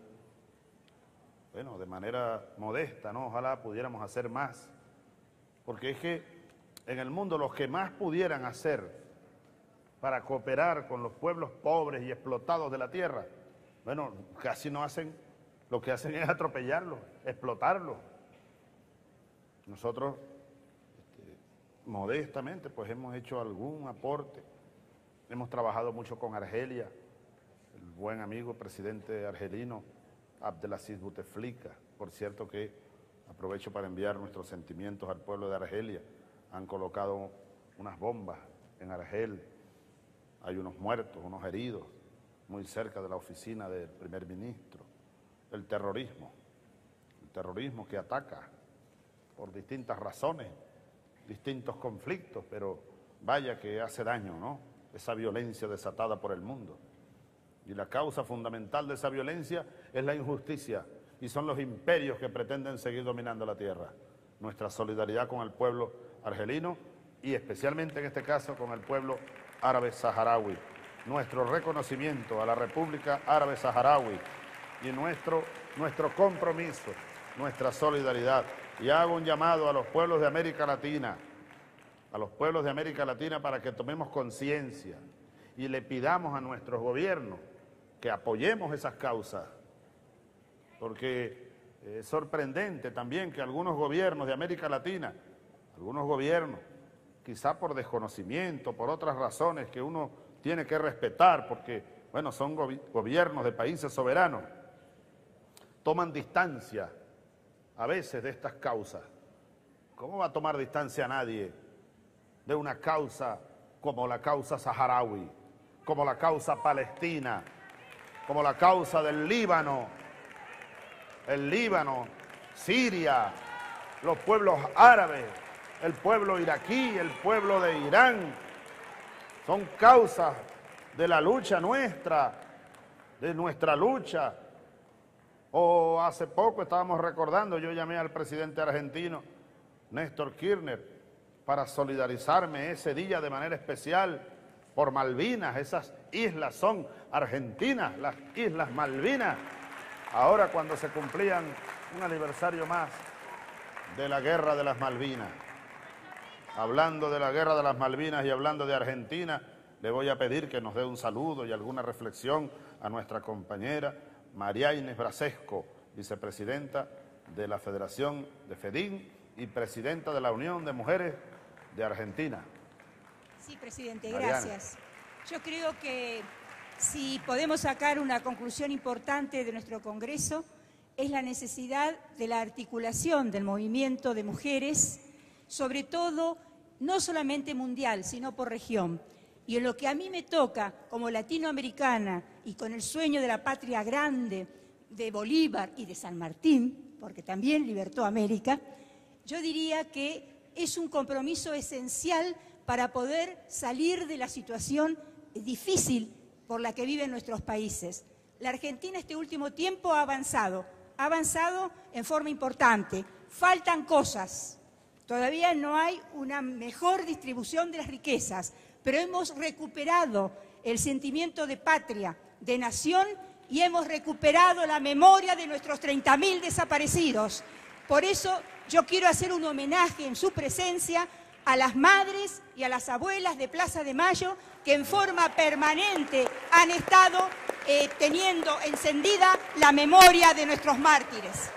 bueno, de manera modesta, ¿no? Ojalá pudiéramos hacer más, porque es que en el mundo los que más pudieran hacer para cooperar con los pueblos pobres y explotados de la tierra, bueno, casi no hacen, lo que hacen es atropellarlos, explotarlos. Nosotros, este, modestamente, pues hemos hecho algún aporte. Hemos trabajado mucho con Argelia, el buen amigo presidente argelino, Abdelaziz Bouteflika. Por cierto que aprovecho para enviar nuestros sentimientos al pueblo de Argelia. Han colocado unas bombas en Argel, hay unos muertos, unos heridos, muy cerca de la oficina del primer ministro. El terrorismo, el terrorismo que ataca por distintas razones, distintos conflictos, pero vaya que hace daño, ¿no? Esa violencia desatada por el mundo. Y la causa fundamental de esa violencia es la injusticia y son los imperios que pretenden seguir dominando la tierra. Nuestra solidaridad con el pueblo argelino y especialmente en este caso con el pueblo árabe saharaui. Nuestro reconocimiento a la República Árabe Saharaui y nuestro, nuestro compromiso, nuestra solidaridad. Y hago un llamado a los pueblos de América Latina, a los pueblos de América Latina para que tomemos conciencia y le pidamos a nuestros gobiernos que apoyemos esas causas, porque es sorprendente también que algunos gobiernos de América Latina, algunos gobiernos, quizá por desconocimiento, por otras razones que uno tiene que respetar, porque, bueno, son gobi- gobiernos de países soberanos, toman distancia a veces de estas causas. ¿Cómo va a tomar distancia nadie de una causa como la causa saharaui, como la causa palestina, como la causa del Líbano, el Líbano, Siria, los pueblos árabes, el pueblo iraquí, el pueblo de Irán? Son causas de la lucha nuestra, de nuestra lucha. O hace poco estábamos recordando, yo llamé al presidente argentino, Néstor Kirchner, para solidarizarme ese día de manera especial por Malvinas. Esas islas son argentinas, las Islas Malvinas. Ahora cuando se cumplían un aniversario más de la Guerra de las Malvinas. Hablando de la Guerra de las Malvinas y hablando de Argentina, le voy a pedir que nos dé un saludo y alguna reflexión a nuestra compañera María Inés Brasesco, vicepresidenta de la Federación de FEDIN y presidenta de la Unión de Mujeres de Argentina.
Sí, presidente,
Mariana.
gracias. Yo creo que si podemos sacar una conclusión importante de nuestro Congreso, es la necesidad de la articulación del movimiento de mujeres, sobre todo, no solamente mundial, sino por región. Y en lo que a mí me toca, como latinoamericana, y con el sueño de la patria grande de Bolívar y de San Martín, porque también libertó América, yo diría que es un compromiso esencial para poder salir de la situación difícil por la que viven nuestros países. La Argentina este último tiempo ha avanzado, ha avanzado en forma importante. Faltan cosas, todavía no hay una mejor distribución de las riquezas, pero hemos recuperado el sentimiento de patria, de nación, y hemos recuperado la memoria de nuestros treinta mil desaparecidos. Por eso yo quiero hacer un homenaje en su presencia a las madres y a las abuelas de Plaza de Mayo que en forma permanente han estado eh, teniendo encendida la memoria de nuestros mártires.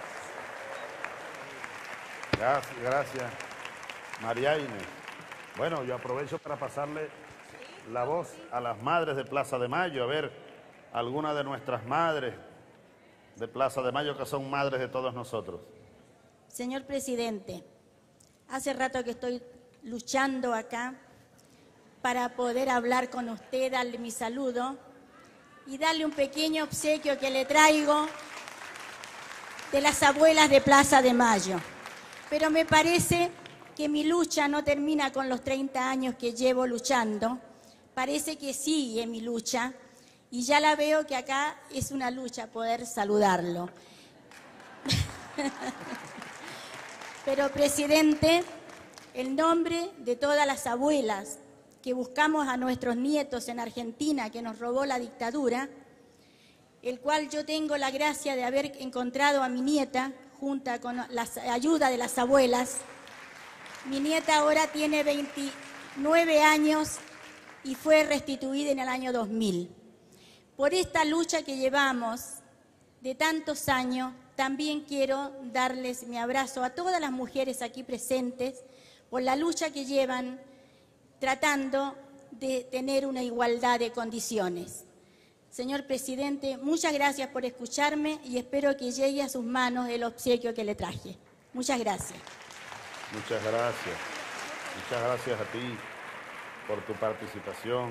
Gracias, gracias, María Inés. Bueno, yo aprovecho para pasarle la voz a las madres de Plaza de Mayo, a ver, algunas de nuestras madres de Plaza de Mayo que son madres de todos nosotros.
Señor presidente, hace rato que estoy luchando acá para poder hablar con usted, darle mi saludo y darle un pequeño obsequio que le traigo de las abuelas de Plaza de Mayo. Pero me parece que mi lucha no termina con los treinta años que llevo luchando. Parece que sigue mi lucha y ya la veo que acá es una lucha poder saludarlo. Pero, presidente, en nombre de todas las abuelas que buscamos a nuestros nietos en Argentina, que nos robó la dictadura, el cual yo tengo la gracia de haber encontrado a mi nieta, junto con la ayuda de las abuelas. Mi nieta ahora tiene veintinueve años y fue restituida en el año dos mil. Por esta lucha que llevamos de tantos años, también quiero darles mi abrazo a todas las mujeres aquí presentes por la lucha que llevan tratando de tener una igualdad de condiciones. Señor presidente, muchas gracias por escucharme y espero que llegue a sus manos el obsequio que le traje. Muchas gracias.
Muchas gracias. Muchas gracias a ti por tu participación,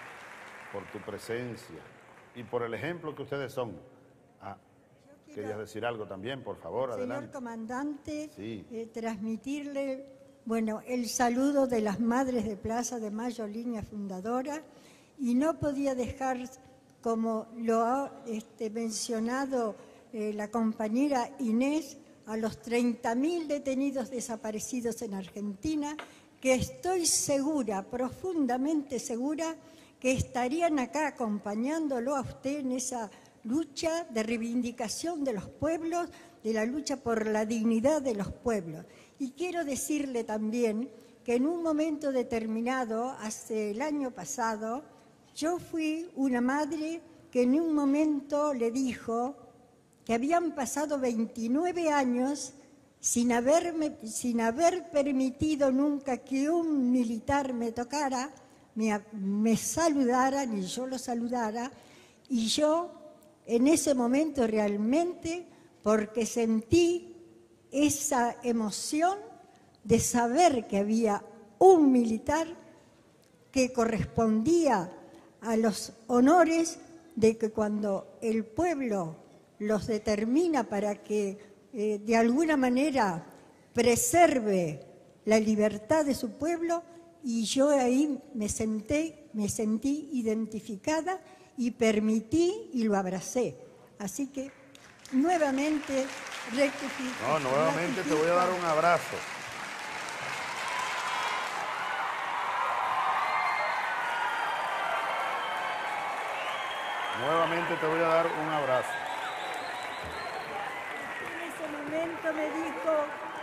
por tu presencia y por el ejemplo que ustedes son. Ah, ¿querías decir algo también? Por favor,
Señor
adelante.
comandante,
Sí.
eh, transmitirle, bueno, el saludo de las Madres de Plaza de Mayo, línea fundadora, y no podía dejar, como lo ha este, mencionado eh, la compañera Inés, a los treinta mil detenidos desaparecidos en Argentina, que estoy segura, profundamente segura, que estarían acá acompañándolo a usted en esa lucha de reivindicación de los pueblos, de la lucha por la dignidad de los pueblos. Y quiero decirle también que en un momento determinado, hace el año pasado, yo fui una madre que en un momento le dijo que habían pasado veintinueve años sin, haberme, sin haber permitido nunca que un militar me tocara, me, me saludara, ni yo lo saludara, y yo en ese momento realmente, porque sentí esa emoción de saber que había un militar que correspondía a los honores de que cuando el pueblo los determina para que eh, de alguna manera preserve la libertad de su pueblo, y yo ahí me senté, me sentí identificada y permití y lo abracé. Así que nuevamente rectifico.
No, nuevamente te voy a dar un abrazo. Nuevamente te voy a dar un abrazo.
En ese momento me dijo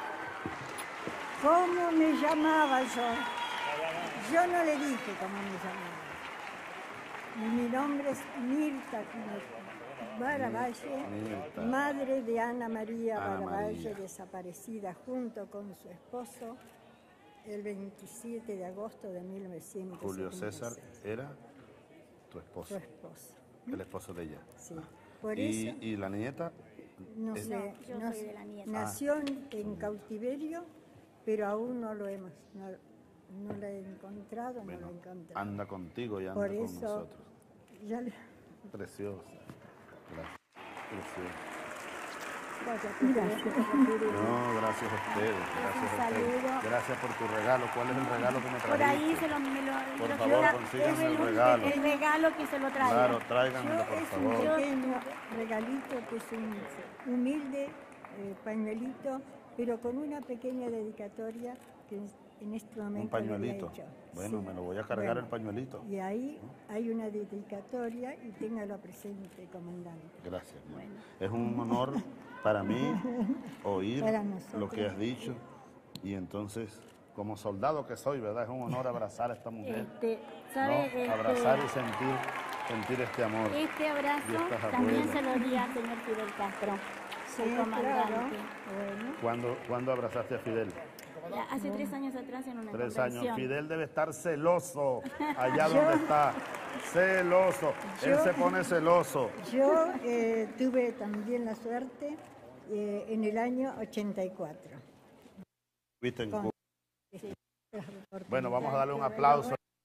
cómo me llamaba yo. Yo no le dije cómo me llamaba. Mi nombre es Mirta Baravalle,
Mirta.
madre de Ana María
Ana
Baravalle,
María.
desaparecida junto con su esposo el veintisiete de agosto de mil novecientos setenta y seis.
Julio César era tu esposo.
Su esposo.
El esposo de ella.
Sí. Por
y,
eso,
y la nieta.
no
es-
sé,
yo
no
soy
sé,
de la nieta.
nació en, en cautiverio, pero aún no lo hemos, no, no la he encontrado,
Bueno,
no la he encontrado.
anda contigo y anda
Por
con
eso,
nosotros.
ya le...
Preciosa. Gracias. Preciosa.
Gracias.
No, gracias a ustedes. Gracias a ustedes. Gracias por tu regalo. ¿Cuál es el regalo que me trajiste?
Por ahí se lo, me lo,
Por
lo-
favor,
la-
consíganme
es
el regalo.
El regalo que se lo traiga.
Claro, tráiganmelo, por
Es un
favor.
pequeño regalito que es un humilde eh, pañuelito, pero con una pequeña dedicatoria que en este momento
Un pañuelito.
le he hecho.
Bueno,
Sí.
me lo voy a cargar
Bueno,
el pañuelito.
Y ahí hay una dedicatoria y téngalo presente, comandante.
Gracias. mi amor. Es un honor para mí oír
Para nosotros.
lo que has dicho. Y entonces, como soldado que soy, ¿verdad? Es un honor abrazar a esta mujer.
Este, ¿sabe?
¿no?
Este,
Abrazar y sentir, sentir este amor.
Este abrazo
de estas
también
abuelas.
se lo di al señor Fidel Castro,
Sí,
el comandante.
claro. Bueno.
¿Cuándo, ¿Cuándo abrazaste a Fidel?
Ya, hace tres años atrás en una
Tres
convención.
años. Fidel debe estar celoso allá
Yo-
donde está. Celoso. Él
Yo-
se pone celoso.
Yo eh, tuve también la suerte eh, en el año ochenta y cuatro.
Viste en
Con-
Cuba.
Sí,
Bueno, vamos a darle un aplauso al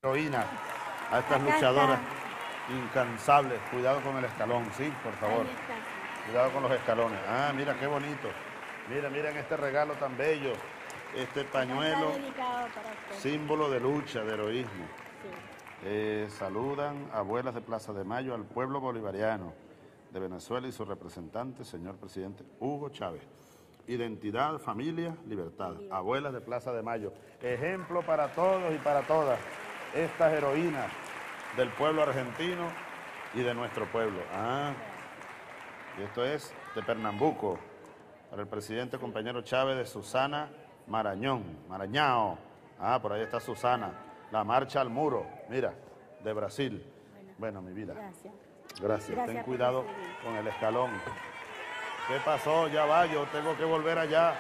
heroínas, a estas
Acá
luchadoras incansables. Cuidado con el escalón, sí, por favor.
Ahí está.
Cuidado con los escalones. Ah, mira qué bonito. Mira, miren este regalo tan bello. Este pañuelo,
Está dedicado para usted.
símbolo de lucha, de heroísmo. Eh, saludan abuelas de Plaza de Mayo al pueblo bolivariano de Venezuela y su representante, señor presidente Hugo Chávez. Identidad, familia, libertad. Abuelas de Plaza de Mayo. Ejemplo para todos y para todas estas heroínas del pueblo argentino y de nuestro pueblo. Ah, y esto es de Pernambuco, para el presidente compañero Chávez, de Susana Marañón, Marañao. Ah, por ahí está Susana. La marcha al muro, mira, de Brasil. Bueno, mi vida.
Gracias.
Gracias.
Gracias
Ten
por
cuidado
recibir.
con el escalón. ¿Qué pasó? Ya va, yo tengo que volver allá.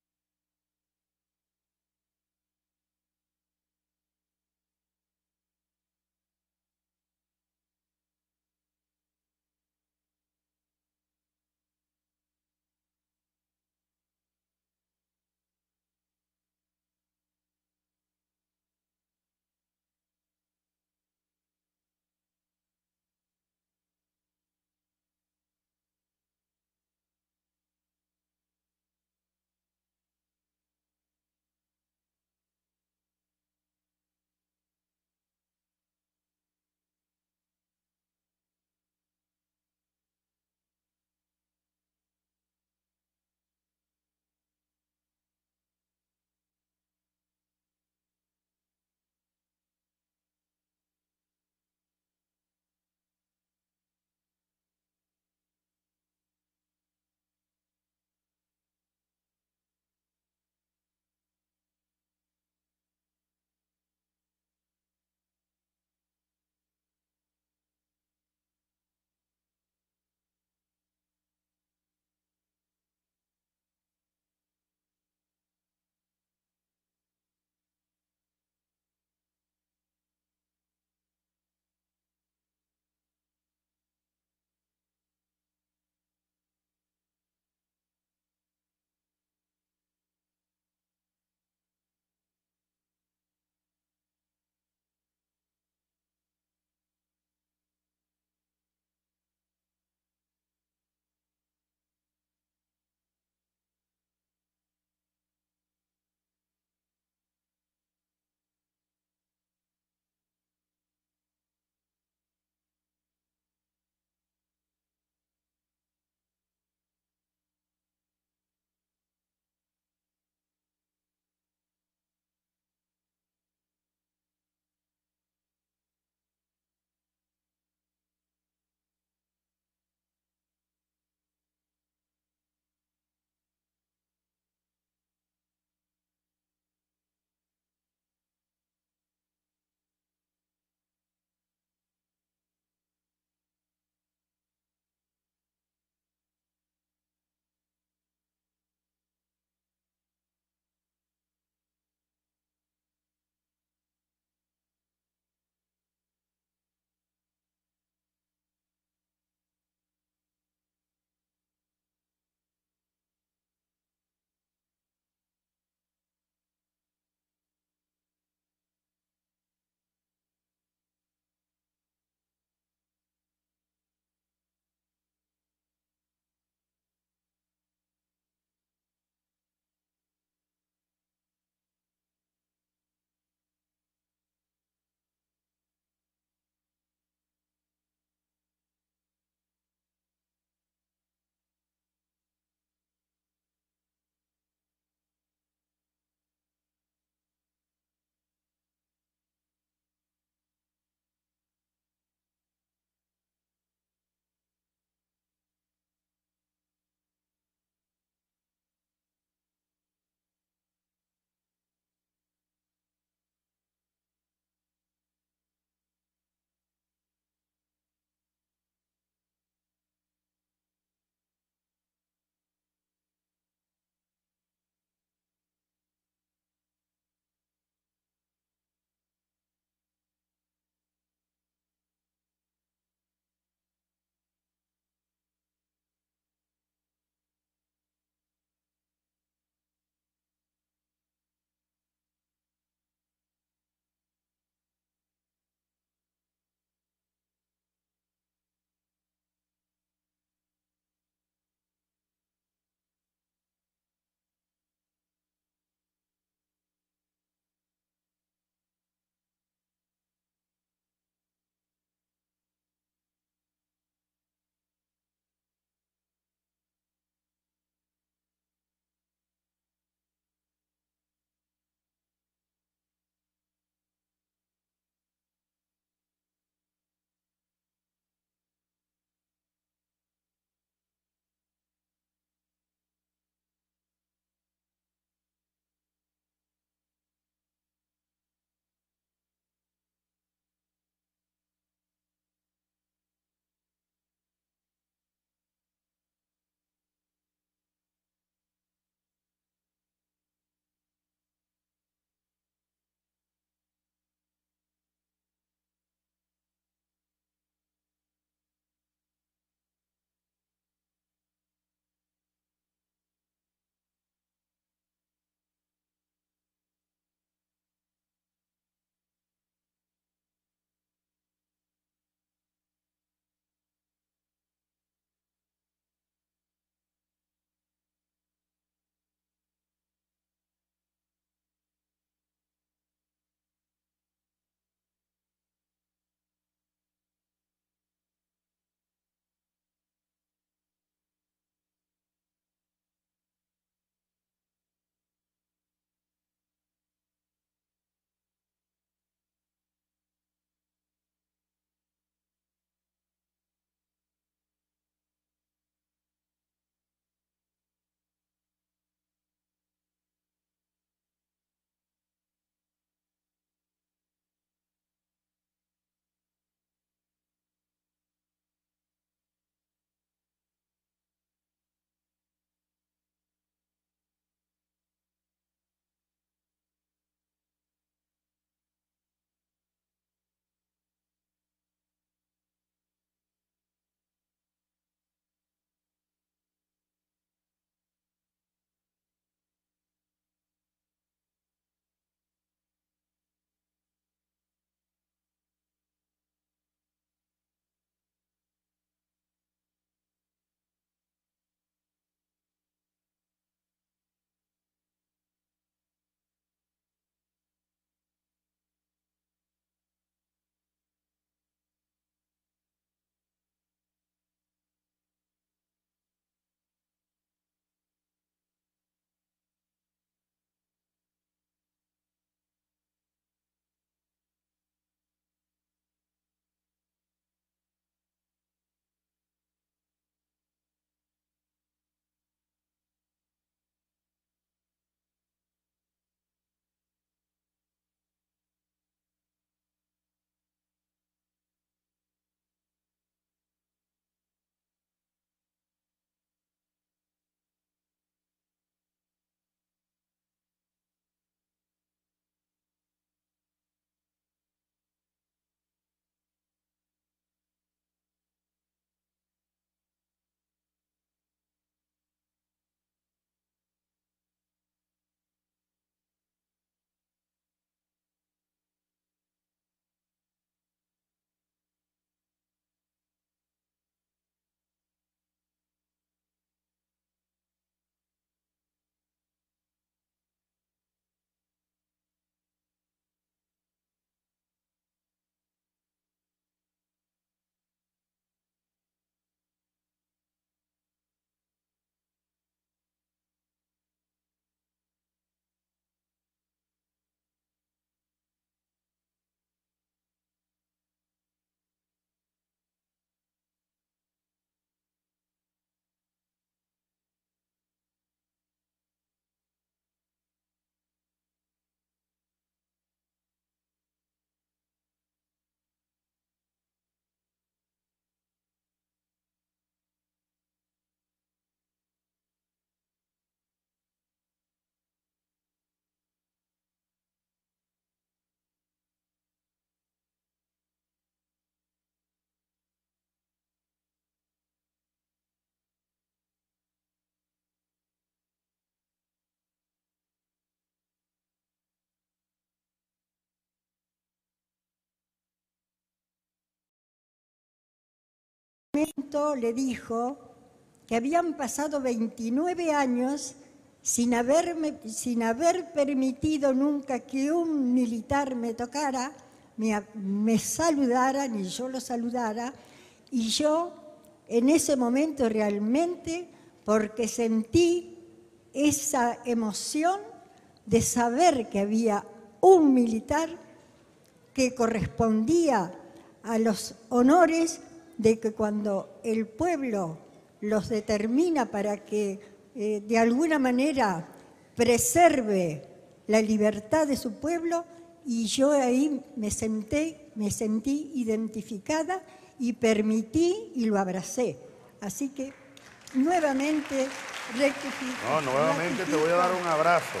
momento le dijo que habían pasado veintinueve años sin, haberme, sin haber permitido nunca que un militar me tocara, me, me saludara, ni yo lo saludara, y yo en ese momento realmente, porque sentí esa emoción de saber que había un militar que correspondía a los honores de que cuando el pueblo los determina para que eh, de alguna manera preserve la libertad de su pueblo, y yo ahí me senté, me sentí identificada y permití y lo abracé. Así que nuevamente rectifico.
No, nuevamente te voy a dar un abrazo.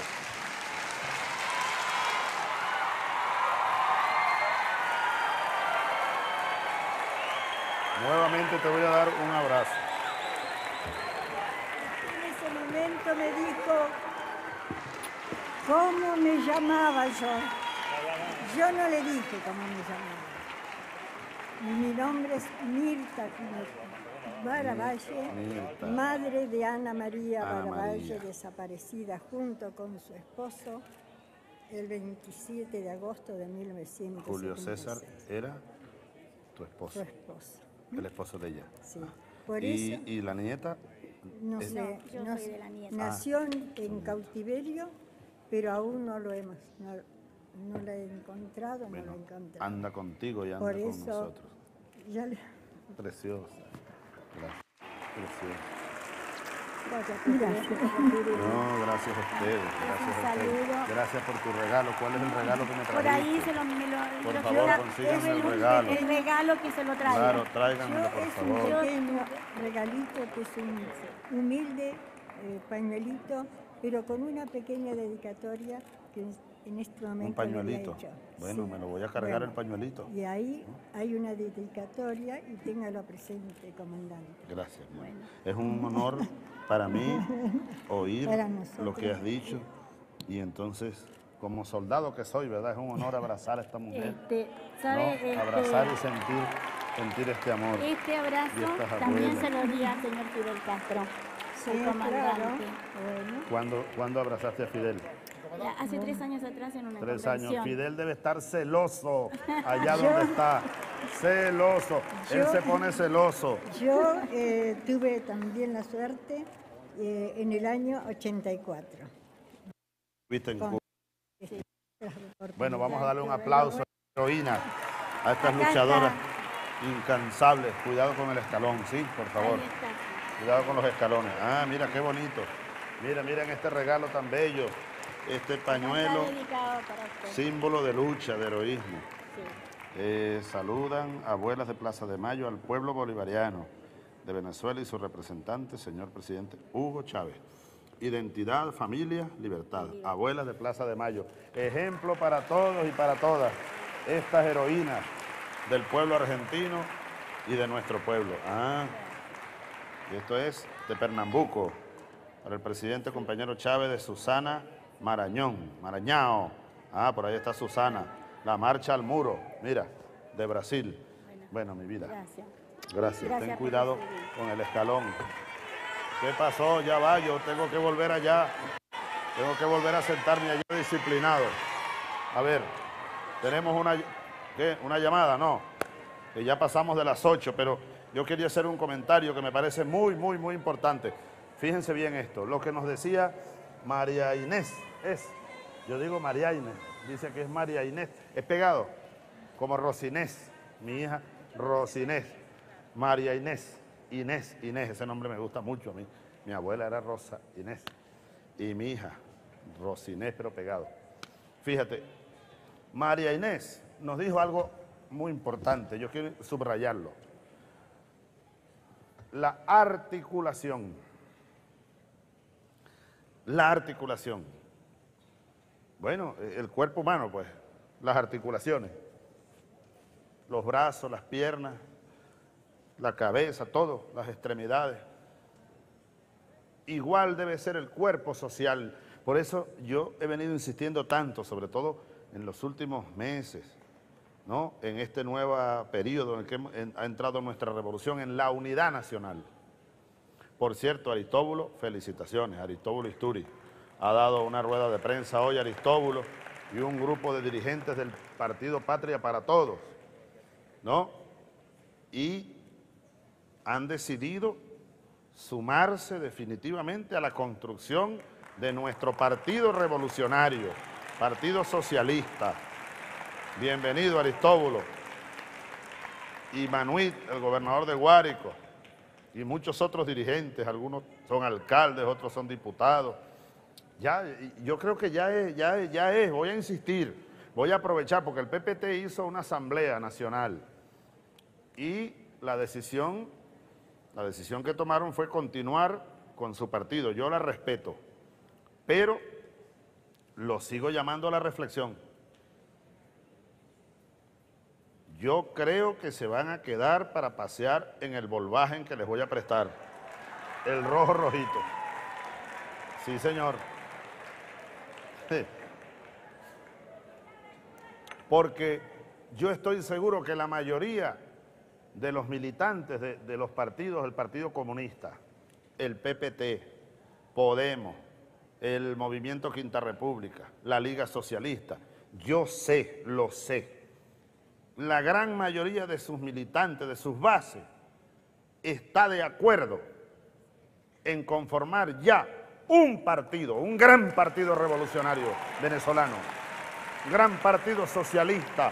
Nuevamente te voy a dar un abrazo.
En ese momento me dijo cómo me llamaba yo. Yo no le dije cómo me llamaba. Mi nombre es Mirta Baravalle,
Mirta.
madre de Ana María
Ana
Baravalle,
María.
desaparecida junto con su esposo el veintisiete de agosto de mil novecientos setenta y seis.
Julio César era tu esposo.
Su esposo.
El esposo de ella.
Sí. Por
y,
eso,
y la nieta.
no
es-
sé,
yo
no
soy
sé,
de la nieta.
nació en, en cautiverio, pero aún no lo hemos, no, no la he encontrado, no la he encontrado.
Anda contigo y anda
Por
con
eso,
nosotros.
ya le...
Preciosa. Gracias. Preciosa.
Gracias.
No, gracias a ustedes. Gracias a ustedes.
saludo.
Gracias por tu regalo. ¿Cuál es el regalo que me trajiste?
Por ahí se lo, me lo,
Por
lo-
favor,
lo-
consíganme
es
el regalo.
El regalo que se lo traiga.
Claro, tráiganmelo,
Yo
por
es
favor.
un pequeño regalito que es un humilde eh, pañuelito, pero con una pequeña dedicatoria que en este momento
Un pañuelito.
le he hecho.
Bueno,
Sí.
me lo voy a cargar
Bueno,
el pañuelito.
Y ahí hay una dedicatoria y téngalo presente, comandante.
Gracias. Bueno. Es un honor para mí oír
Para nosotros.
lo que has dicho. Y entonces, como soldado que soy, ¿verdad? Es un honor abrazar a esta mujer.
Este, ¿sabe?
¿no?
Este,
Abrazar y sentir, sentir este amor.
Este abrazo
Y estas
también
abuelas.
se lo di al señor Fidel Castro,
Sí,
el comandante.
claro. Bueno.
¿Cuándo, ¿Cuándo abrazaste a Fidel?
Ya, Hace tres años atrás en una
Tres
convención.
años. Fidel debe estar celoso allá donde está. Celoso. Él
Yo-
se pone celoso.
Yo eh, tuve también la suerte eh, en el año ochenta y cuatro.
Viste en
Con-
Cuba.
Sí.
Bueno, vamos a darle un aplauso a las heroínas, a estas
Acá
luchadoras incansables. Cuidado con el escalón, sí, por favor.
Ahí está.
Cuidado con los escalones. Ah, mira qué bonito. Mira, miren este regalo tan bello. Este pañuelo,
Está dedicado para usted.
símbolo de lucha, de heroísmo.
Sí.
Eh, saludan abuelas de Plaza de Mayo al pueblo bolivariano de Venezuela y su representante, señor presidente Hugo Chávez. Identidad, familia, libertad. Abuelas de Plaza de Mayo. Ejemplo para todos y para todas estas heroínas del pueblo argentino y de nuestro pueblo. Ah, y esto es de Pernambuco, para el presidente compañero Chávez, de Susana Marañón, Marañao. Ah, por ahí está Susana. La marcha al muro, mira, de Brasil. Bueno, mi vida.
Gracias.
Gracias.
Gracias
Ten
por
cuidado
recibir.
con el escalón. ¿Qué pasó? Ya va, yo tengo que volver allá. Tengo que volver a sentarme allá disciplinado. A ver, tenemos una, ¿qué? Una llamada, ¿no? Que ya pasamos de las ocho, pero yo quería hacer un comentario que me parece muy, muy, muy importante. Fíjense bien esto, lo que nos decía María Inés es, yo digo María Inés, dice que es María Inés, es pegado, como Rosinés, mi hija Rosinés, María Inés, Inés, Inés, ese nombre me gusta mucho a mí. Mi abuela era Rosa Inés y mi hija Rosinés, pero pegado. Fíjate, María Inés nos dijo algo muy importante, yo quiero subrayarlo. La articulación. La articulación. Bueno, el cuerpo humano, pues, las articulaciones. Los brazos, las piernas, la cabeza, todo, las extremidades. Igual debe ser el cuerpo social. Por eso yo he venido insistiendo tanto, sobre todo en los últimos meses, ¿no?, en este nuevo periodo en el que hemos- en- ha entrado nuestra revolución, en la unidad nacional. Por cierto, Aristóbulo, felicitaciones, Aristóbulo Isturi. Ha dado una rueda de prensa hoy Aristóbulo y un grupo de dirigentes del Partido Patria para Todos, ¿no? Y han decidido sumarse definitivamente a la construcción de nuestro partido revolucionario, Partido Socialista. Bienvenido, Aristóbulo. Y Manuit, el gobernador de Guárico, y muchos otros dirigentes, algunos son alcaldes, otros son diputados. Ya, yo creo que ya es, ya es, ya es, voy a insistir, voy a aprovechar, porque el P P T hizo una asamblea nacional y la decisión, la decisión que tomaron fue continuar con su partido. Yo la respeto, pero lo sigo llamando a la reflexión. Yo creo que se van a quedar para pasear en el Volkswagen que les voy a prestar, el rojo rojito. Sí, señor. Sí. Porque yo estoy seguro que la mayoría de los militantes de, de los partidos, el Partido Comunista, el P P T, Podemos, el Movimiento Quinta República, la Liga Socialista, yo sé, lo sé, la gran mayoría de sus militantes, de sus bases, está de acuerdo en conformar ya un partido, un gran partido revolucionario venezolano, un gran partido socialista.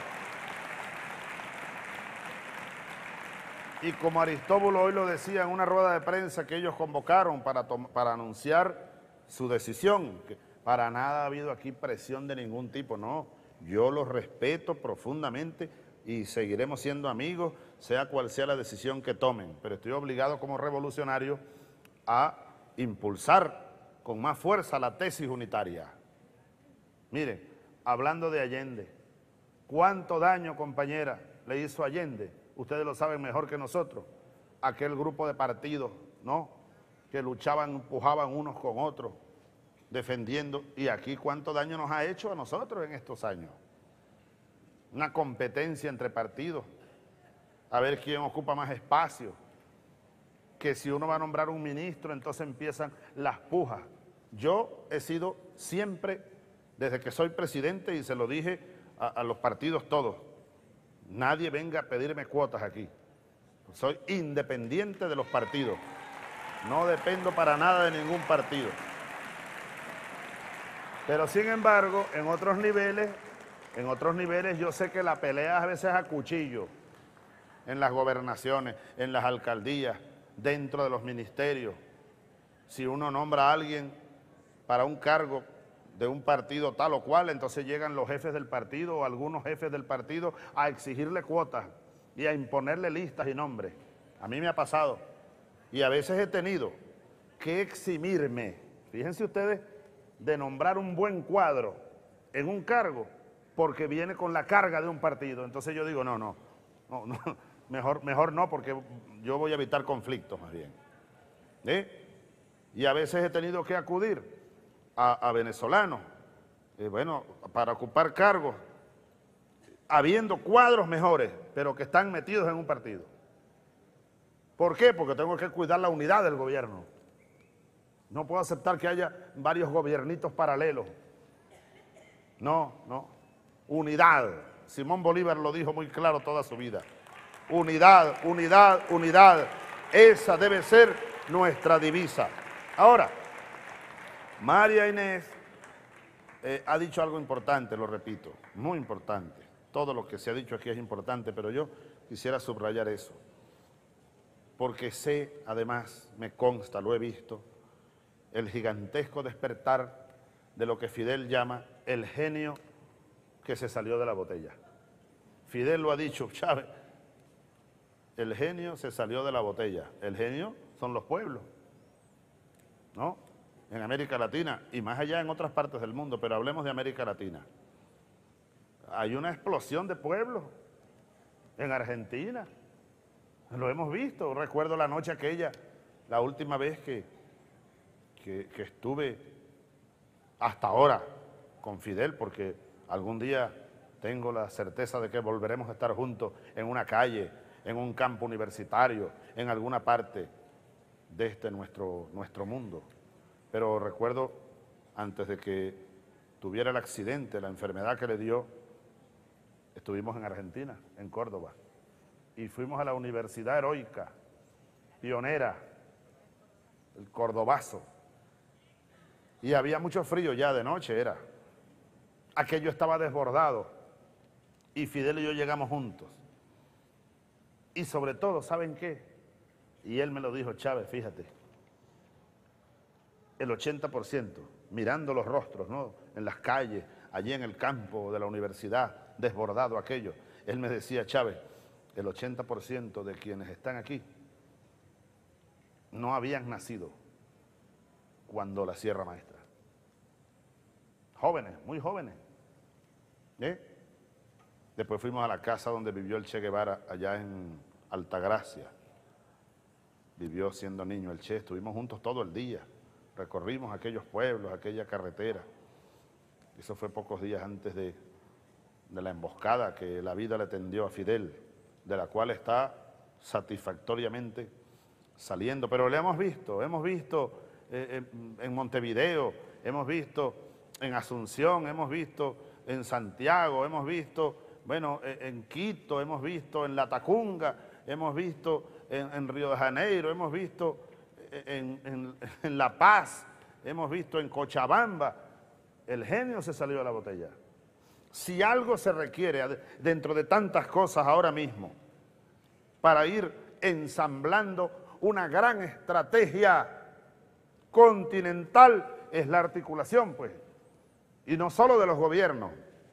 Y como Aristóbulo hoy lo decía en una rueda de prensa que ellos convocaron para, para anunciar su decisión, que para nada ha habido aquí presión de ningún tipo, no, yo los respeto profundamente y seguiremos siendo amigos, sea cual sea la decisión que tomen, pero estoy obligado como revolucionario a impulsar con más fuerza la tesis unitaria. Miren, hablando de Allende, ¿cuánto daño, compañera, le hizo Allende? Ustedes lo saben mejor que nosotros. Aquel grupo de partidos, ¿no?, que luchaban, empujaban unos con otros, defendiendo. Y aquí, ¿cuánto daño nos ha hecho a nosotros en estos años? Una competencia entre partidos, a ver quién ocupa más espacio. Que si uno va a nombrar un ministro, entonces empiezan las pujas. Yo he sido siempre, desde que soy presidente, y se lo dije a, a los partidos todos, nadie venga a pedirme cuotas aquí. Soy independiente de los partidos. No dependo para nada de ningún partido. Pero sin embargo, en otros niveles, en otros niveles yo sé que la pelea a veces a cuchillo, en las gobernaciones, en las alcaldías, dentro de los ministerios. Si uno nombra a alguien para un cargo de un partido tal o cual, entonces llegan los jefes del partido o algunos jefes del partido a exigirle cuotas y a imponerle listas y nombres. A mí me ha pasado y a veces he tenido que eximirme, fíjense ustedes, de nombrar un buen cuadro en un cargo porque viene con la carga de un partido. Entonces yo digo, no, no, no, no mejor, mejor no, porque yo voy a evitar conflictos más bien. ¿Eh? Y a veces he tenido que acudir a, a venezolanos, eh, bueno, para ocupar cargos, habiendo cuadros mejores, pero que están metidos en un partido. ¿Por qué? Porque tengo que cuidar la unidad del gobierno. No puedo aceptar que haya varios gobiernitos paralelos. No, no. Unidad. Simón Bolívar lo dijo muy claro toda su vida. Unidad, unidad, unidad. Esa debe ser nuestra divisa. Ahora, María Inés eh, ha dicho algo importante, lo repito, muy importante. Todo lo que se ha dicho aquí es importante, pero yo quisiera subrayar eso. Porque sé, además, me consta, lo he visto, el gigantesco despertar de lo que Fidel llama el genio que se salió de la botella. Fidel lo ha dicho, Chávez, el genio se salió de la botella. El genio son los pueblos, ¿no? En América Latina y más allá en otras partes del mundo, pero hablemos de América Latina. Hay una explosión de pueblos en Argentina, lo hemos visto. Recuerdo la noche aquella, la última vez que, que, que estuve hasta ahora con Fidel, porque algún día tengo la certeza de que volveremos a estar juntos en una calle, en un campo universitario, en alguna parte de este nuestro, nuestro mundo. Pero recuerdo, antes de que tuviera el accidente, la enfermedad que le dio, estuvimos en Argentina, en Córdoba, y fuimos a la Universidad Heroica, pionera, el Cordobazo, y había mucho frío ya de noche, era. Aquello estaba desbordado, y Fidel y yo llegamos juntos. Y sobre todo, ¿saben qué? Y él me lo dijo, Chávez, fíjate, el ochenta por ciento, mirando los rostros, ¿no?, en las calles, allí en el campo de la universidad, desbordado aquello, él me decía, Chávez, el ochenta por ciento de quienes están aquí no habían nacido cuando la Sierra Maestra. Jóvenes, muy jóvenes. ¿Eh? Después fuimos a la casa donde vivió el Che Guevara, allá en Altagracia. Vivió siendo niño el Che, estuvimos juntos todo el día. Recorrimos aquellos pueblos, aquella carretera. Eso fue pocos días antes de, de la emboscada que la vida le tendió a Fidel, de la cual está satisfactoriamente saliendo. Pero le hemos visto, hemos visto eh, en, en Montevideo, hemos visto en Asunción, hemos visto en Santiago, hemos visto, bueno, en Quito, hemos visto en Latacunga, hemos visto en, en Río de Janeiro, hemos visto en, en, en La Paz, hemos visto en Cochabamba. El genio se salió de la botella. Si algo se requiere dentro de tantas cosas ahora mismo para ir ensamblando una gran estrategia continental, es la articulación, pues. Y no solo de los gobiernos,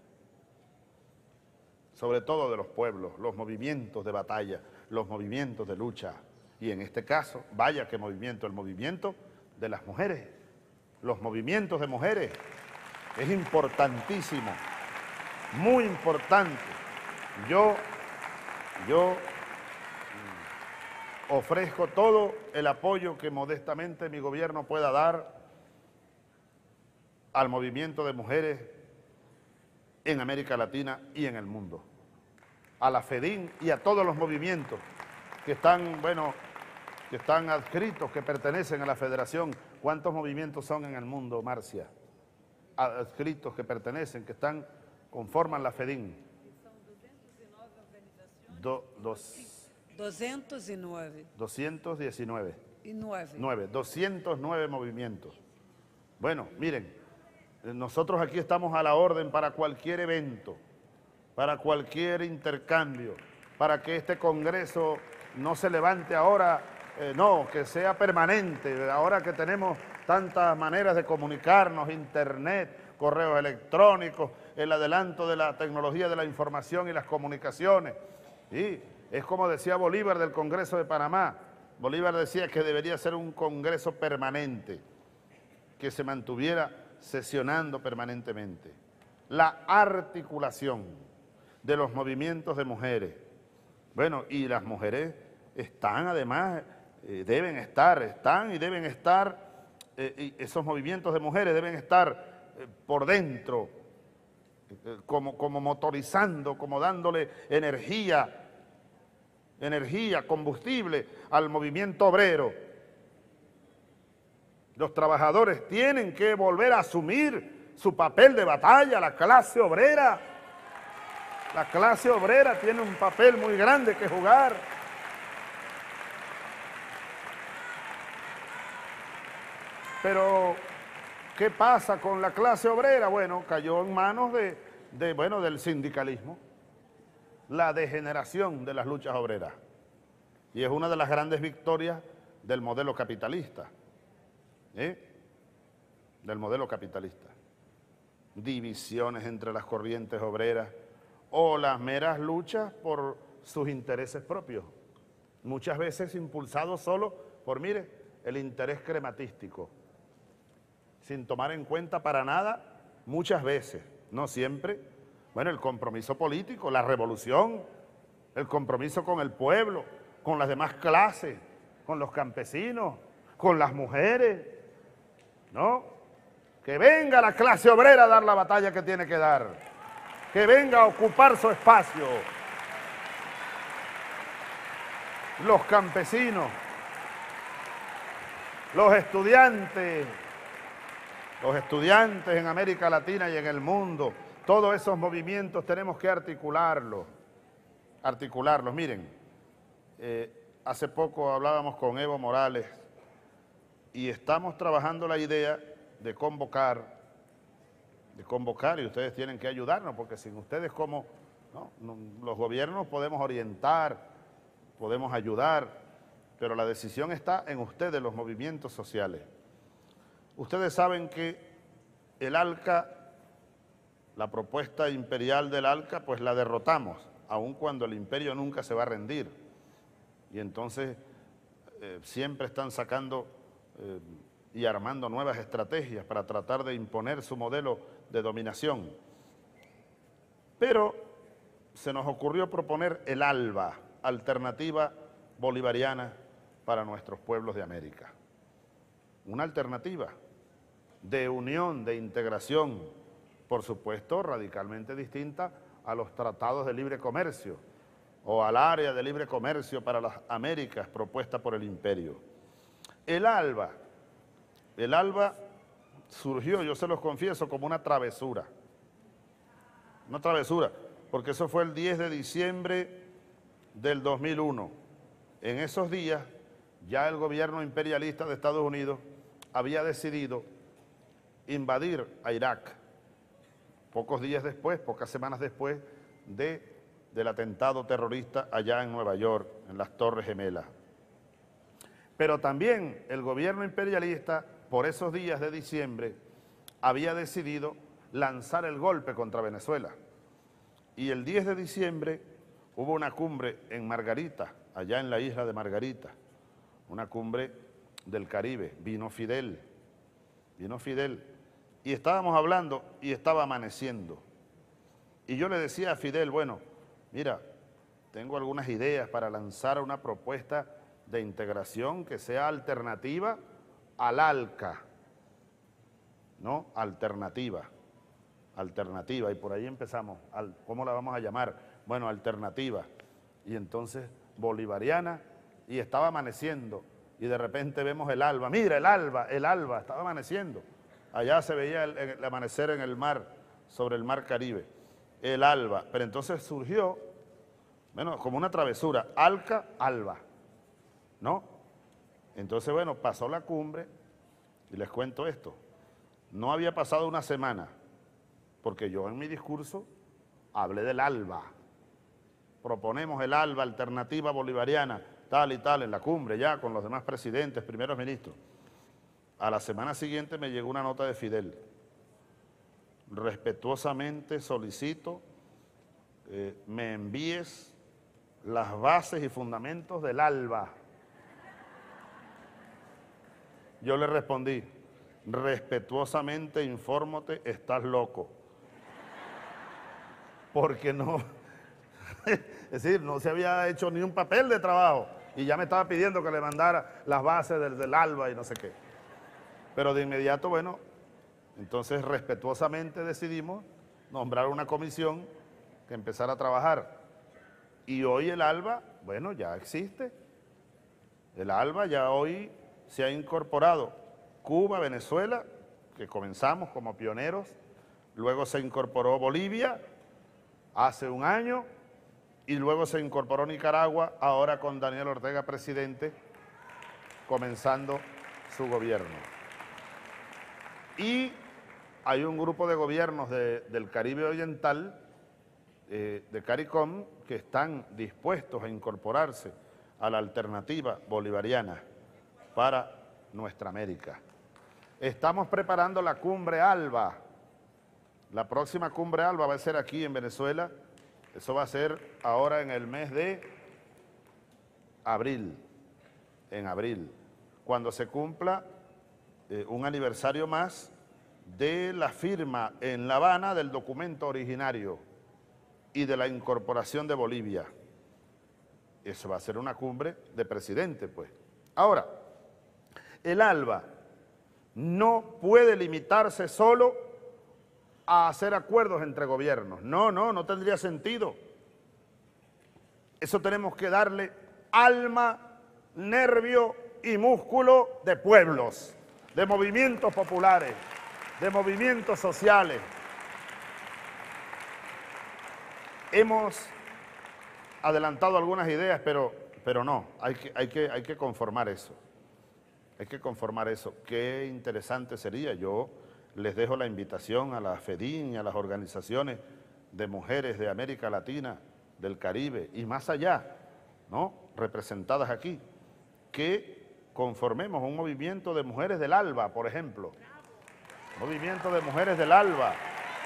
sobre todo de los pueblos, los movimientos de batalla, los movimientos de lucha. Y en este caso, vaya que movimiento, el movimiento de las mujeres, los movimientos de mujeres. Es importantísimo, muy importante. Yo, yo ofrezco todo el apoyo que modestamente mi gobierno pueda dar al movimiento de mujeres en América Latina y en el mundo, a la FEDIN y a todos los movimientos que están, bueno, que están adscritos, que pertenecen a la federación. ¿Cuántos movimientos son en el mundo, Marcia? Adscritos, que pertenecen, que están, conforman la FEDIN. Do, dos,
doscientos nueve.
doscientos diecinueve.
Y nueve.
nueve, doscientos nueve movimientos. Bueno, miren, nosotros aquí estamos a la orden para cualquier evento, para cualquier intercambio, para que este Congreso no se levante ahora, eh, no, que sea permanente, ahora que tenemos tantas maneras de comunicarnos, internet, correos electrónicos, el adelanto de la tecnología de la información y las comunicaciones. Y es como decía Bolívar del Congreso de Panamá. Bolívar decía que debería ser un Congreso permanente, que se mantuviera sesionando permanentemente. La articulación de los movimientos de mujeres. Bueno, y las mujeres están además, eh, deben estar, están y deben estar, eh, y esos movimientos de mujeres deben estar eh, por dentro, eh, como, como motorizando, como dándole energía, energía, combustible al movimiento obrero. Los trabajadores tienen que volver a asumir su papel de batalla, la clase obrera. La clase obrera tiene un papel muy grande que jugar. Pero, ¿qué pasa con la clase obrera? Bueno, cayó en manos de, de, bueno, del sindicalismo. La degeneración de las luchas obreras. Y es una de las grandes victorias del modelo capitalista. ¿Eh? Del modelo capitalista. Divisiones entre las corrientes obreras o las meras luchas por sus intereses propios, muchas veces impulsados solo por, mire, el interés crematístico, sin tomar en cuenta para nada, muchas veces, no siempre, bueno, el compromiso político, la revolución, el compromiso con el pueblo, con las demás clases, con los campesinos, con las mujeres, ¿no? Que venga la clase obrera a dar la batalla que tiene que dar. que venga a ocupar su espacio. Los campesinos, los estudiantes, los estudiantes en América Latina y en el mundo, todos esos movimientos tenemos que articularlos, articularlos. Miren, eh, hace poco hablábamos con Evo Morales y estamos trabajando la idea de convocar, de convocar, y ustedes tienen que ayudarnos, porque sin ustedes como ¿no? los gobiernos podemos orientar, podemos ayudar, pero la decisión está en ustedes, los movimientos sociales. Ustedes saben que el ALCA, la propuesta imperial del ALCA, pues la derrotamos, aun cuando el imperio nunca se va a rendir. Y entonces eh, siempre están sacando eh, y armando nuevas estrategias para tratar de imponer su modelo de dominación. Pero se nos ocurrió proponer el ALBA, Alternativa Bolivariana para nuestros pueblos de América. Una alternativa de unión, de integración, por supuesto, radicalmente distinta a los tratados de libre comercio o al área de libre comercio para las Américas propuesta por el imperio. El ALBA, el ALBA surgió, yo se los confieso, como una travesura, una travesura, porque eso fue el diez de diciembre del dos mil uno. En esos días ya el gobierno imperialista de Estados Unidos había decidido invadir a Irak, pocos días después, pocas semanas después de, del atentado terrorista allá en Nueva York, en las Torres Gemelas. Pero también el gobierno imperialista, por esos días de diciembre, había decidido lanzar el golpe contra Venezuela. Y el diez de diciembre hubo una cumbre en Margarita, allá en la isla de Margarita, una cumbre del Caribe. Vino Fidel, vino Fidel, y estábamos hablando y estaba amaneciendo. Y yo le decía a Fidel, bueno, mira, tengo algunas ideas para lanzar una propuesta de integración que sea alternativa al ALCA, ¿no? Alternativa, alternativa, y por ahí empezamos, ¿cómo la vamos a llamar? Bueno, alternativa, y entonces bolivariana, y estaba amaneciendo, y de repente vemos el alba, mira el alba, el alba, estaba amaneciendo, allá se veía el, el amanecer en el mar, sobre el mar Caribe, el alba, pero entonces surgió, bueno, como una travesura, ALCA, alba, ¿no? Entonces, bueno, pasó la cumbre, y les cuento esto, no había pasado una semana, porque yo en mi discurso hablé del alba, proponemos el ALBA, Alternativa Bolivariana, tal y tal, en la cumbre ya con los demás presidentes, primeros ministros. A la semana siguiente me llegó una nota de Fidel. Respetuosamente solicito eh, me envíes las bases y fundamentos del ALBA. Yo le respondí, respetuosamente infórmate, estás loco. Porque no... Es decir, no se había hecho ni un papel de trabajo y ya me estaba pidiendo que le mandara las bases del, del ALBA y no sé qué. Pero de inmediato, bueno, entonces respetuosamente decidimos nombrar una comisión que empezara a trabajar. Y hoy el ALBA, bueno, ya existe. El ALBA ya hoy se ha incorporado Cuba, Venezuela, que comenzamos como pioneros, luego se incorporó Bolivia hace un año, y luego se incorporó Nicaragua, ahora con Daniel Ortega presidente, comenzando su gobierno. Y hay un grupo de gobiernos de, del Caribe Oriental, eh, de CARICOM, que están dispuestos a incorporarse a la alternativa bolivariana para nuestra América. Estamos preparando la cumbre ALBA. La próxima cumbre ALBA va a ser aquí en Venezuela. Eso va a ser ahora en el mes de abril, en abril, cuando se cumpla eh, un aniversario más de la firma en La Habana del documento originario y de la incorporación de Bolivia. Eso va a ser una cumbre de presidentes, pues. Ahora, el ALBA no puede limitarse solo a hacer acuerdos entre gobiernos. No, no, no tendría sentido. Eso tenemos que darle alma, nervio y músculo de pueblos, de movimientos populares, de movimientos sociales. Hemos adelantado algunas ideas, pero, pero no, hay que, hay, que, hay que conformar eso. Hay que conformar eso. Qué interesante sería. Yo les dejo la invitación a la FEDIN y a las organizaciones de mujeres de América Latina, del Caribe y más allá, ¿no?, representadas aquí, que conformemos un movimiento de mujeres del ALBA, por ejemplo. Movimiento de mujeres del ALBA.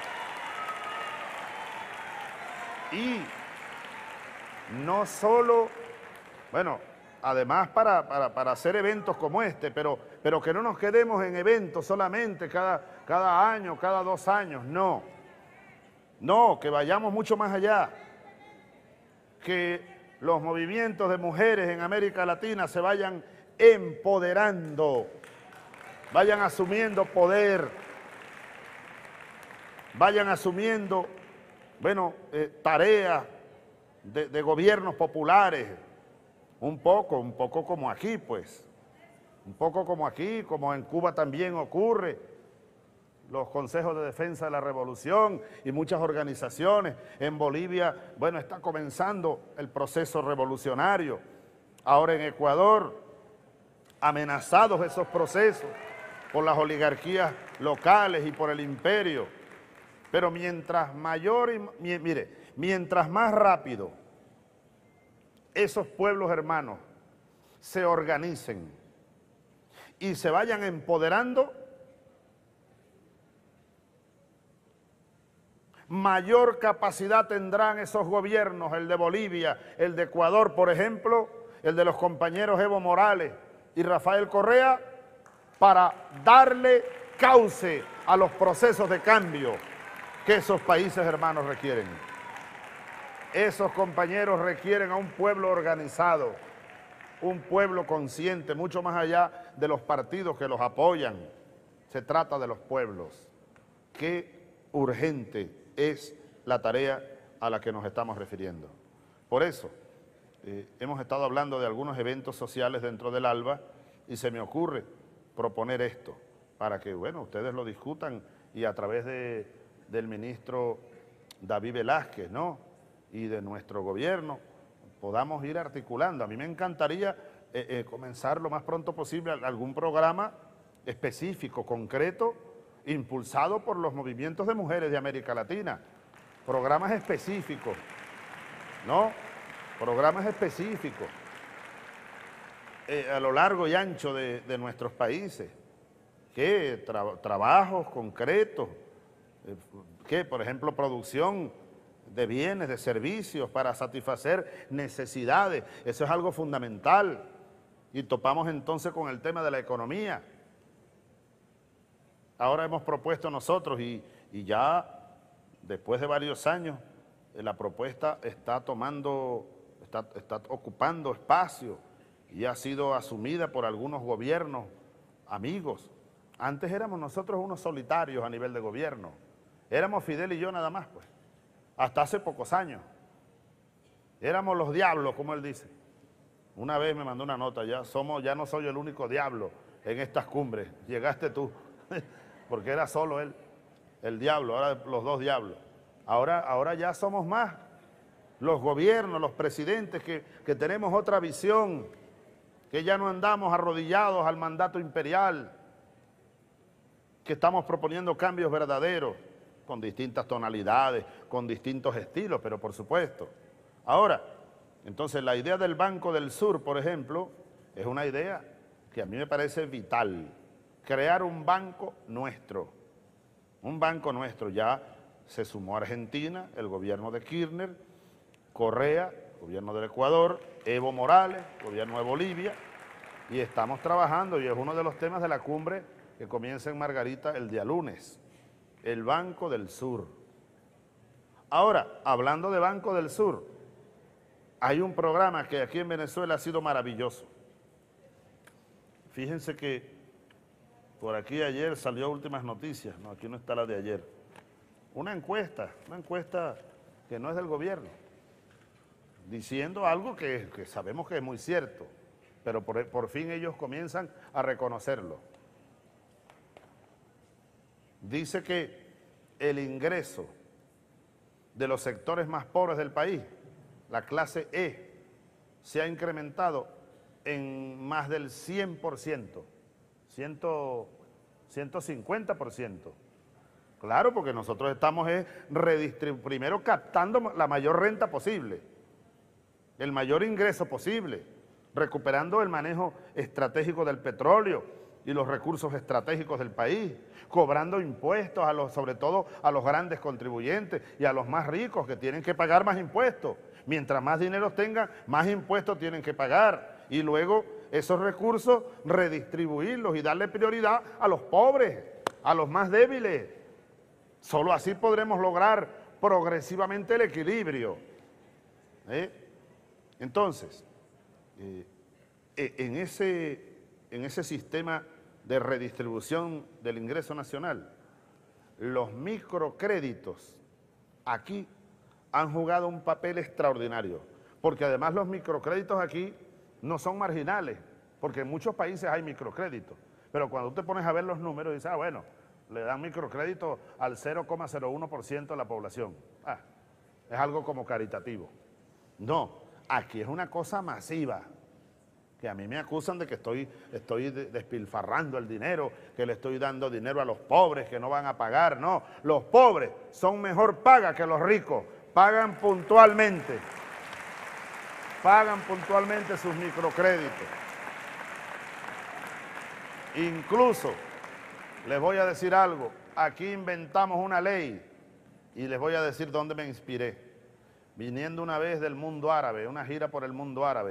Y no solo, bueno, además para, para, para hacer eventos como este, pero, pero que no nos quedemos en eventos solamente cada, cada año, cada dos años, no. No, que vayamos mucho más allá. Que los movimientos de mujeres en América Latina se vayan empoderando, vayan asumiendo poder, vayan asumiendo, bueno, eh, tareas de, de gobiernos populares, un poco, un poco como aquí, pues, un poco como aquí, como en Cuba también ocurre, los consejos de defensa de la revolución y muchas organizaciones. En Bolivia, bueno, está comenzando el proceso revolucionario. Ahora en Ecuador, amenazados esos procesos por las oligarquías locales y por el imperio. Pero mientras mayor, y, mire, mientras más rápido esos pueblos hermanos se organicen y se vayan empoderando, mayor capacidad tendrán esos gobiernos, el de Bolivia, el de Ecuador, por ejemplo, el de los compañeros Evo Morales y Rafael Correa, para darle cauce a los procesos de cambio que esos países hermanos requieren. Esos compañeros requieren a un pueblo organizado, un pueblo consciente, mucho más allá de los partidos que los apoyan. Se trata de los pueblos. Qué urgente es la tarea a la que nos estamos refiriendo. Por eso, eh, hemos estado hablando de algunos eventos sociales dentro del ALBA y se me ocurre proponer esto, para que, bueno, ustedes lo discutan y a través de, del ministro David Velázquez, ¿no?, y de nuestro gobierno, podamos ir articulando. A mí me encantaría eh, eh, comenzar lo más pronto posible algún programa específico, concreto, impulsado por los movimientos de mujeres de América Latina, programas específicos, ¿no? Programas específicos eh, a lo largo y ancho de, de nuestros países, que tra trabajos concretos, eh, que por ejemplo producción de bienes, de servicios para satisfacer necesidades, eso es algo fundamental. Y topamos entonces con el tema de la economía. Ahora hemos propuesto nosotros y, y ya después de varios años eh, la propuesta está tomando, está, está ocupando espacio y ha sido asumida por algunos gobiernos amigos. Antes éramos nosotros unos solitarios a nivel de gobierno, éramos Fidel y yo nada más, pues, hasta hace pocos años. Éramos los diablos, como él dice. Una vez me mandó una nota, ya, somos, ya no soy el único diablo en estas cumbres, llegaste tú. Porque era solo él, el diablo, ahora los dos diablos. Ahora, ahora ya somos más, los gobiernos, los presidentes, que, que tenemos otra visión, que ya no andamos arrodillados al mandato imperial, que estamos proponiendo cambios verdaderos, con distintas tonalidades, con distintos estilos, pero por supuesto. Ahora, entonces la idea del Banco del Sur, por ejemplo, es una idea que a mí me parece vital. Crear un banco nuestro, un banco nuestro. Ya se sumó Argentina, el gobierno de Kirchner, Correa, gobierno del Ecuador, Evo Morales, gobierno de Bolivia, y estamos trabajando, y es uno de los temas de la cumbre que comienza en Margarita el día lunes, el Banco del Sur. Ahora, hablando de Banco del Sur, hay un programa que aquí en Venezuela ha sido maravilloso. Fíjense que por aquí ayer salió Últimas Noticias, no, aquí no está la de ayer. una encuesta, una encuesta que no es del gobierno, diciendo algo que, que sabemos que es muy cierto, pero por, por fin ellos comienzan a reconocerlo. Dice que el ingreso de los sectores más pobres del país, la clase E, se ha incrementado en más del cien por ciento, ciento cincuenta por ciento. Claro, porque nosotros estamos es redistribu- primero captando la mayor renta posible, el mayor ingreso posible, recuperando el manejo estratégico del petróleo y los recursos estratégicos del país, cobrando impuestos, a los, sobre todo a los grandes contribuyentes y a los más ricos que tienen que pagar más impuestos. Mientras más dinero tengan, más impuestos tienen que pagar. Y luego esos recursos redistribuirlos y darle prioridad a los pobres, a los más débiles. Solo así podremos lograr progresivamente el equilibrio. ¿Eh? Entonces, eh, en, ese, en ese sistema de redistribución del ingreso nacional, los microcréditos aquí han jugado un papel extraordinario, porque además los microcréditos aquí no son marginales, porque en muchos países hay microcréditos, pero cuando tú te pones a ver los números, dices, ah, bueno, le dan microcrédito al cero coma cero uno por ciento de la población. Ah, es algo como caritativo. No, aquí es una cosa masiva, que a mí me acusan de que estoy, estoy despilfarrando el dinero, que le estoy dando dinero a los pobres que no van a pagar. No, los pobres son mejor paga que los ricos, pagan puntualmente, pagan puntualmente sus microcréditos. Incluso, les voy a decir algo, aquí inventamos una ley y les voy a decir dónde me inspiré. Viniendo una vez del mundo árabe, una gira por el mundo árabe.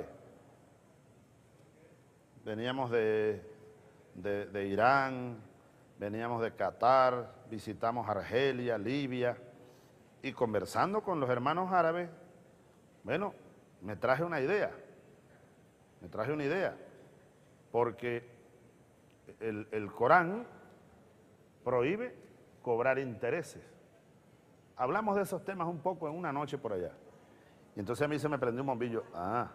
Veníamos de, de, de Irán, veníamos de Qatar, visitamos Argelia, Libia, y conversando con los hermanos árabes, bueno, me traje una idea, me traje una idea, porque el, el Corán prohíbe cobrar intereses. Hablamos de esos temas un poco en una noche por allá. Y entonces a mí se me prendió un bombillo. Ah,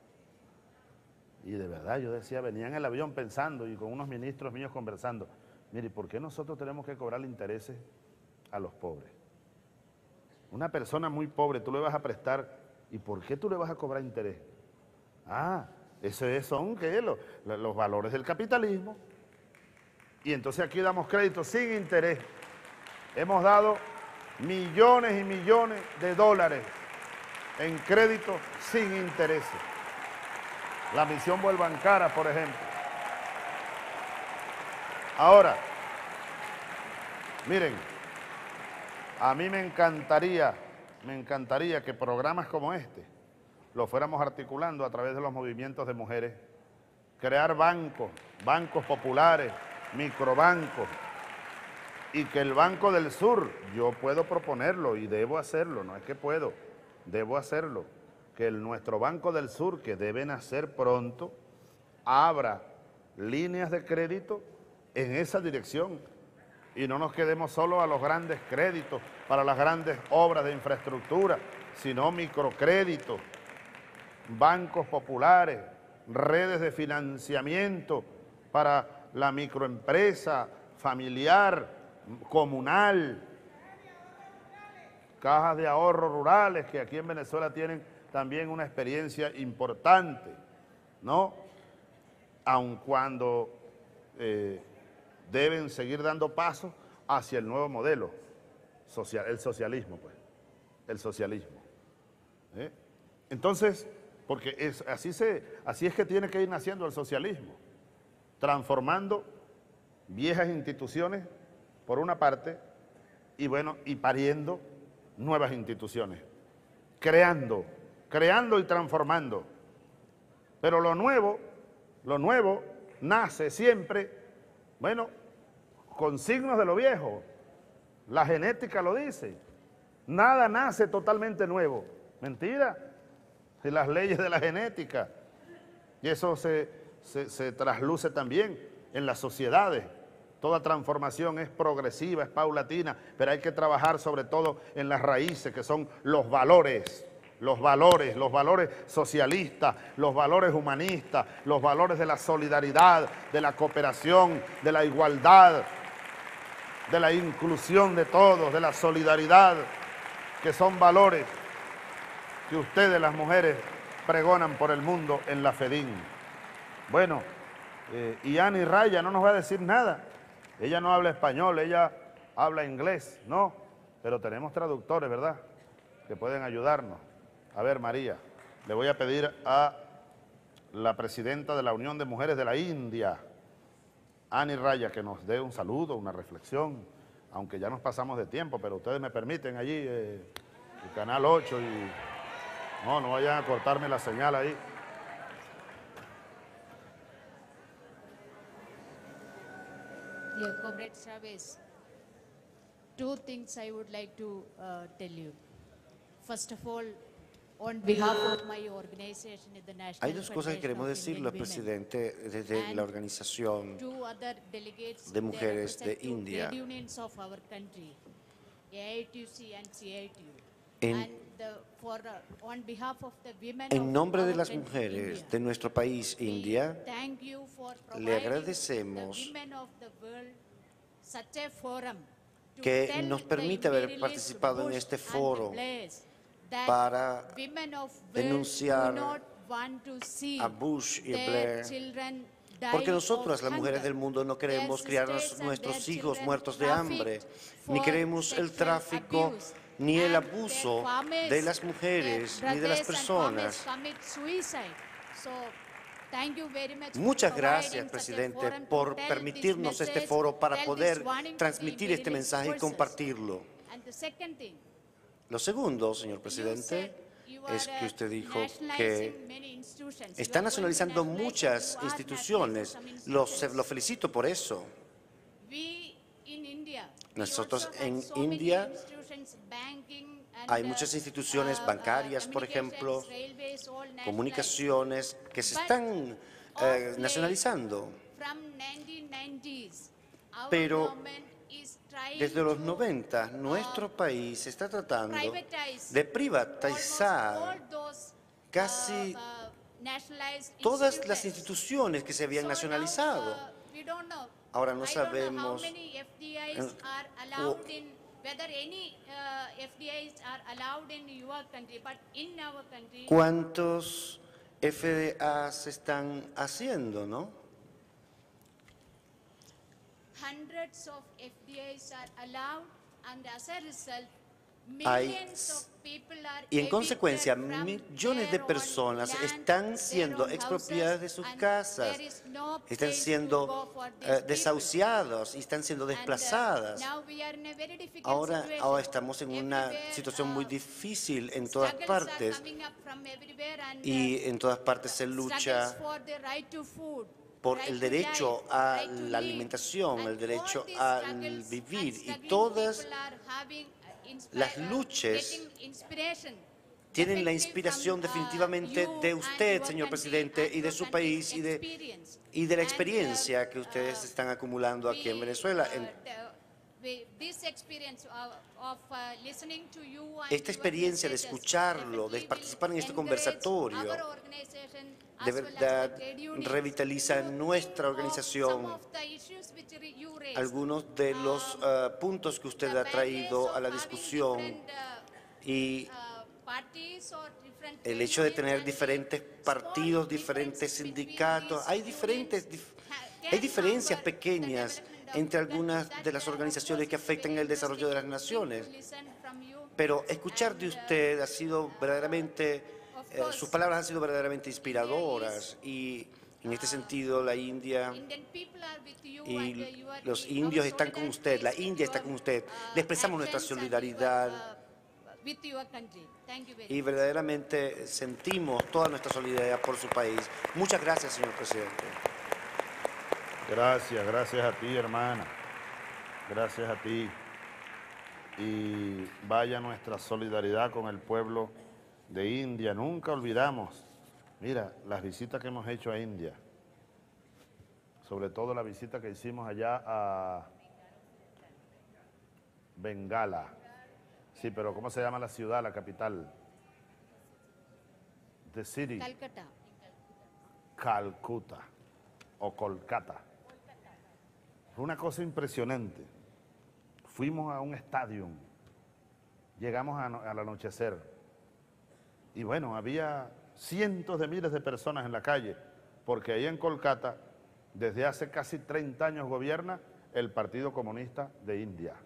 y de verdad yo decía, venía en el avión pensando y con unos ministros míos conversando, mire, ¿por qué nosotros tenemos que cobrar intereses a los pobres? Una persona muy pobre, tú le vas a prestar, ¿y por qué tú le vas a cobrar interés? Ah, esos son ¿qué? Los, los valores del capitalismo. Y entonces aquí damos créditos sin interés. Hemos dado millones y millones de dólares en créditos sin intereses. La misión Vuelvancara, por ejemplo. Ahora, miren, a mí me encantaría, me encantaría que programas como este lo fuéramos articulando a través de los movimientos de mujeres, crear bancos, bancos populares, microbancos, y que el Banco del Sur, yo puedo proponerlo y debo hacerlo, no es que puedo, debo hacerlo, que el, nuestro Banco del Sur, que debe nacer pronto, abra líneas de crédito en esa dirección y no nos quedemos solo a los grandes créditos para las grandes obras de infraestructura, sino microcréditos, bancos populares, redes de financiamiento para la microempresa familiar, comunal, cajas de ahorro rurales que aquí en Venezuela tienen también una experiencia importante, ¿no? Aun cuando eh, deben seguir dando pasos hacia el nuevo modelo, social, el socialismo, pues, el socialismo. ¿eh? Entonces, porque es, así, se, así es que tiene que ir naciendo el socialismo, transformando viejas instituciones, por una parte, y bueno, y pariendo nuevas instituciones, creando, creando y transformando. Pero lo nuevo, lo nuevo nace siempre, bueno, con signos de lo viejo. La genética lo dice. Nada nace totalmente nuevo. Mentira. Y las leyes de la genética. Y eso se, se, se trasluce también en las sociedades. Toda transformación es progresiva, es paulatina, pero hay que trabajar sobre todo en las raíces, que son los valores, los valores, los valores socialistas, los valores humanistas, los valores de la solidaridad, de la cooperación, de la igualdad, de la inclusión de todos, de la solidaridad, que son valores que ustedes, las mujeres, pregonan por el mundo en la FEDIN. Bueno, eh, y Ani Raya no nos va a decir nada. Ella no habla español, ella habla inglés, ¿no? Pero tenemos traductores, ¿verdad?, que pueden ayudarnos. A ver, María, le voy a pedir a la presidenta de la Unión de Mujeres de la India, Ani Raya, que nos dé un saludo, una reflexión, aunque ya nos pasamos de tiempo, pero ustedes me permiten allí, eh, el Canal ocho, y no, no vayan a cortarme la señal ahí.
Dear Comrade Chavez, two things I would like to uh, tell you. First of all, on behalf of my organization, the National
Hay dos cosas que queremos decirle al presidente desde la organización de mujeres de India. En, en nombre de las mujeres de nuestro país, India, le agradecemos que nos permita haber participado en este foro para denunciar a Bush y a Blair, porque nosotras, las mujeres del mundo, no queremos criar a nuestros hijos muertos de hambre, ni queremos el tráfico ni el abuso de las mujeres ni de las personas. Muchas gracias, presidente, por permitirnos este foro para poder transmitir este mensaje y compartirlo. Lo segundo, señor presidente, es que usted dijo que está nacionalizando muchas instituciones. Los, lo felicito por eso. Nosotros en India hay muchas instituciones bancarias, por ejemplo, comunicaciones que se están eh, nacionalizando. Pero desde los noventa, nuestro país está tratando de privatizar casi todas las instituciones que se habían nacionalizado. Ahora no sabemos cuántos F D A se están haciendo, ¿no?
Hundreds of F D As are allowed, and as a result,
Hay,
millions of people are
y en consecuencia, millones de personas están siendo expropiadas de sus casas, están siendo eh, desahuciados y están siendo desplazadas. Ahora, ahora estamos en una situación muy difícil en todas partes, y en todas partes se lucha por el derecho a la alimentación, el derecho al vivir, y todas las luchas tienen la inspiración definitivamente de usted, señor presidente, y de su país, y de, y de la experiencia que ustedes están acumulando aquí en Venezuela. En, esta experiencia de escucharlo, de participar en este conversatorio, de verdad revitaliza nuestra organización. Algunos de los uh, puntos que usted ha traído a la discusión, y el hecho de tener diferentes partidos, diferentes sindicatos, hay diferentes dif hay diferencias pequeñas entre algunas de las organizaciones que afectan el desarrollo de las naciones, pero escuchar de usted ha sido verdaderamente, eh, sus palabras han sido verdaderamente inspiradoras, y en este sentido la India y los indios están con usted, la India está con usted, le expresamos nuestra solidaridad y verdaderamente sentimos toda nuestra solidaridad por su país. Muchas gracias, señor presidente.
Gracias, gracias a ti, hermana. Gracias a ti. Y vaya nuestra solidaridad con el pueblo de India. Nunca olvidamos, mira, las visitas que hemos hecho a India. sobre todo la visita que hicimos allá a Bengala. Sí, pero ¿cómo se llama la ciudad, la capital? The City.
Calcuta.
Calcuta o Kolkata. Fue una cosa impresionante. Fuimos a un estadio, llegamos a, al anochecer y bueno, había cientos de miles de personas en la calle, porque ahí en Kolkata desde hace casi treinta años gobierna el Partido Comunista de India.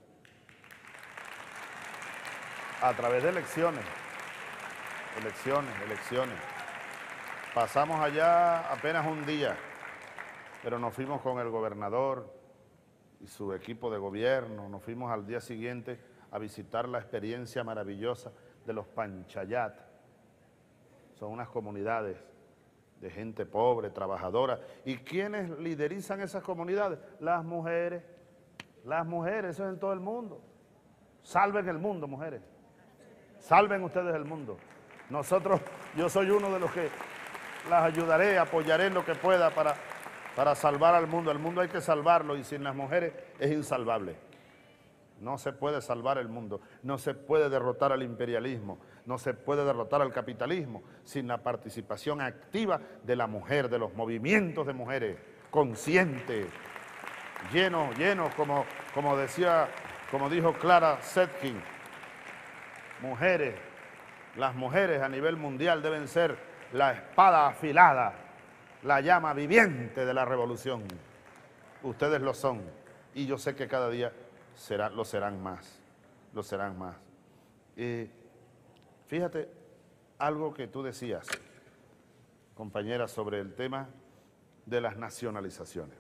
A través de elecciones, elecciones, elecciones. Pasamos allá apenas un día, pero nos fuimos con el gobernador y su equipo de gobierno, nos fuimos al día siguiente a visitar la experiencia maravillosa de los Panchayat. Son unas comunidades de gente pobre, trabajadora. ¿Y quiénes liderizan esas comunidades? Las mujeres. Las mujeres, eso es en todo el mundo. Salven el mundo, mujeres. Salven ustedes el mundo. Nosotros, yo soy uno de los que las ayudaré, apoyaré en lo que pueda para, para salvar al mundo. El mundo hay que salvarlo y sin las mujeres es insalvable. No se puede salvar el mundo, no se puede derrotar al imperialismo, no se puede derrotar al capitalismo sin la participación activa de la mujer, de los movimientos de mujeres, conscientes, llenos, llenos, como, como decía, como dijo Clara Zetkin, mujeres, las mujeres a nivel mundial deben ser la espada afilada, la llama viviente de la revolución. Ustedes lo son y yo sé que cada día será, lo serán más, lo serán más. Eh, fíjate algo que tú decías, compañera, sobre el tema de las nacionalizaciones.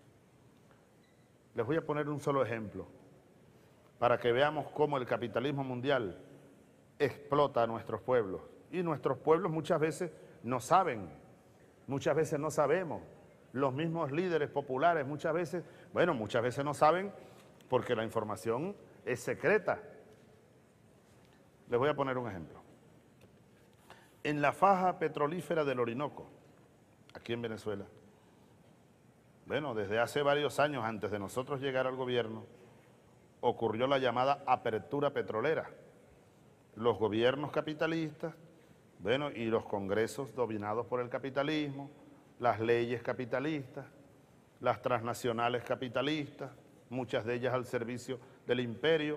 Les voy a poner un solo ejemplo para que veamos cómo el capitalismo mundial explota a nuestros pueblos. Y nuestros pueblos muchas veces no saben, muchas veces no sabemos. Los mismos líderes populares muchas veces, bueno, muchas veces no saben porque la información es secreta. Les voy a poner un ejemplo. En la faja petrolífera del Orinoco, aquí en Venezuela, bueno, desde hace varios años antes de nosotros llegar al gobierno, ocurrió la llamada apertura petrolera. Los gobiernos capitalistas, bueno, y los congresos dominados por el capitalismo, las leyes capitalistas, las transnacionales capitalistas, muchas de ellas al servicio del imperio,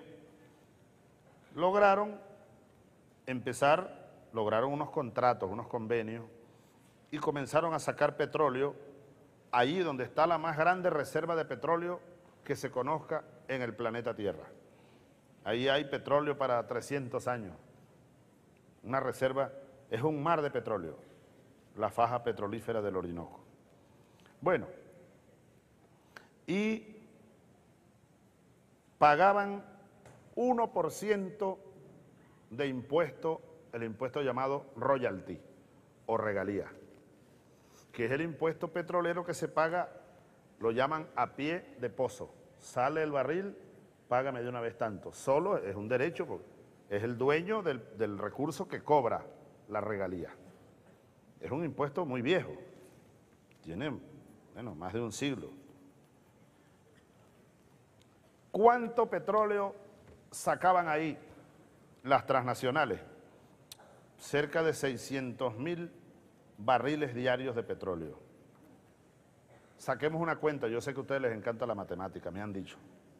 lograron empezar, lograron unos contratos, unos convenios, y comenzaron a sacar petróleo allí donde está la más grande reserva de petróleo que se conozca en el planeta Tierra. Ahí hay petróleo para trescientos años. Una reserva, es un mar de petróleo, la faja petrolífera del Orinoco. Bueno, y pagaban uno por ciento de impuesto, el impuesto llamado royalty o regalía, que es el impuesto petrolero que se paga, lo llaman a pie de pozo. Sale el barril, págame de una vez tanto. Solo es un derecho, porque es el dueño del, del recurso que cobra la regalía. Es un impuesto muy viejo, tiene, bueno, más de un siglo. ¿Cuánto petróleo sacaban ahí las transnacionales? Cerca de seiscientos mil barriles diarios de petróleo. Saquemos una cuenta, yo sé que a ustedes les encanta la matemática, me han dicho.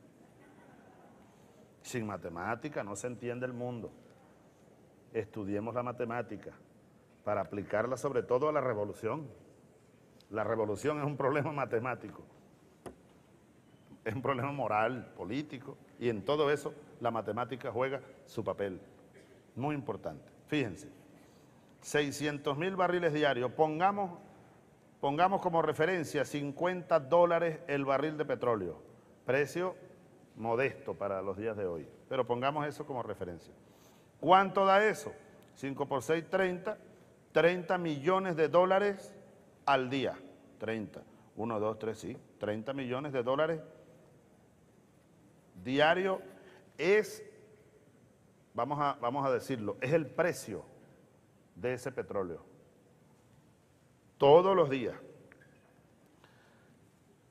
Sin matemática no se entiende el mundo. Estudiemos la matemática para aplicarla sobre todo a la revolución. La revolución es un problema matemático, es un problema moral, político, y en todo eso la matemática juega su papel, muy importante. Fíjense, seiscientos mil barriles diarios, pongamos, pongamos como referencia cincuenta dólares el barril de petróleo, precio modesto para los días de hoy, pero pongamos eso como referencia. ¿Cuánto da eso? cinco por seis, treinta, treinta millones de dólares al día, treinta, uno, dos, tres, sí, treinta millones de dólares diario es, vamos a, vamos a decirlo, es el precio de ese petróleo, todos los días.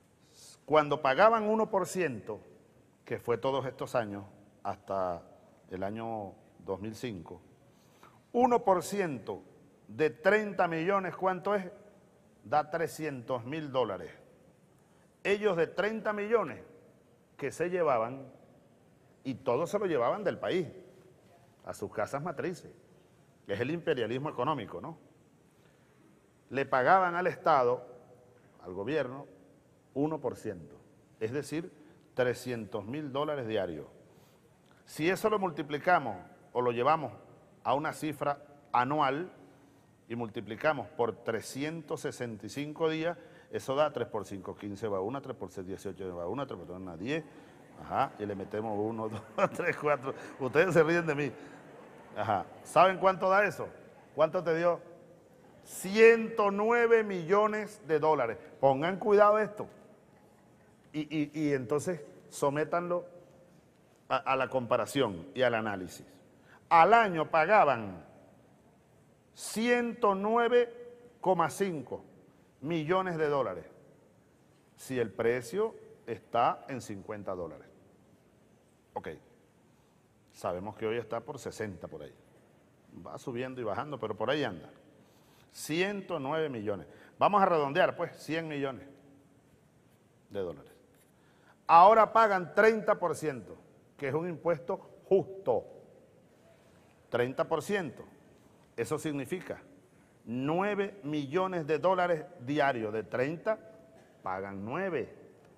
Cuando pagaban uno por ciento, que fue todos estos años, hasta el año dos mil cinco, uno por ciento de treinta millones, ¿cuánto es? Da trescientos mil dólares. Ellos de treinta millones que se llevaban, y todos se lo llevaban del país, a sus casas matrices, que es el imperialismo económico, ¿no? Le pagaban al Estado, al gobierno, uno por ciento, es decir, trescientos mil dólares diarios. Si eso lo multiplicamos o lo llevamos a una cifra anual y multiplicamos por trescientos sesenta y cinco días, eso da tres por cinco, quince va una, tres por seis, dieciocho va una, tres por una, diez, ajá, y le metemos uno, dos, tres, cuatro, ustedes se ríen de mí, ajá, ¿saben cuánto da eso? ¿Cuánto te dio? ciento nueve millones de dólares, pongan cuidado esto, y, y, y entonces sométanlo a, a la comparación y al análisis. Al año pagaban ciento nueve coma cinco millones de dólares, si el precio está en cincuenta dólares. Ok, sabemos que hoy está por sesenta por ahí, va subiendo y bajando, pero por ahí anda. ciento nueve millones, vamos a redondear pues, cien millones de dólares. Ahora pagan treinta por ciento, que es un impuesto justo, treinta por ciento, eso significa nueve millones de dólares diarios, de treinta pagan nueve.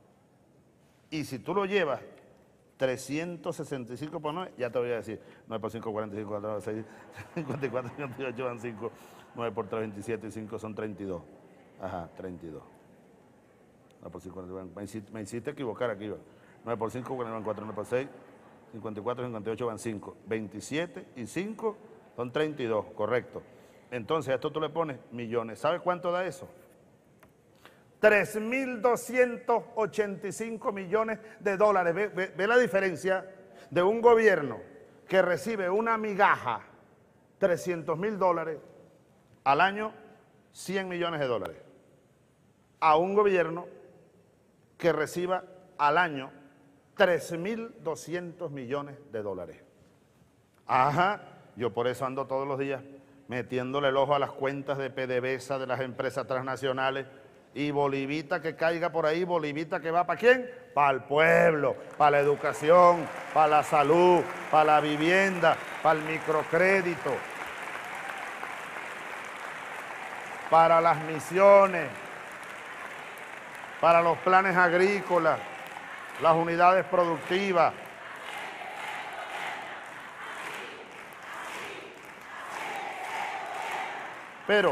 Y si tú lo llevas trescientos sesenta y cinco por nueve, ya te voy a decir, nueve por cinco, cuarenta y cinco, cuatro, seis, cincuenta y cuatro, cincuenta y ocho van cinco, nueve por tres, veintisiete y cinco son treinta y dos. Ajá, treinta y dos. nueve por cinco, me hiciste, me hiciste equivocar aquí. nueve por cinco, cuarenta y cuatro, nueve por seis, cincuenta y cuatro, cincuenta y ocho van cinco. veintisiete y cinco son treinta y dos, correcto. Entonces a esto tú le pones millones. ¿Sabes cuánto da eso? tres mil doscientos ochenta y cinco millones de dólares. ¿Ve, ve, ve la diferencia de un gobierno que recibe una migaja, trescientos mil dólares, al año cien millones de dólares, a un gobierno que reciba al año tres mil doscientos millones de dólares. Ajá, yo por eso ando todos los días metiéndole el ojo a las cuentas de PDVSA de las empresas transnacionales, y bolivita que caiga por ahí, bolivita que va ¿para quién? Para el pueblo, para la educación, para la salud, para la vivienda, para el microcrédito, para las misiones, para los planes agrícolas, las unidades productivas. Pero,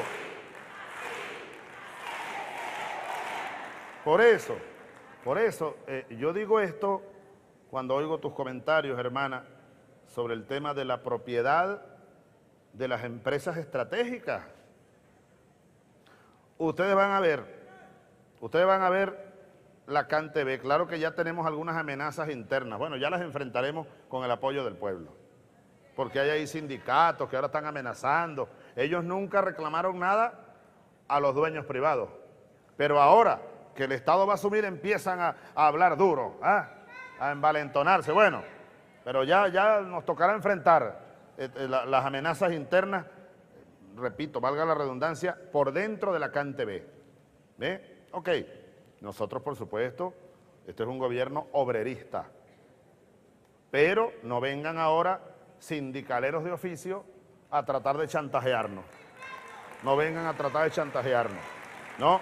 por eso, por eso, eh, yo digo esto cuando oigo tus comentarios, hermana, sobre el tema de la propiedad de las empresas estratégicas. Ustedes van a ver, ustedes van a ver la CanTV, claro que ya tenemos algunas amenazas internas, bueno, ya las enfrentaremos con el apoyo del pueblo, porque hay ahí sindicatos que ahora están amenazando. Ellos nunca reclamaron nada a los dueños privados, pero ahora que el Estado va a asumir empiezan a, a hablar duro, ¿eh? A envalentonarse. Bueno, pero ya, ya nos tocará enfrentar eh, eh, la, las amenazas internas, repito, valga la redundancia, por dentro de la CanTV. ¿Ve? Ok, nosotros por supuesto, este es un gobierno obrerista, pero no vengan ahora sindicaleros de oficio a tratar de chantajearnos. No vengan a tratar de chantajearnos, ¿no?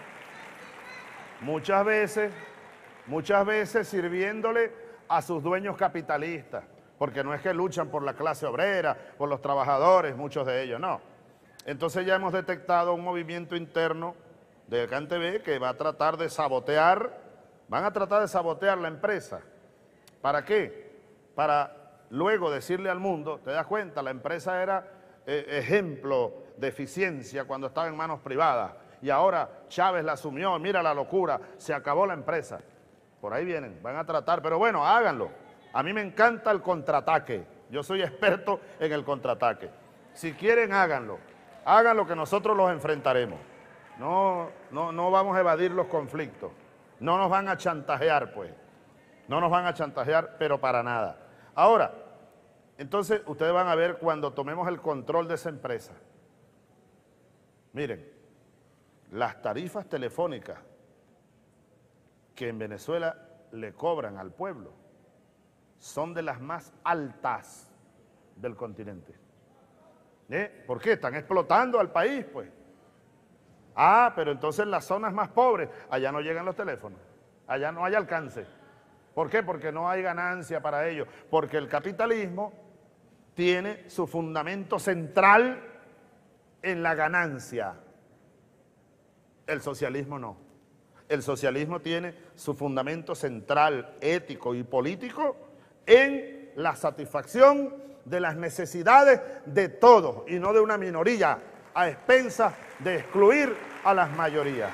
Muchas veces, muchas veces sirviéndole a sus dueños capitalistas, porque no es que luchan por la clase obrera, por los trabajadores, muchos de ellos, no. Entonces ya hemos detectado un movimiento interno de CanTV que va a tratar de sabotear, van a tratar de sabotear la empresa. ¿Para qué? Para luego decirle al mundo, ¿te das cuenta? La empresa era eh, ejemplo de eficiencia cuando estaba en manos privadas y ahora Chávez la asumió, mira la locura, se acabó la empresa. Por ahí vienen, van a tratar, pero bueno, háganlo. A mí me encanta el contraataque, yo soy experto en el contraataque. Si quieren, háganlo, háganlo que nosotros los enfrentaremos. No, no, no vamos a evadir los conflictos, No nos van a chantajear, pues. No nos van a chantajear, pero para nada. Ahora, entonces, ustedes van a ver cuando tomemos el control de esa empresa. Miren, las tarifas telefónicas que en Venezuela le cobran al pueblo son de las más altas del continente. ¿Eh? ¿Por qué? Están explotando al país, pues. Ah, pero entonces en las zonas más pobres, allá no llegan los teléfonos, allá no hay alcance. ¿Por qué? Porque no hay ganancia para ellos, porque el capitalismo tiene su fundamento central en la ganancia. El socialismo no. El socialismo tiene su fundamento central, ético y político en la satisfacción de las necesidades de todos y no de una minoría a expensas de excluir a las mayorías.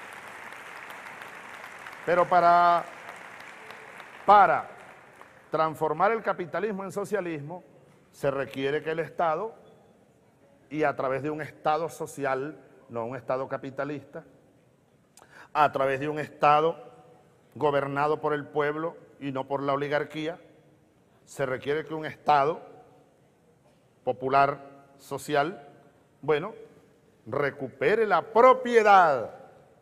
Pero para, para transformar el capitalismo en socialismo se requiere que el Estado, y a través de un Estado social, no un Estado capitalista, a través de un Estado gobernado por el pueblo y no por la oligarquía, se requiere que un Estado popular, social, bueno, recupere la propiedad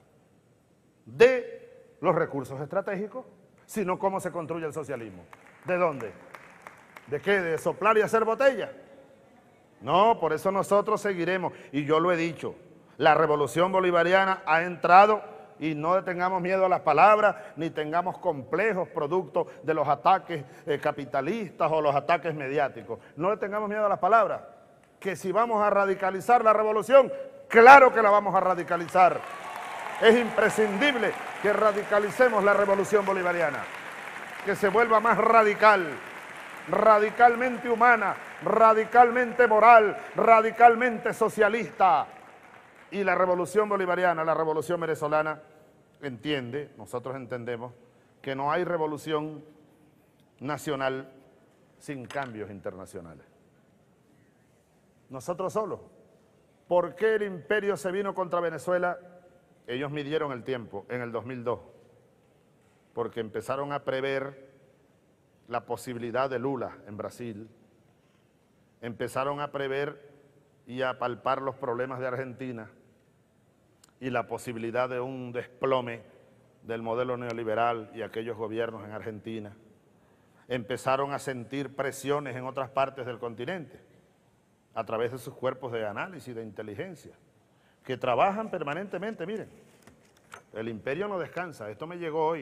de los recursos estratégicos, sino cómo se construye el socialismo. ¿De dónde? ¿De qué? ¿De soplar y hacer botella? No, por eso nosotros seguiremos, y yo lo he dicho, la revolución bolivariana ha entrado, y no tengamos miedo a las palabras, ni tengamos complejos producto de los ataques eh, capitalistas o los ataques mediáticos. No le tengamos miedo a las palabras, que si vamos a radicalizar la revolución, claro que la vamos a radicalizar. Es imprescindible que radicalicemos la revolución bolivariana, que se vuelva más radical, radicalmente humana, radicalmente moral, radicalmente socialista. Y la revolución bolivariana, la revolución venezolana, entiende, nosotros entendemos, que no hay revolución nacional sin cambios internacionales. Nosotros solos. ¿Por qué el imperio se vino contra Venezuela? Ellos midieron el tiempo en el dos mil dos, porque empezaron a prever la posibilidad de Lula en Brasil, empezaron a prever y a palpar los problemas de Argentina y la posibilidad de un desplome del modelo neoliberal y aquellos gobiernos en Argentina. Empezaron a sentir presiones en otras partes del continente a través de sus cuerpos de análisis, de inteligencia, que trabajan permanentemente. Miren, el imperio no descansa, esto me llegó hoy.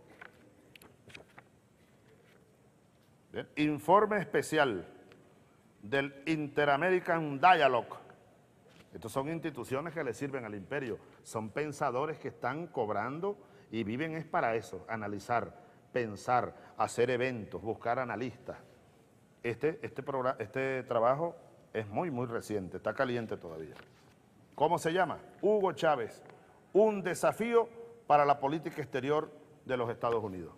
Bien, informe especial del Inter-American Dialogue. Estas son instituciones que le sirven al imperio, son pensadores que están cobrando y viven es para eso, analizar, pensar, hacer eventos, buscar analistas. Este, este, programa, este trabajo es muy, muy reciente, está caliente todavía. ¿Cómo se llama? Hugo Chávez, un desafío para la política exterior de los Estados Unidos.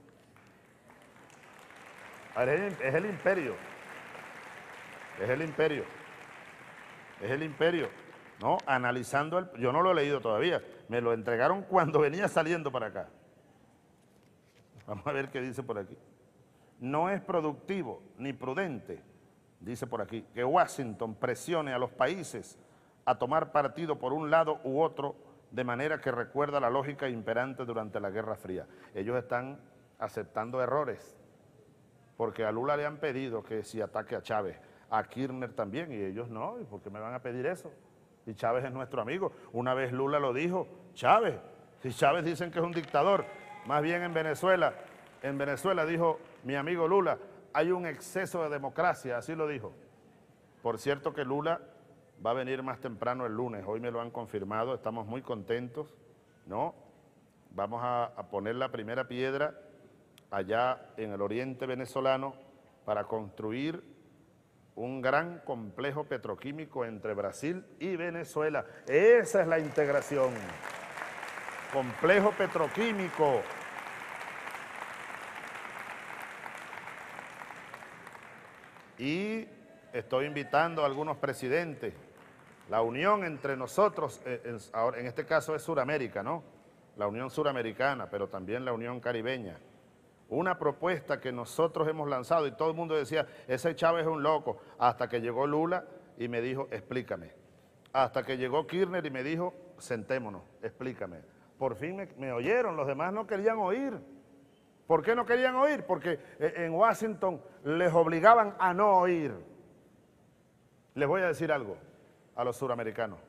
Es el imperio. Es el imperio, es el imperio, ¿no? Analizando, el, yo no lo he leído todavía, me lo entregaron cuando venía saliendo para acá. Vamos a ver qué dice por aquí. No es productivo ni prudente, dice por aquí, que Washington presione a los países a tomar partido por un lado u otro de manera que recuerda la lógica imperante durante la Guerra Fría. Ellos están aceptando errores, porque a Lula le han pedido que si ataque a Chávez, a Kirchner también, y ellos no, ¿y por qué me van a pedir eso? Y Chávez es nuestro amigo. Una vez Lula lo dijo, Chávez, si Chávez dicen que es un dictador, más bien en Venezuela, en Venezuela dijo mi amigo Lula, hay un exceso de democracia, así lo dijo. Por cierto que Lula va a venir más temprano el lunes, hoy me lo han confirmado, estamos muy contentos, ¿no? Vamos a, a poner la primera piedra allá en el oriente venezolano para construir un gran complejo petroquímico entre Brasil y Venezuela. Esa es la integración. Complejo petroquímico. Y estoy invitando a algunos presidentes. La unión entre nosotros, en, en este caso es Suramérica, ¿no? la Unión Suramericana, pero también la Unión Caribeña, una propuesta que nosotros hemos lanzado y todo el mundo decía, ese Chávez es un loco, hasta que llegó Lula y me dijo, explícame. Hasta que llegó Kirchner y me dijo, sentémonos, explícame. Por fin me, me oyeron, los demás no querían oír. ¿Por qué no querían oír? Porque en Washington les obligaban a no oír. Les voy a decir algo a los suramericanos.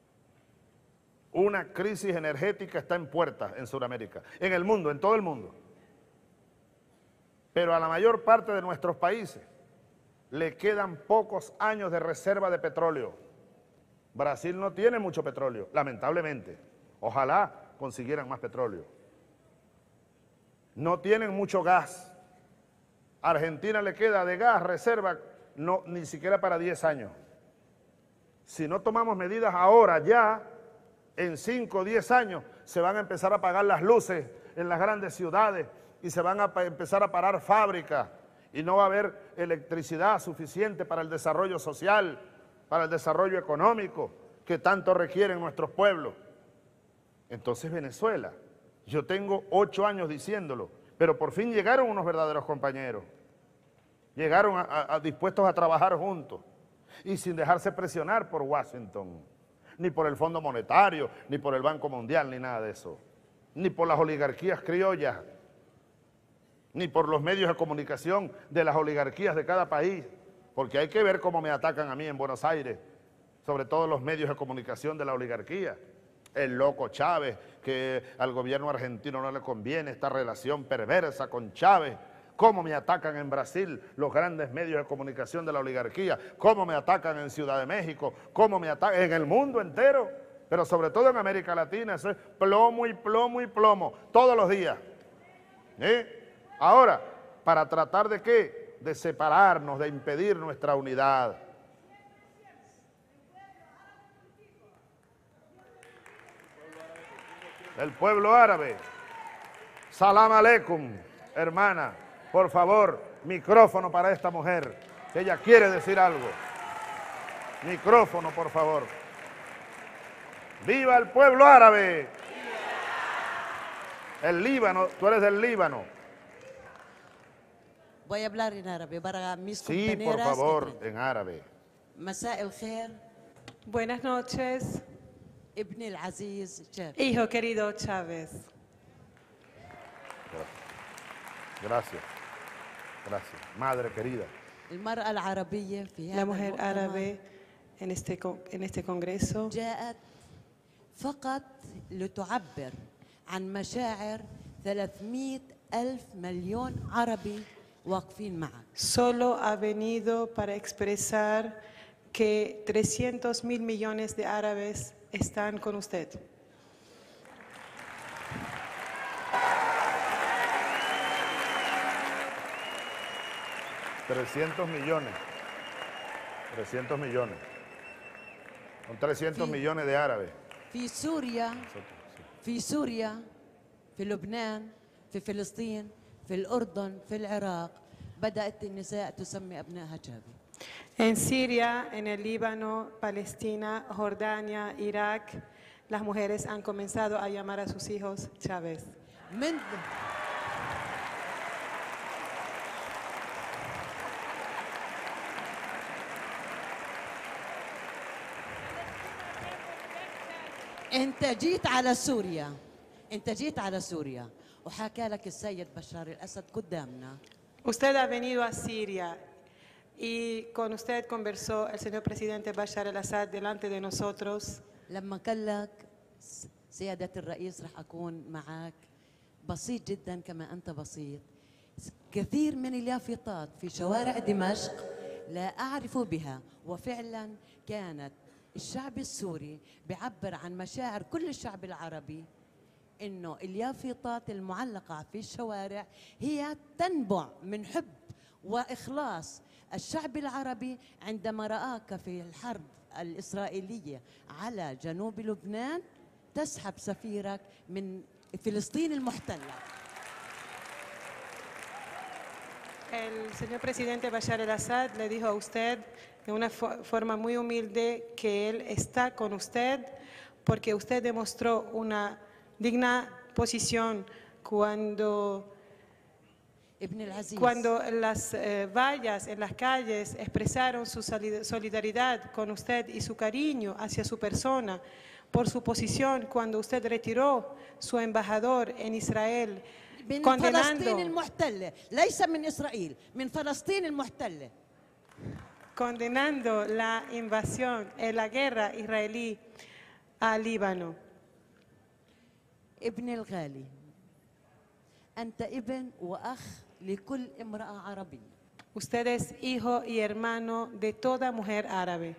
Una crisis energética está en puertas en Sudamérica, en el mundo, en todo el mundo. Pero a la mayor parte de nuestros países le quedan pocos años de reserva de petróleo. Brasil no tiene mucho petróleo, lamentablemente. Ojalá consiguieran más petróleo. No tienen mucho gas. A Argentina le queda de gas reserva no, ni siquiera para diez años. Si no tomamos medidas ahora, ya, en cinco o diez años, se van a empezar a apagar las luces en las grandes ciudades y se van a empezar a parar fábricas y no va a haber electricidad suficiente para el desarrollo social, para el desarrollo económico que tanto requieren nuestros pueblos. Entonces Venezuela, yo tengo ocho años diciéndolo, pero por fin llegaron unos verdaderos compañeros, llegaron a, a, a dispuestos a trabajar juntos y sin dejarse presionar por Washington, ni por el Fondo Monetario, ni por el Banco Mundial, ni nada de eso, ni por las oligarquías criollas, ni por los medios de comunicación de las oligarquías de cada país, porque hay que ver cómo me atacan a mí en Buenos Aires, sobre todo los medios de comunicación de la oligarquía. El loco Chávez, que al gobierno argentino no le conviene esta relación perversa con Chávez. Cómo me atacan en Brasil los grandes medios de comunicación de la oligarquía, cómo me atacan en Ciudad de México, cómo me atacan en el mundo entero, pero sobre todo en América Latina. Eso es plomo y plomo y plomo, todos los días. ¿Eh? Ahora, ¿para tratar de qué? De separarnos, de impedir nuestra unidad. El pueblo árabe. Salam aleikum, hermana. Por favor, micrófono para esta mujer, que ella quiere decir algo. Micrófono, por favor. ¡Viva el pueblo árabe! El Líbano, tú eres del Líbano.
Voy a hablar en árabe para mis
Sí,
compañeras.
por favor, en árabe.
مساء الخير.
Buenas noches.
ابني العزيز Chávez.
Hijo querido Chávez.
Gracias. Gracias. Madre querida.
المرأة العربية في هذا
La mujer
المؤتمر
árabe en este, con- en este congreso
جاءت فقط لتعبر عن مشاعر ثلاثمئة ألف مليون عربي واقفين معك.
solo ha venido para expresar que trescientos mil millones de árabes están con usted.
trescientos millones. trescientos millones. Son trescientos millones de árabes.
في سوريا في سوريا في لبنان في فلسطين في الأردن في العراق بدأت النساء تسمي أبنائها Chávez.
En Siria, en el Líbano, Palestina, Jordania, Irak, las mujeres han comenzado a llamar a sus hijos Chávez.
من انت جيت على سوريا انت جيت على سوريا وحكى لك السيد بشار الاسد قدامنا.
Usted ha venido a Siria y con usted conversó el señor presidente Bashar al-Assad delante de nosotros.
لما قال لك سيادة الرئيس رح أكون معك بسيط جدا كما أنت بسيط. كثير من اليافطات في شوارع دمشق لا أعرف بها وفعلا كانت الشعب السوري بيعبر عن مشاعر كل الشعب العربي إنه اليافطات المعلقة في الشوارع هي تنبع من حب وإخلاص الشعب العربي عندما رآك في الحرب الإسرائيلية على جنوب لبنان تسحب سفيرك من فلسطين المحتلة.
El señor presidente Bashar al-Assad le dijo a usted de una fo- forma muy humilde que él está con usted porque usted demostró una digna posición cuando, cuando las eh, vallas en las calles expresaron su solidaridad con usted y su cariño hacia su persona, por su posición cuando usted retiró su embajador en Israel,
من
condenando,
فلسطين المحتلة ليس من إسرائيل من فلسطين المحتلة
condenando la invasión y la guerra israelí al Líbano.
ابن الغالي أنت ابن وأخ لكل امرأة عربية.
Usted es hijo y hermano de toda mujer árabe.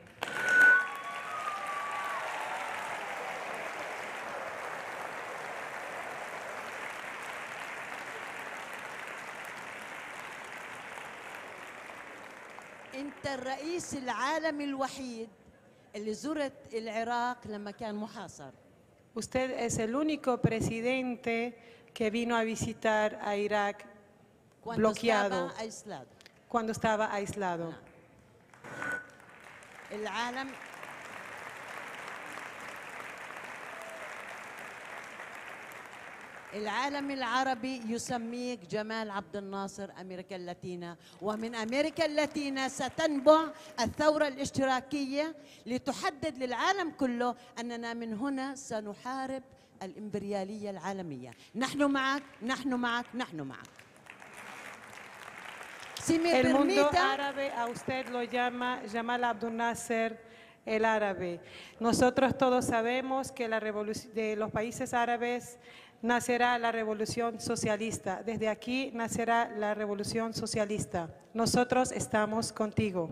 أنت الرئيس العالمي الوحيد اللي زرت العراق لما كان محاصر.
Usted es el único presidente que vino a visitar a Irak bloqueado
estaba aislado.
cuando estaba aislado.
العالم العالم العربي يسميك جمال عبد الناصر أمريكا اللاتينة، ومن أمريكا اللاتينة ستنبع الثورة الاشتراكية لتحدد للعالم كله أننا من هنا سنحارب الإمبريالية العالمية. نحن معك، نحن معك، نحن معك. Si me
El mundo
permita,
árabe a usted lo llama Jamal Abdel Nasser el árabe. Nosotros todos sabemos que la revolución de los países árabes nacerá la revolución socialista. Desde aquí nacerá la revolución socialista. Nosotros estamos contigo.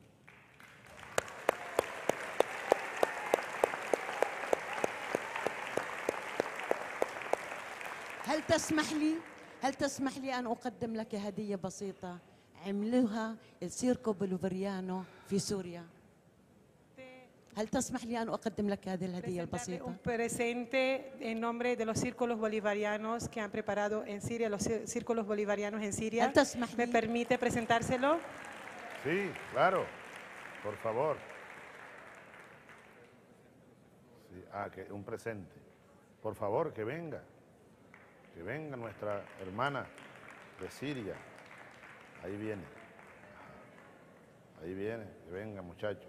هل تسمح لي هل تسمح لي أن أقدم لك هدية بسيطة عملوها السيركو بوليفاريانو في سوريا؟ هل تسمح لي أن أقدم لك هذه الهدية البسيطة؟
Un presente en nombre de los círculos bolivarianos que han preparado en Siria, los círculos bolivarianos en Siria. ¿Me permite presentárselo?
Sí, claro, por favor. Sí, ah, que un presente. Por favor, que venga. Que venga nuestra hermana de Siria. Ahí viene. Ahí viene, que venga, muchacho.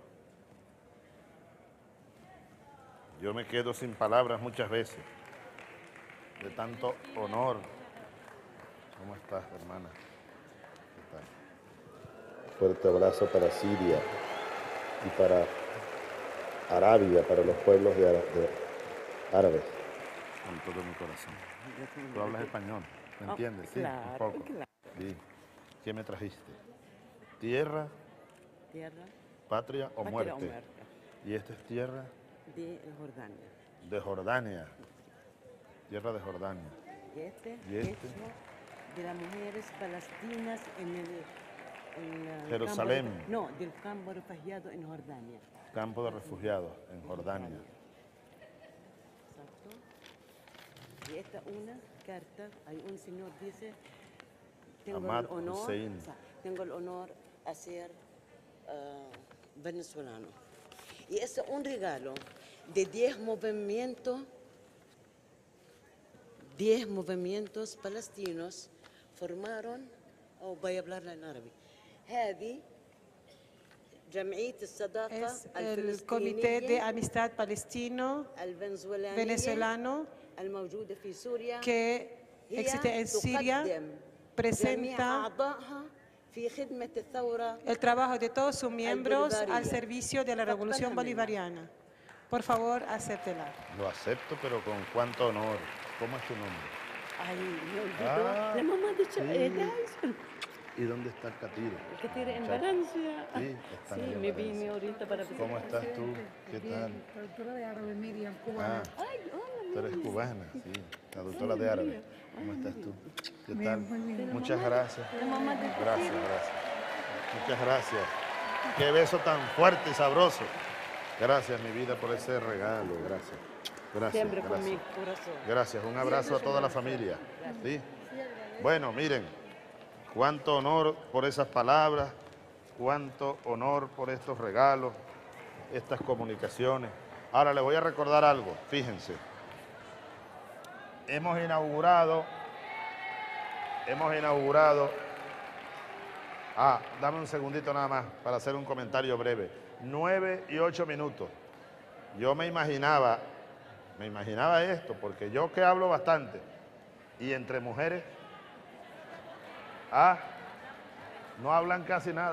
Yo me quedo sin palabras muchas veces, de tanto honor. ¿Cómo estás, hermana? ¿Qué tal?
Fuerte abrazo para Siria y para Arabia, para los pueblos de, Ara- de árabes.
Con todo mi corazón. Tú hablas español, ¿me
Oh,
entiendes? Sí,
claro,
un poco.
claro.
Sí. ¿Qué me trajiste? ¿Tierra,
Tierra
patria o
Patria
muerte?
o muerte.
¿Y esta es tierra?
de Jordania.
De Jordania. Tierra de Jordania.
Y este,
¿Y este?
hecho de las mujeres palestinas en el en el
Jerusalén.
campo de- no, del campo refugiado en Jordania.
Campo de refugiados en Jordania.
Exacto. Y esta una carta, hay un señor dice, tengo
Ahmad
el honor,
Hussein.
o sea, tengo el honor a ser ah, venezolano. Y es un regalo de diez movimientos, diez movimientos palestinos formaron, o voy a hablar en árabe. هذه جمعية الصداقة
Es el Comité de Amistad Palestino
الفنزويلانية
venezolano
الموجودة في سوريا
que
هي
existe en Siria,
تقدم جميع
presenta
أعضائها في خدمة الثورة
el trabajo de todos sus miembros
Bolivariana.
al servicio de la revolución
Taqbalha minna.
bolivariana. Por favor, acéptela.
Lo acepto, pero con cuánto honor. ¿Cómo es tu nombre?
Ay, me olvidó.
Ah,
La mamá de Cha-
sí.
eh, Dyson.
¿Y dónde está el catire?
El catire en
Muchacho.
Valencia.
Sí, está
Sí,
en
me
Valencia.
vine ahorita para
¿Cómo estás tú? ¿Qué tal?
Traductora de árabe, Miriam,
Ah,
cubana.
tú eres cubana, sí, traductora de árabe. ¿Cómo estás tú? ¿Qué
Bien,
tal?
muy bien.
Muchas gracias.
La mamá de
Gracias, gracias. Muchas gracias. Qué beso tan fuerte y sabroso. Gracias, mi vida, por ese regalo. Gracias. Gracias.
Siempre con mi
gracias.
corazón.
Gracias. Un abrazo a toda la familia. ¿Sí? Bueno, miren, cuánto honor por esas palabras, cuánto honor por estos regalos, estas comunicaciones. Ahora les voy a recordar algo, fíjense. hemos inaugurado, hemos inaugurado, ah, dame un segundito nada más para hacer un comentario breve. Nueve y ocho minutos. Yo me imaginaba, me imaginaba esto, porque yo que hablo bastante, y entre mujeres, ah, no hablan casi nada.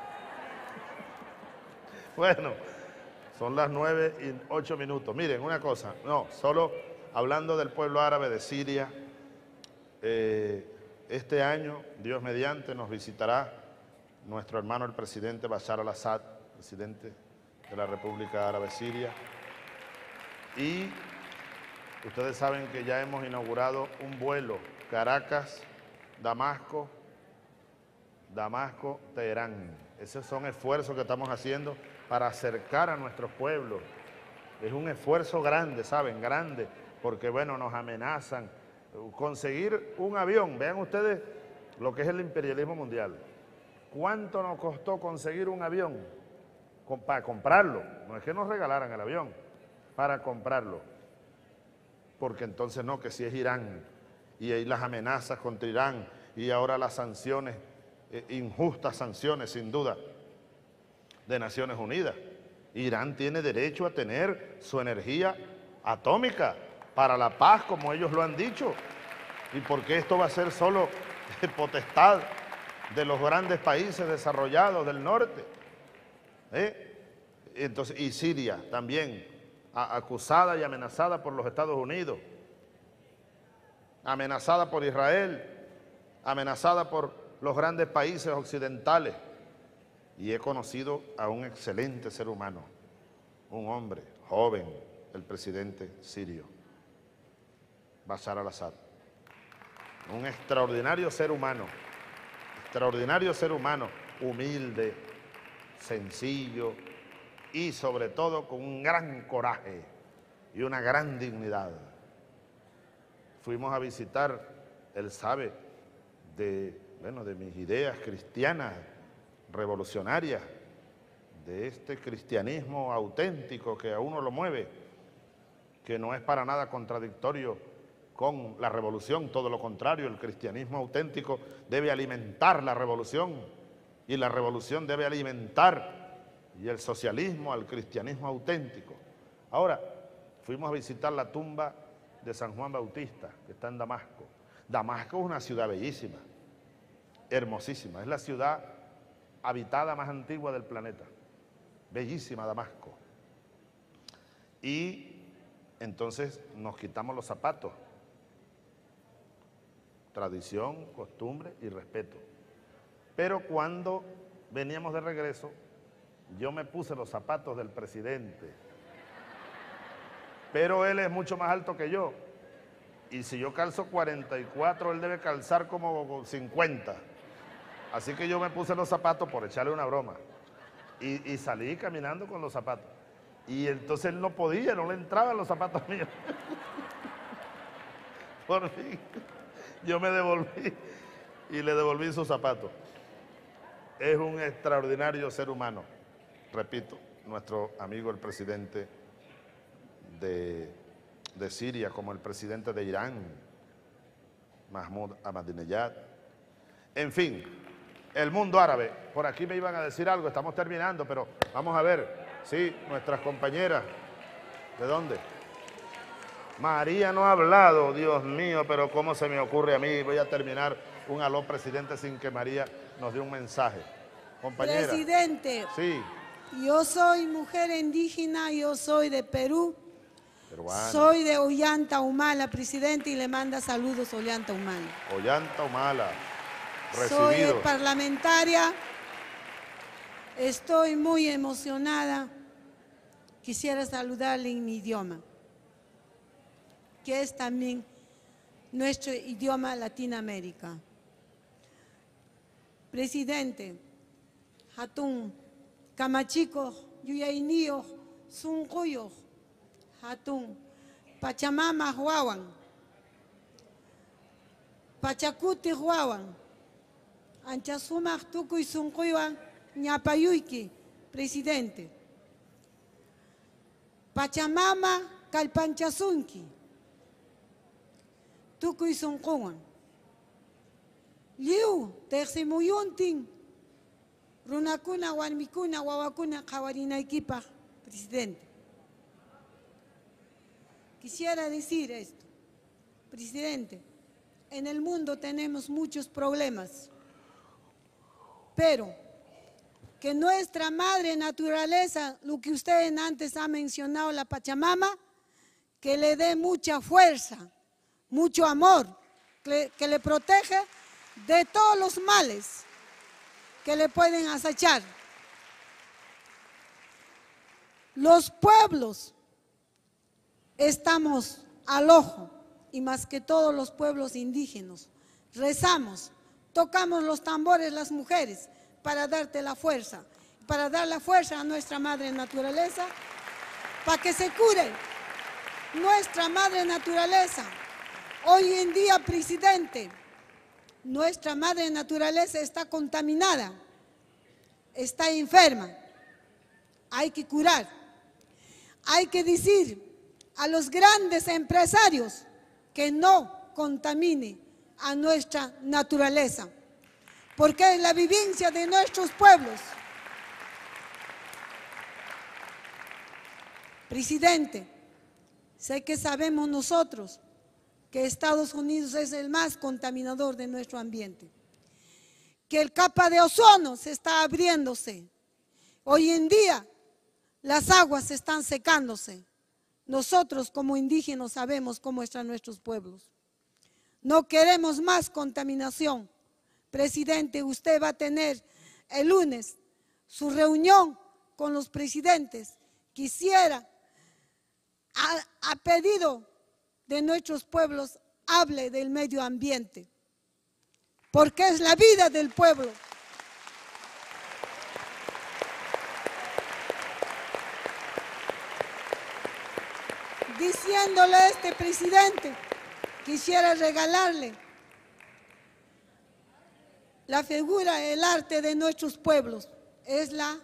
Bueno, son las nueve y ocho minutos. Miren, una cosa, no, solo hablando del pueblo árabe de Siria, eh, este año, Dios mediante, nos visitará nuestro hermano el presidente Bashar al-Assad, presidente de la República Árabe Siria, y ustedes saben que ya hemos inaugurado un vuelo Caracas, Damasco, Damasco, Teherán. Esos son esfuerzos que estamos haciendo para acercar a nuestros pueblos. Es un esfuerzo grande, ¿saben? Grande, porque bueno, nos amenazan. Conseguir un avión, vean ustedes lo que es el imperialismo mundial. ¿Cuánto nos costó conseguir un avión? Para comprarlo, no es que nos regalaran el avión, para comprarlo. Porque entonces no, que si es Irán, y ahí las amenazas contra Irán, y ahora las sanciones, eh, injustas sanciones sin duda, de Naciones Unidas. Irán tiene derecho a tener su energía atómica para la paz, como ellos lo han dicho. ¿Y por qué esto va a ser solo potestad de los grandes países desarrollados del norte? ¿Eh? Entonces, y Siria también, a, acusada y amenazada por los Estados Unidos, amenazada por Israel, amenazada por los grandes países occidentales. Y he conocido a un excelente ser humano, un hombre joven, el presidente sirio, Bashar al-Assad. Un extraordinario ser humano, extraordinario ser humano, humilde, sencillo y sobre todo con un gran coraje y una gran dignidad. Fuimos a visitar, él sabe de, bueno, de mis ideas cristianas, revolucionarias, de este cristianismo auténtico que a uno lo mueve, que no es para nada contradictorio con la revolución, todo lo contrario, el cristianismo auténtico debe alimentar la revolución y la revolución debe alimentar y el socialismo al cristianismo auténtico. Ahora, fuimos a visitar la tumba de San Juan Bautista, que está en Damasco. Damasco es una ciudad bellísima, hermosísima, es la ciudad habitada más antigua del planeta, bellísima Damasco. Y entonces nos quitamos los zapatos, tradición, costumbre y respeto. Pero cuando veníamos de regreso, yo me puse los zapatos del presidente, pero él es mucho más alto que yo, y si yo calzo cuarenta y cuatro, él debe calzar como cincuenta. Así que yo me puse los zapatos por echarle una broma. Y, y salí caminando con los zapatos. Y entonces él no podía, no le entraban los zapatos míos. Por fin, yo me devolví y le devolví sus zapatos. Es un extraordinario ser humano. Repito, nuestro amigo el presidente de, de Siria, como el presidente de Irán, Mahmoud Ahmadinejad. En fin, el mundo árabe. Por aquí me iban a decir algo, estamos terminando, pero vamos a ver. Sí, nuestras compañeras. ¿De dónde? María no ha hablado, Dios mío, pero cómo se me ocurre a mí. Voy a terminar un aló presidente sin que María nos dé un mensaje. Compañera.
Presidente.
Sí.
Yo soy mujer indígena, yo soy de Perú.
Peruana.
Soy de Ollanta Humala, presidente, y le manda saludos Ollanta Humala.
Ollanta Humala.
Soy
Recibido.
parlamentaria, estoy muy emocionada. Quisiera saludarle en mi idioma, que es también nuestro idioma Latinoamérica. Presidente, Hatun, Camachico, Yuyainio, Suncuyo, Hatun, Pachamama Huawan, Pachacuti Huawan, Anchasumak Tukuy Suncuiwan, Ñapayuyki, presidente. Pachamama Calpanchasunki. tukuy sunqunwan. Lliw tiqsimuyuntin runakuna, warmikuna, wawakuna qhawarinaykipaq, presidente. Quisiera decir esto, presidente, en el mundo tenemos muchos problemas, pero que nuestra madre naturaleza, lo que usted antes ha mencionado, la Pachamama, que le dé mucha fuerza, mucho amor, que, que le protege de todos los males que le pueden acechar. Los pueblos estamos al ojo, y más que todos los pueblos indígenas, rezamos, tocamos los tambores las mujeres para darte la fuerza, para dar la fuerza a nuestra madre naturaleza, para que se cure nuestra madre naturaleza. Hoy en día, presidente, nuestra madre naturaleza está contaminada, está enferma, hay que curar, hay que decir a los grandes empresarios que no contamine a nuestra naturaleza, porque es la vivencia de nuestros pueblos. Presidente, sé que sabemos nosotros que Estados Unidos es el más contaminador de nuestro ambiente, que el capa de ozono se está abriéndose. Hoy en día las aguas están secándose. Nosotros como indígenas sabemos cómo están nuestros pueblos. No queremos más contaminación. Presidente, usted va a tener el lunes su reunión con los presidentes. Quisiera, a, a pedido de nuestros pueblos, hable del medio ambiente, porque es la vida del pueblo. Diciéndole a este presidente, quisiera regalarle la figura, el arte de nuestros pueblos, es la,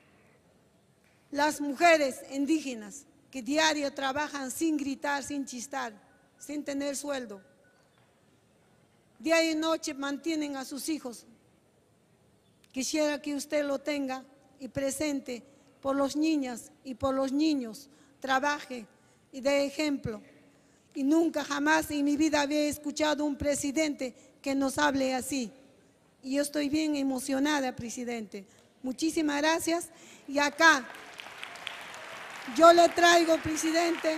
las mujeres indígenas que diario trabajan sin gritar, sin chistar, sin tener sueldo. Día y noche mantienen a sus hijos. Quisiera que usted lo tenga y presente por los niñas y por los niños, trabaje y dé ejemplo. Y nunca jamás en mi vida había escuchado un presidente que nos hable así. Y yo estoy bien emocionada, presidente. Muchísimas gracias. Y acá yo le traigo, presidente,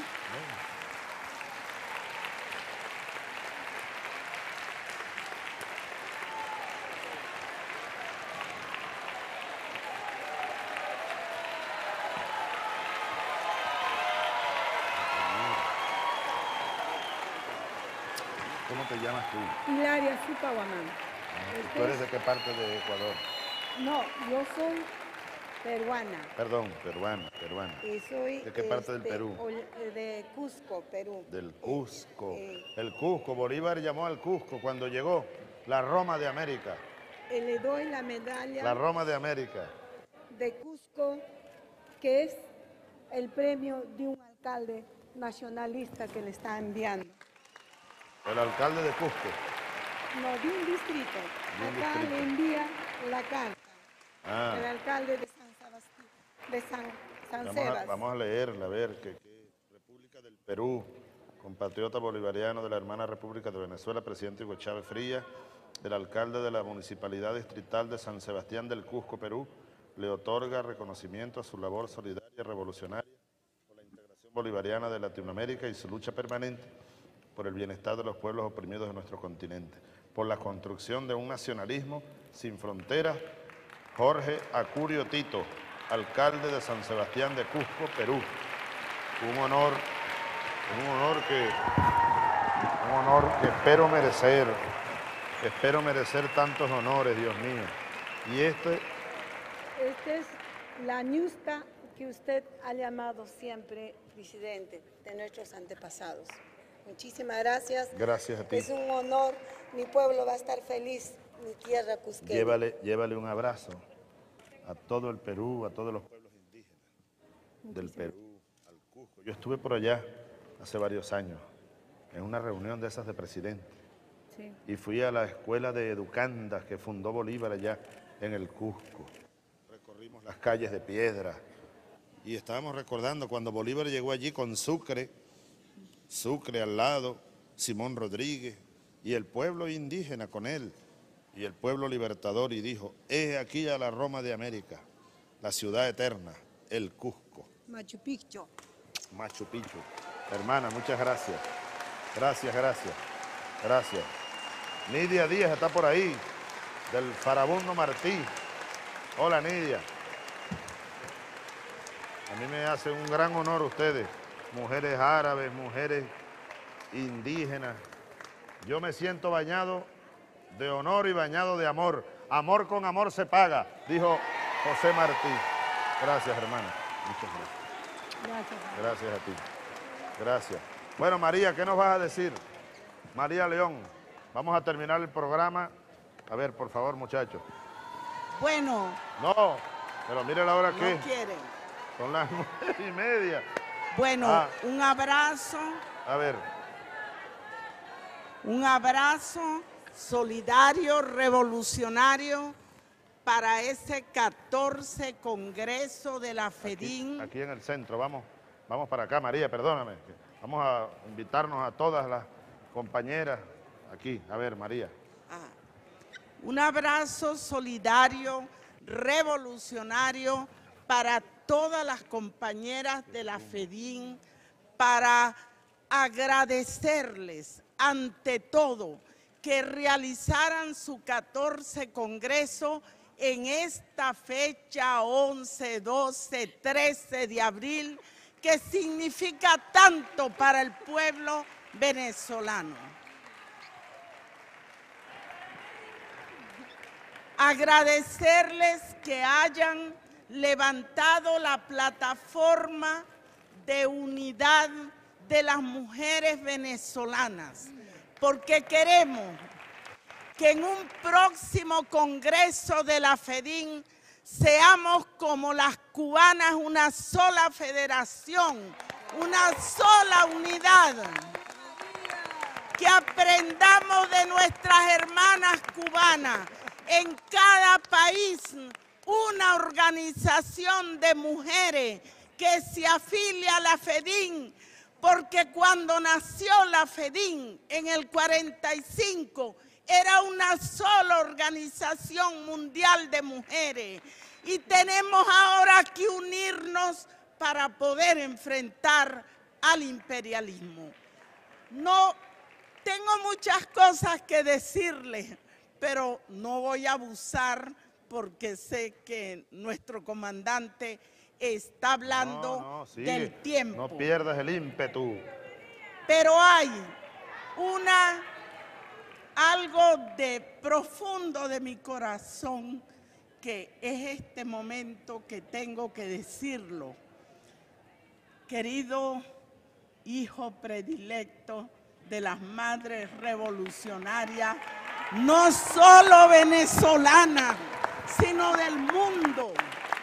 ¿cómo te llamas tú?
Hilaria Supaguamán.
¿Tú eres de qué parte de Ecuador?
No, yo soy peruana.
Perdón, peruana, peruana.
Y soy,
¿De qué parte del
este,
Perú?
ol- De Cusco, Perú.
Del Cusco.
Eh,
El Cusco, Bolívar llamó al Cusco cuando llegó, la Roma de América.
eh, le doy la medalla
La Roma de América.
de Cusco, que es el premio de un alcalde nacionalista que le está enviando.
El alcalde de Cusco.
No, de un distrito.
De un
Acá
distrito.
le envía la carta.
Ah.
El alcalde de San Sebastián, de San, San
Vamos a,
Sebas.
vamos a leerla, a ver, que, que República del Perú, compatriota bolivariano de la hermana República de Venezuela, presidente Hugo Chávez Frías, el alcalde de la Municipalidad Distrital de San Sebastián del Cusco, Perú, le otorga reconocimiento a su labor solidaria y revolucionaria por la integración bolivariana de Latinoamérica y su lucha permanente por el bienestar de los pueblos oprimidos de nuestro continente, por la construcción de un nacionalismo sin fronteras. Jorge Acurio Tito, alcalde de San Sebastián de Cusco, Perú. Un honor, un honor que, un honor que espero merecer, que espero merecer tantos honores, Dios mío. Y este,
Esta es la ñusta que usted ha llamado siempre presidente de nuestros antepasados. Muchísimas gracias.
gracias a ti.
Es un honor. Mi pueblo va a estar feliz, mi tierra cusqueña.
Llévale, llévale un abrazo a todo el Perú, a todos los pueblos indígenas del Perú, al Cusco. Yo estuve por allá hace varios años en una reunión de esas de presidente.
Sí.
Y fui a la escuela de educandas que fundó Bolívar allá en el Cusco. Recorrimos las calles de piedra y estábamos recordando cuando Bolívar llegó allí con Sucre, Sucre al lado, Simón Rodríguez y el pueblo indígena con él y el pueblo libertador, y dijo: he aquí a la Roma de América, la ciudad eterna, el Cusco.
Machu Picchu.
Machu Picchu. Hermana, muchas gracias. Gracias, gracias. Gracias. Nidia Díaz está por ahí, del Farabundo Martí. Hola, Nidia. A mí me hace un gran honor ustedes, mujeres árabes, mujeres indígenas. Yo me siento bañado de honor y bañado de amor. Amor con amor se paga, dijo José Martí. Gracias, hermana. Muchas gracias.
Gracias.
Gracias a ti. Gracias. Bueno, María, ¿qué nos vas a decir? María León, vamos a terminar el programa. A ver, por favor, muchachos.
Bueno.
No, pero mire la hora que
No quieren.
son las nueve y media.
Bueno,
Ah,
un abrazo,
a ver,
un abrazo solidario, revolucionario para ese catorce Congreso de la FEDIN.
aquí en el centro, vamos, vamos para acá, María, perdóname. Vamos a invitarnos a todas las compañeras aquí. A ver, María.
Un abrazo solidario, revolucionario para todas las compañeras de la FEDIN, para agradecerles ante todo que realizaran su catorce Congreso en esta fecha once, doce, trece de abril, que significa tanto para el pueblo venezolano. Agradecerles que hayan levantado la plataforma de unidad de las mujeres venezolanas, porque queremos que en un próximo Congreso de la FEDIN seamos como las cubanas, una sola federación, una sola unidad. Que aprendamos de nuestras hermanas cubanas. En cada país una organización de mujeres que se afilia a la FEDIN, porque cuando nació la FEDIN en el cuarenta y cinco era una sola organización mundial de mujeres y tenemos ahora que unirnos para poder enfrentar al imperialismo. No tengo muchas cosas que decirles, pero no voy a abusar porque sé que nuestro comandante está hablando
No, no, sigue.
del tiempo.
No pierdas el ímpetu.
Pero hay una, algo de profundo de mi corazón que es este momento que tengo que decirlo. Querido hijo predilecto de las madres revolucionarias, no solo venezolanas, sino del mundo.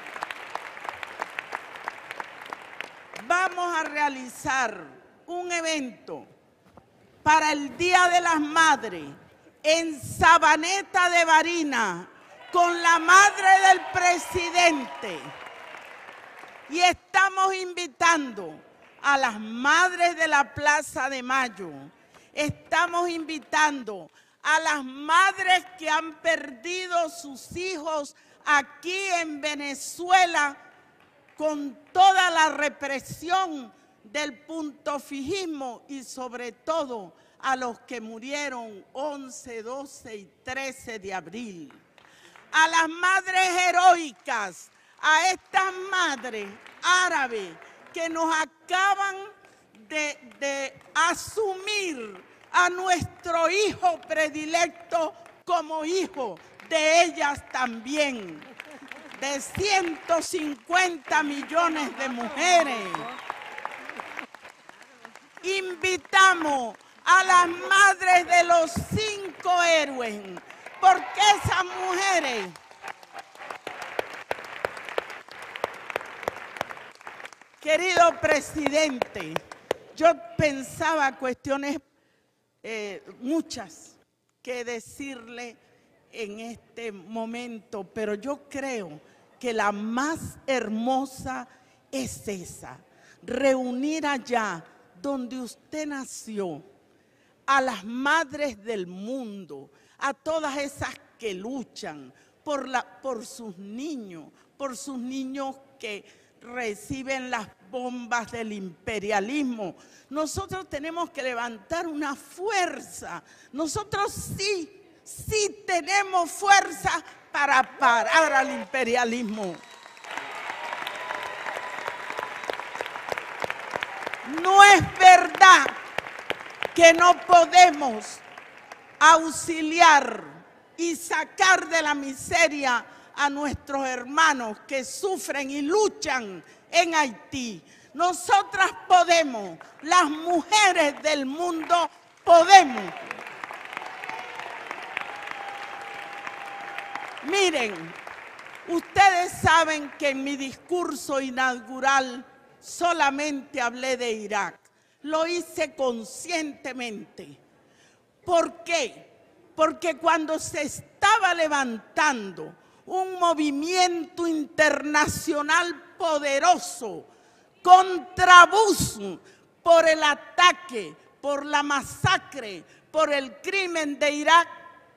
Vamos a realizar un evento para el Día de las Madres en Sabaneta de Barinas con la madre del presidente. Y estamos invitando a las madres de la Plaza de Mayo, estamos invitando a las madres que han perdido sus hijos aquí en Venezuela con toda la represión del puntofijismo y sobre todo a los que murieron once, doce y trece de abril. A las madres heroicas, a estas madres árabes que nos acaban de, de asumir a nuestro hijo predilecto como hijo de ellas también, de ciento cincuenta millones de mujeres. Invitamos a las madres de los cinco héroes, porque esas mujeres querido presidente, yo pensaba cuestiones eh, muchas que decirle en este momento, pero yo creo que la más hermosa es esa, reunir allá donde usted nació, a las madres del mundo, a todas esas que luchan por, la, por sus niños, por sus niños que reciben las bombas del imperialismo. Nosotros tenemos que levantar una fuerza. Nosotros sí, sí tenemos fuerza para parar al imperialismo. No es verdad que no podemos auxiliar y sacar de la miseria a nuestros hermanos que sufren y luchan en Haití. Nosotras podemos, las mujeres del mundo podemos. Miren, ustedes saben que en mi discurso inaugural solamente hablé de Irak. Lo hice conscientemente. ¿Por qué? Porque cuando se estaba levantando un movimiento internacional poderoso contra Bush por el ataque, por la masacre, por el crimen de Irak,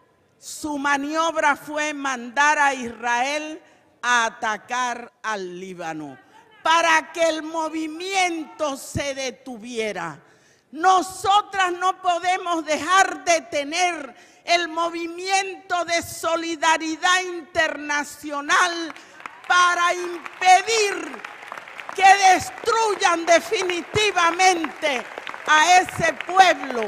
su maniobra fue mandar a Israel a atacar al Líbano para que el movimiento se detuviera. Nosotras no podemos dejar de tener el movimiento de solidaridad internacional para impedir que destruyan definitivamente a ese pueblo,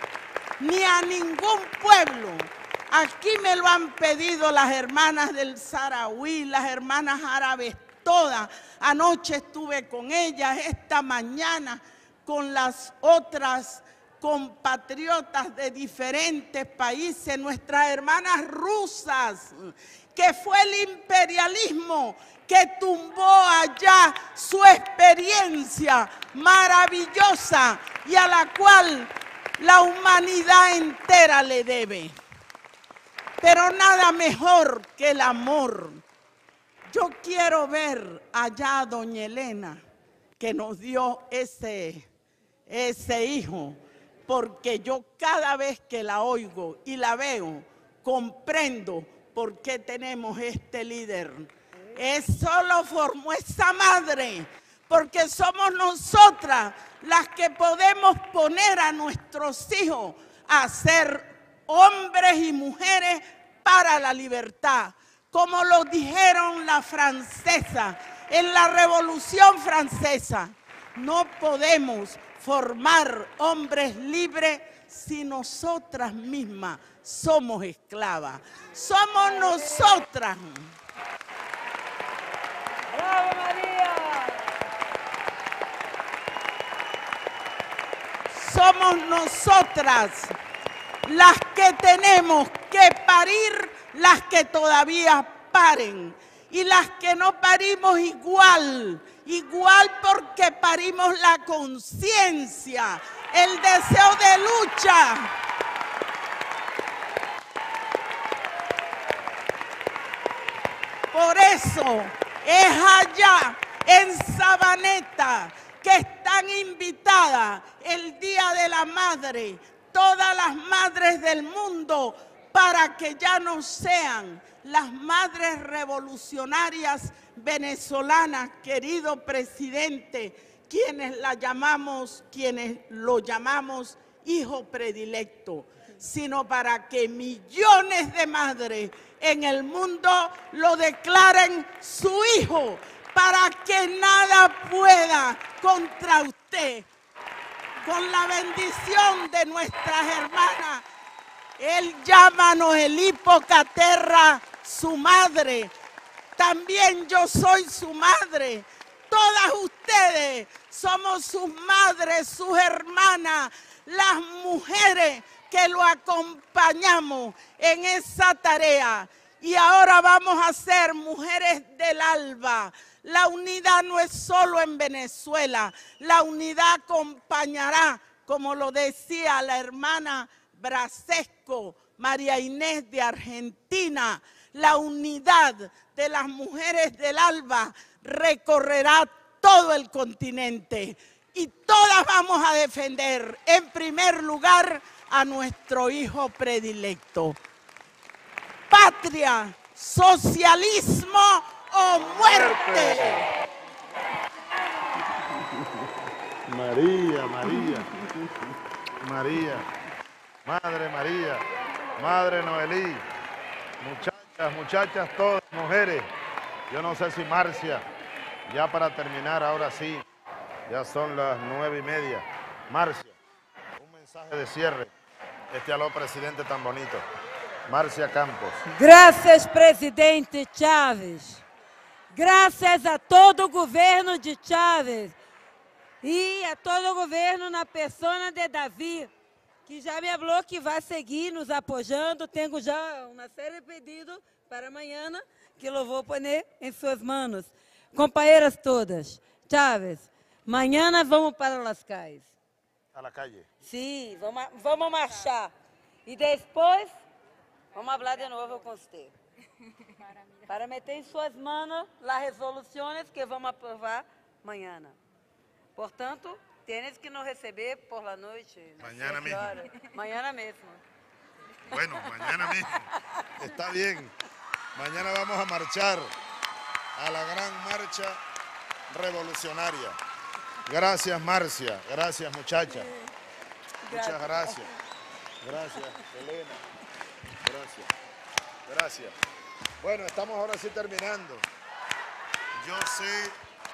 ni a ningún pueblo. Aquí me lo han pedido las hermanas del Saharaui, las hermanas árabes todas. Anoche estuve con ellas, esta mañana con las otras compatriotas de diferentes países, nuestras hermanas rusas, que fue el imperialismo que tumbó allá su experiencia maravillosa y a la cual la humanidad entera le debe. Pero nada mejor que el amor. Yo quiero ver allá a doña Elena, que nos dio ese, ese hijo, porque yo cada vez que la oigo y la veo, comprendo por qué tenemos este líder. Eso lo formó esa madre, porque somos nosotras las que podemos poner a nuestros hijos a ser hombres y mujeres para la libertad. Como lo dijeron la francesa, en la Revolución Francesa, no podemos formar hombres libres si nosotras mismas somos esclavas. Somos nosotras.
¡Bravo, María!
Somos nosotras las que tenemos que parir, las que todavía paren, y las que no parimos igual, igual porque parimos la conciencia, el deseo de lucha. Por eso es allá en Sabaneta que están invitadas el Día de la Madre, todas las madres del mundo, para que ya no sean las madres revolucionarias venezolanas, querido presidente, quienes la llamamos, quienes lo llamamos hijo predilecto, sino para que millones de madres en el mundo lo declaren su hijo, para que nada pueda contra usted. Con la bendición de nuestras hermanas, él llama a Noelí Pocaterra su madre. También yo soy su madre. Todas ustedes somos sus madres, sus hermanas, las mujeres que lo acompañamos en esa tarea. Y ahora vamos a ser mujeres del alba. La unidad no es solo en Venezuela, la unidad acompañará como lo decía la hermana Brasesco, María Inés de Argentina, la unidad de las mujeres del ALBA recorrerá todo el continente y todas vamos a defender en primer lugar a nuestro hijo predilecto. Patria, socialismo o muerte.
María, María, María, Madre María, Madre Noelí, muchachas, muchachas todas, mujeres. Yo no sé si Marcia, ya para terminar, ahora sí, ya son las nueve y media. Marcia, un mensaje de cierre. Este aló presidente tan bonito. Marcia Campos.
Graças, presidente Chávez. Graças a todo o governo de Chávez e a todo o governo na persona de Davi, que já me falou que vai seguir nos apoiando. Tenho já uma série de pedidos para amanhã, que eu vou pôr em suas mãos. Companheiras todas, Chávez, amanhã vamos para Las Calles.
A la calle.
Sim, vamos, vamos marchar. E depois, vamos falar de novo com você. Para meter em suas mãos as resoluções que vamos aprovar amanhã. Portanto, tienes que nos receber por la noche.
Mañana mismo.
Mañana mismo.
Bueno, mañana mismo. Está bien. Mañana vamos a marchar a la gran marcha revolucionaria. Gracias, Marcia. Gracias, muchacha. Muchas gracias. Gracias, Elena. Gracias. Gracias. Bueno, estamos ahora sí terminando. Yo sé,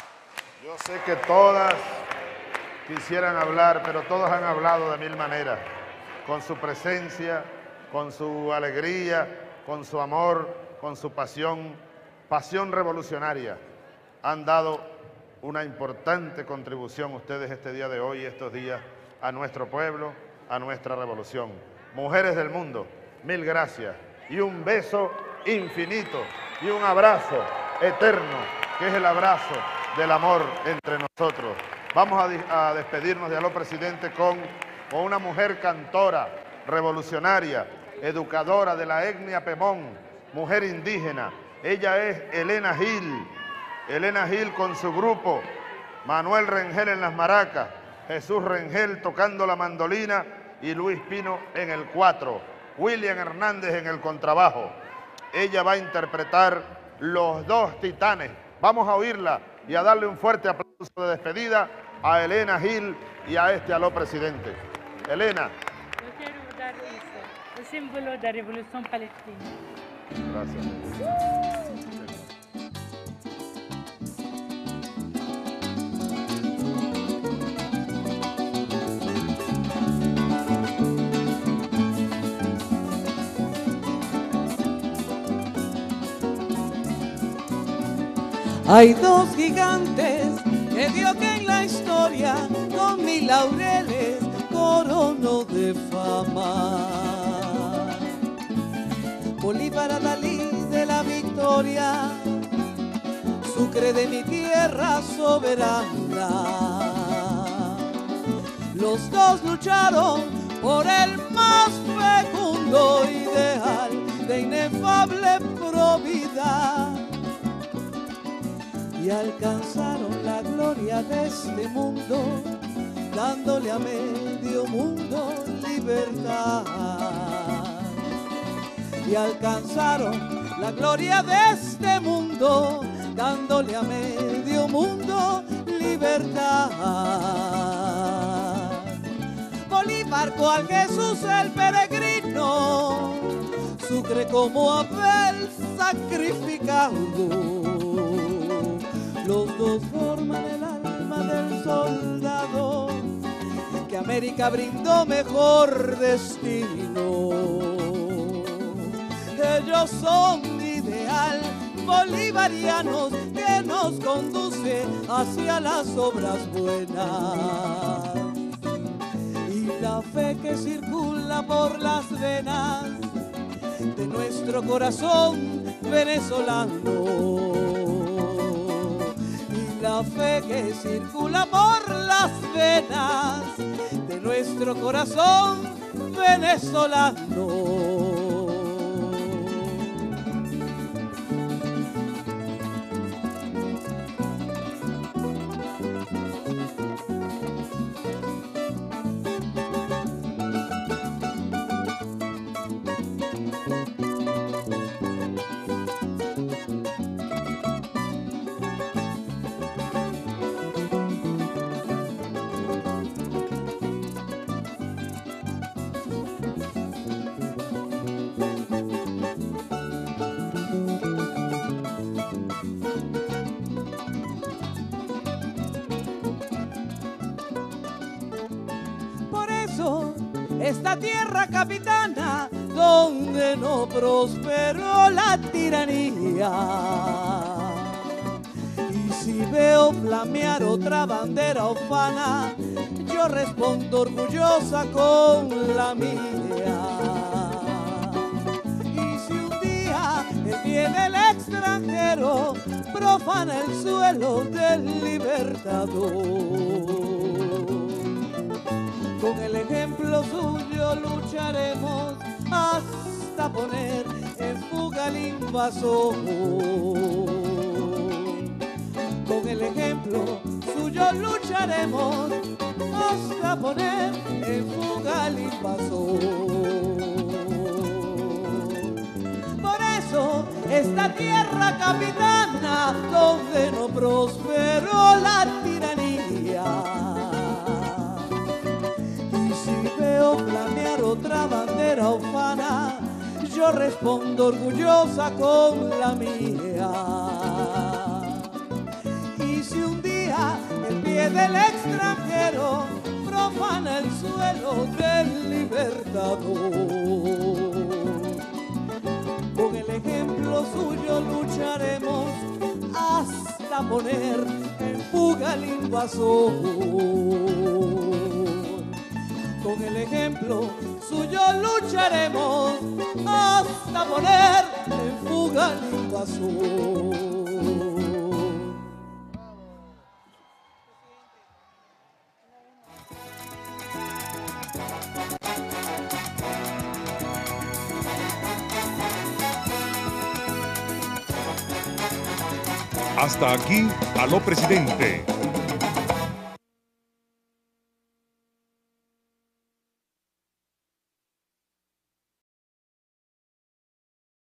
yo sé que todas quisieran hablar, pero todas han hablado de mil maneras. Con su presencia, con su alegría, con su amor, con su pasión, pasión revolucionaria. Han dado una importante contribución ustedes este día de hoy, estos días, a nuestro pueblo, a nuestra revolución. Mujeres del mundo, mil gracias y un beso infinito y un abrazo eterno, que es el abrazo del amor entre nosotros. Vamos a, a despedirnos de aló presidente con, con una mujer cantora, revolucionaria, educadora de la etnia Pemón, mujer indígena. Ella es Elena Gil. Elena Gil con su grupo, Manuel Rengel en las maracas, Jesús Rengel tocando la mandolina y Luis Pino en el cuatro, William Hernández en el contrabajo. Ella va a interpretar Los Dos Titanes. Vamos a oírla y a darle un fuerte aplauso de despedida a Elena Gil y a este aló presidente. Elena.
Yo quiero dar eso, el símbolo de la revolución palestina.
Gracias.
Hay dos gigantes que dio que en la historia con mil laureles coronó de fama. Bolívar a Dalí de la victoria, Sucre de mi tierra soberana. Los dos lucharon por el más fecundo ideal de inefable probidad y alcanzaron la gloria de este mundo, dándole a medio mundo libertad. Y alcanzaron la gloria de este mundo, dándole a medio mundo libertad. Bolívar cual Jesús el peregrino, Sucre como Abel sacrificado. Los dos forman el alma del soldado que América brindó mejor destino. Ellos son ideal bolivarianos que nos conduce hacia las obras buenas. Y la fe que circula por las venas de nuestro corazón venezolano. La fe que circula por las venas de nuestro corazón venezolano. Esta tierra capitana donde no prosperó la tiranía. Y si veo flamear otra bandera ufana, yo respondo orgullosa con la mía. Y si un día el pie del extranjero profana el suelo del libertador, con el ejemplo suyo lucharemos hasta poner en fuga al invasor. Con el ejemplo suyo lucharemos hasta poner en fuga al invasor. Por eso esta tierra capitana donde no prosperó la tiranía. Veo flamear otra bandera ufana, yo respondo orgullosa con la mía. Y si un día el pie del extranjero profana el suelo del libertador, con el ejemplo suyo lucharemos hasta poner en fuga al invasor. Con el ejemplo suyo lucharemos hasta poner en fuga al invasor.
Hasta aquí, Aló Presidente,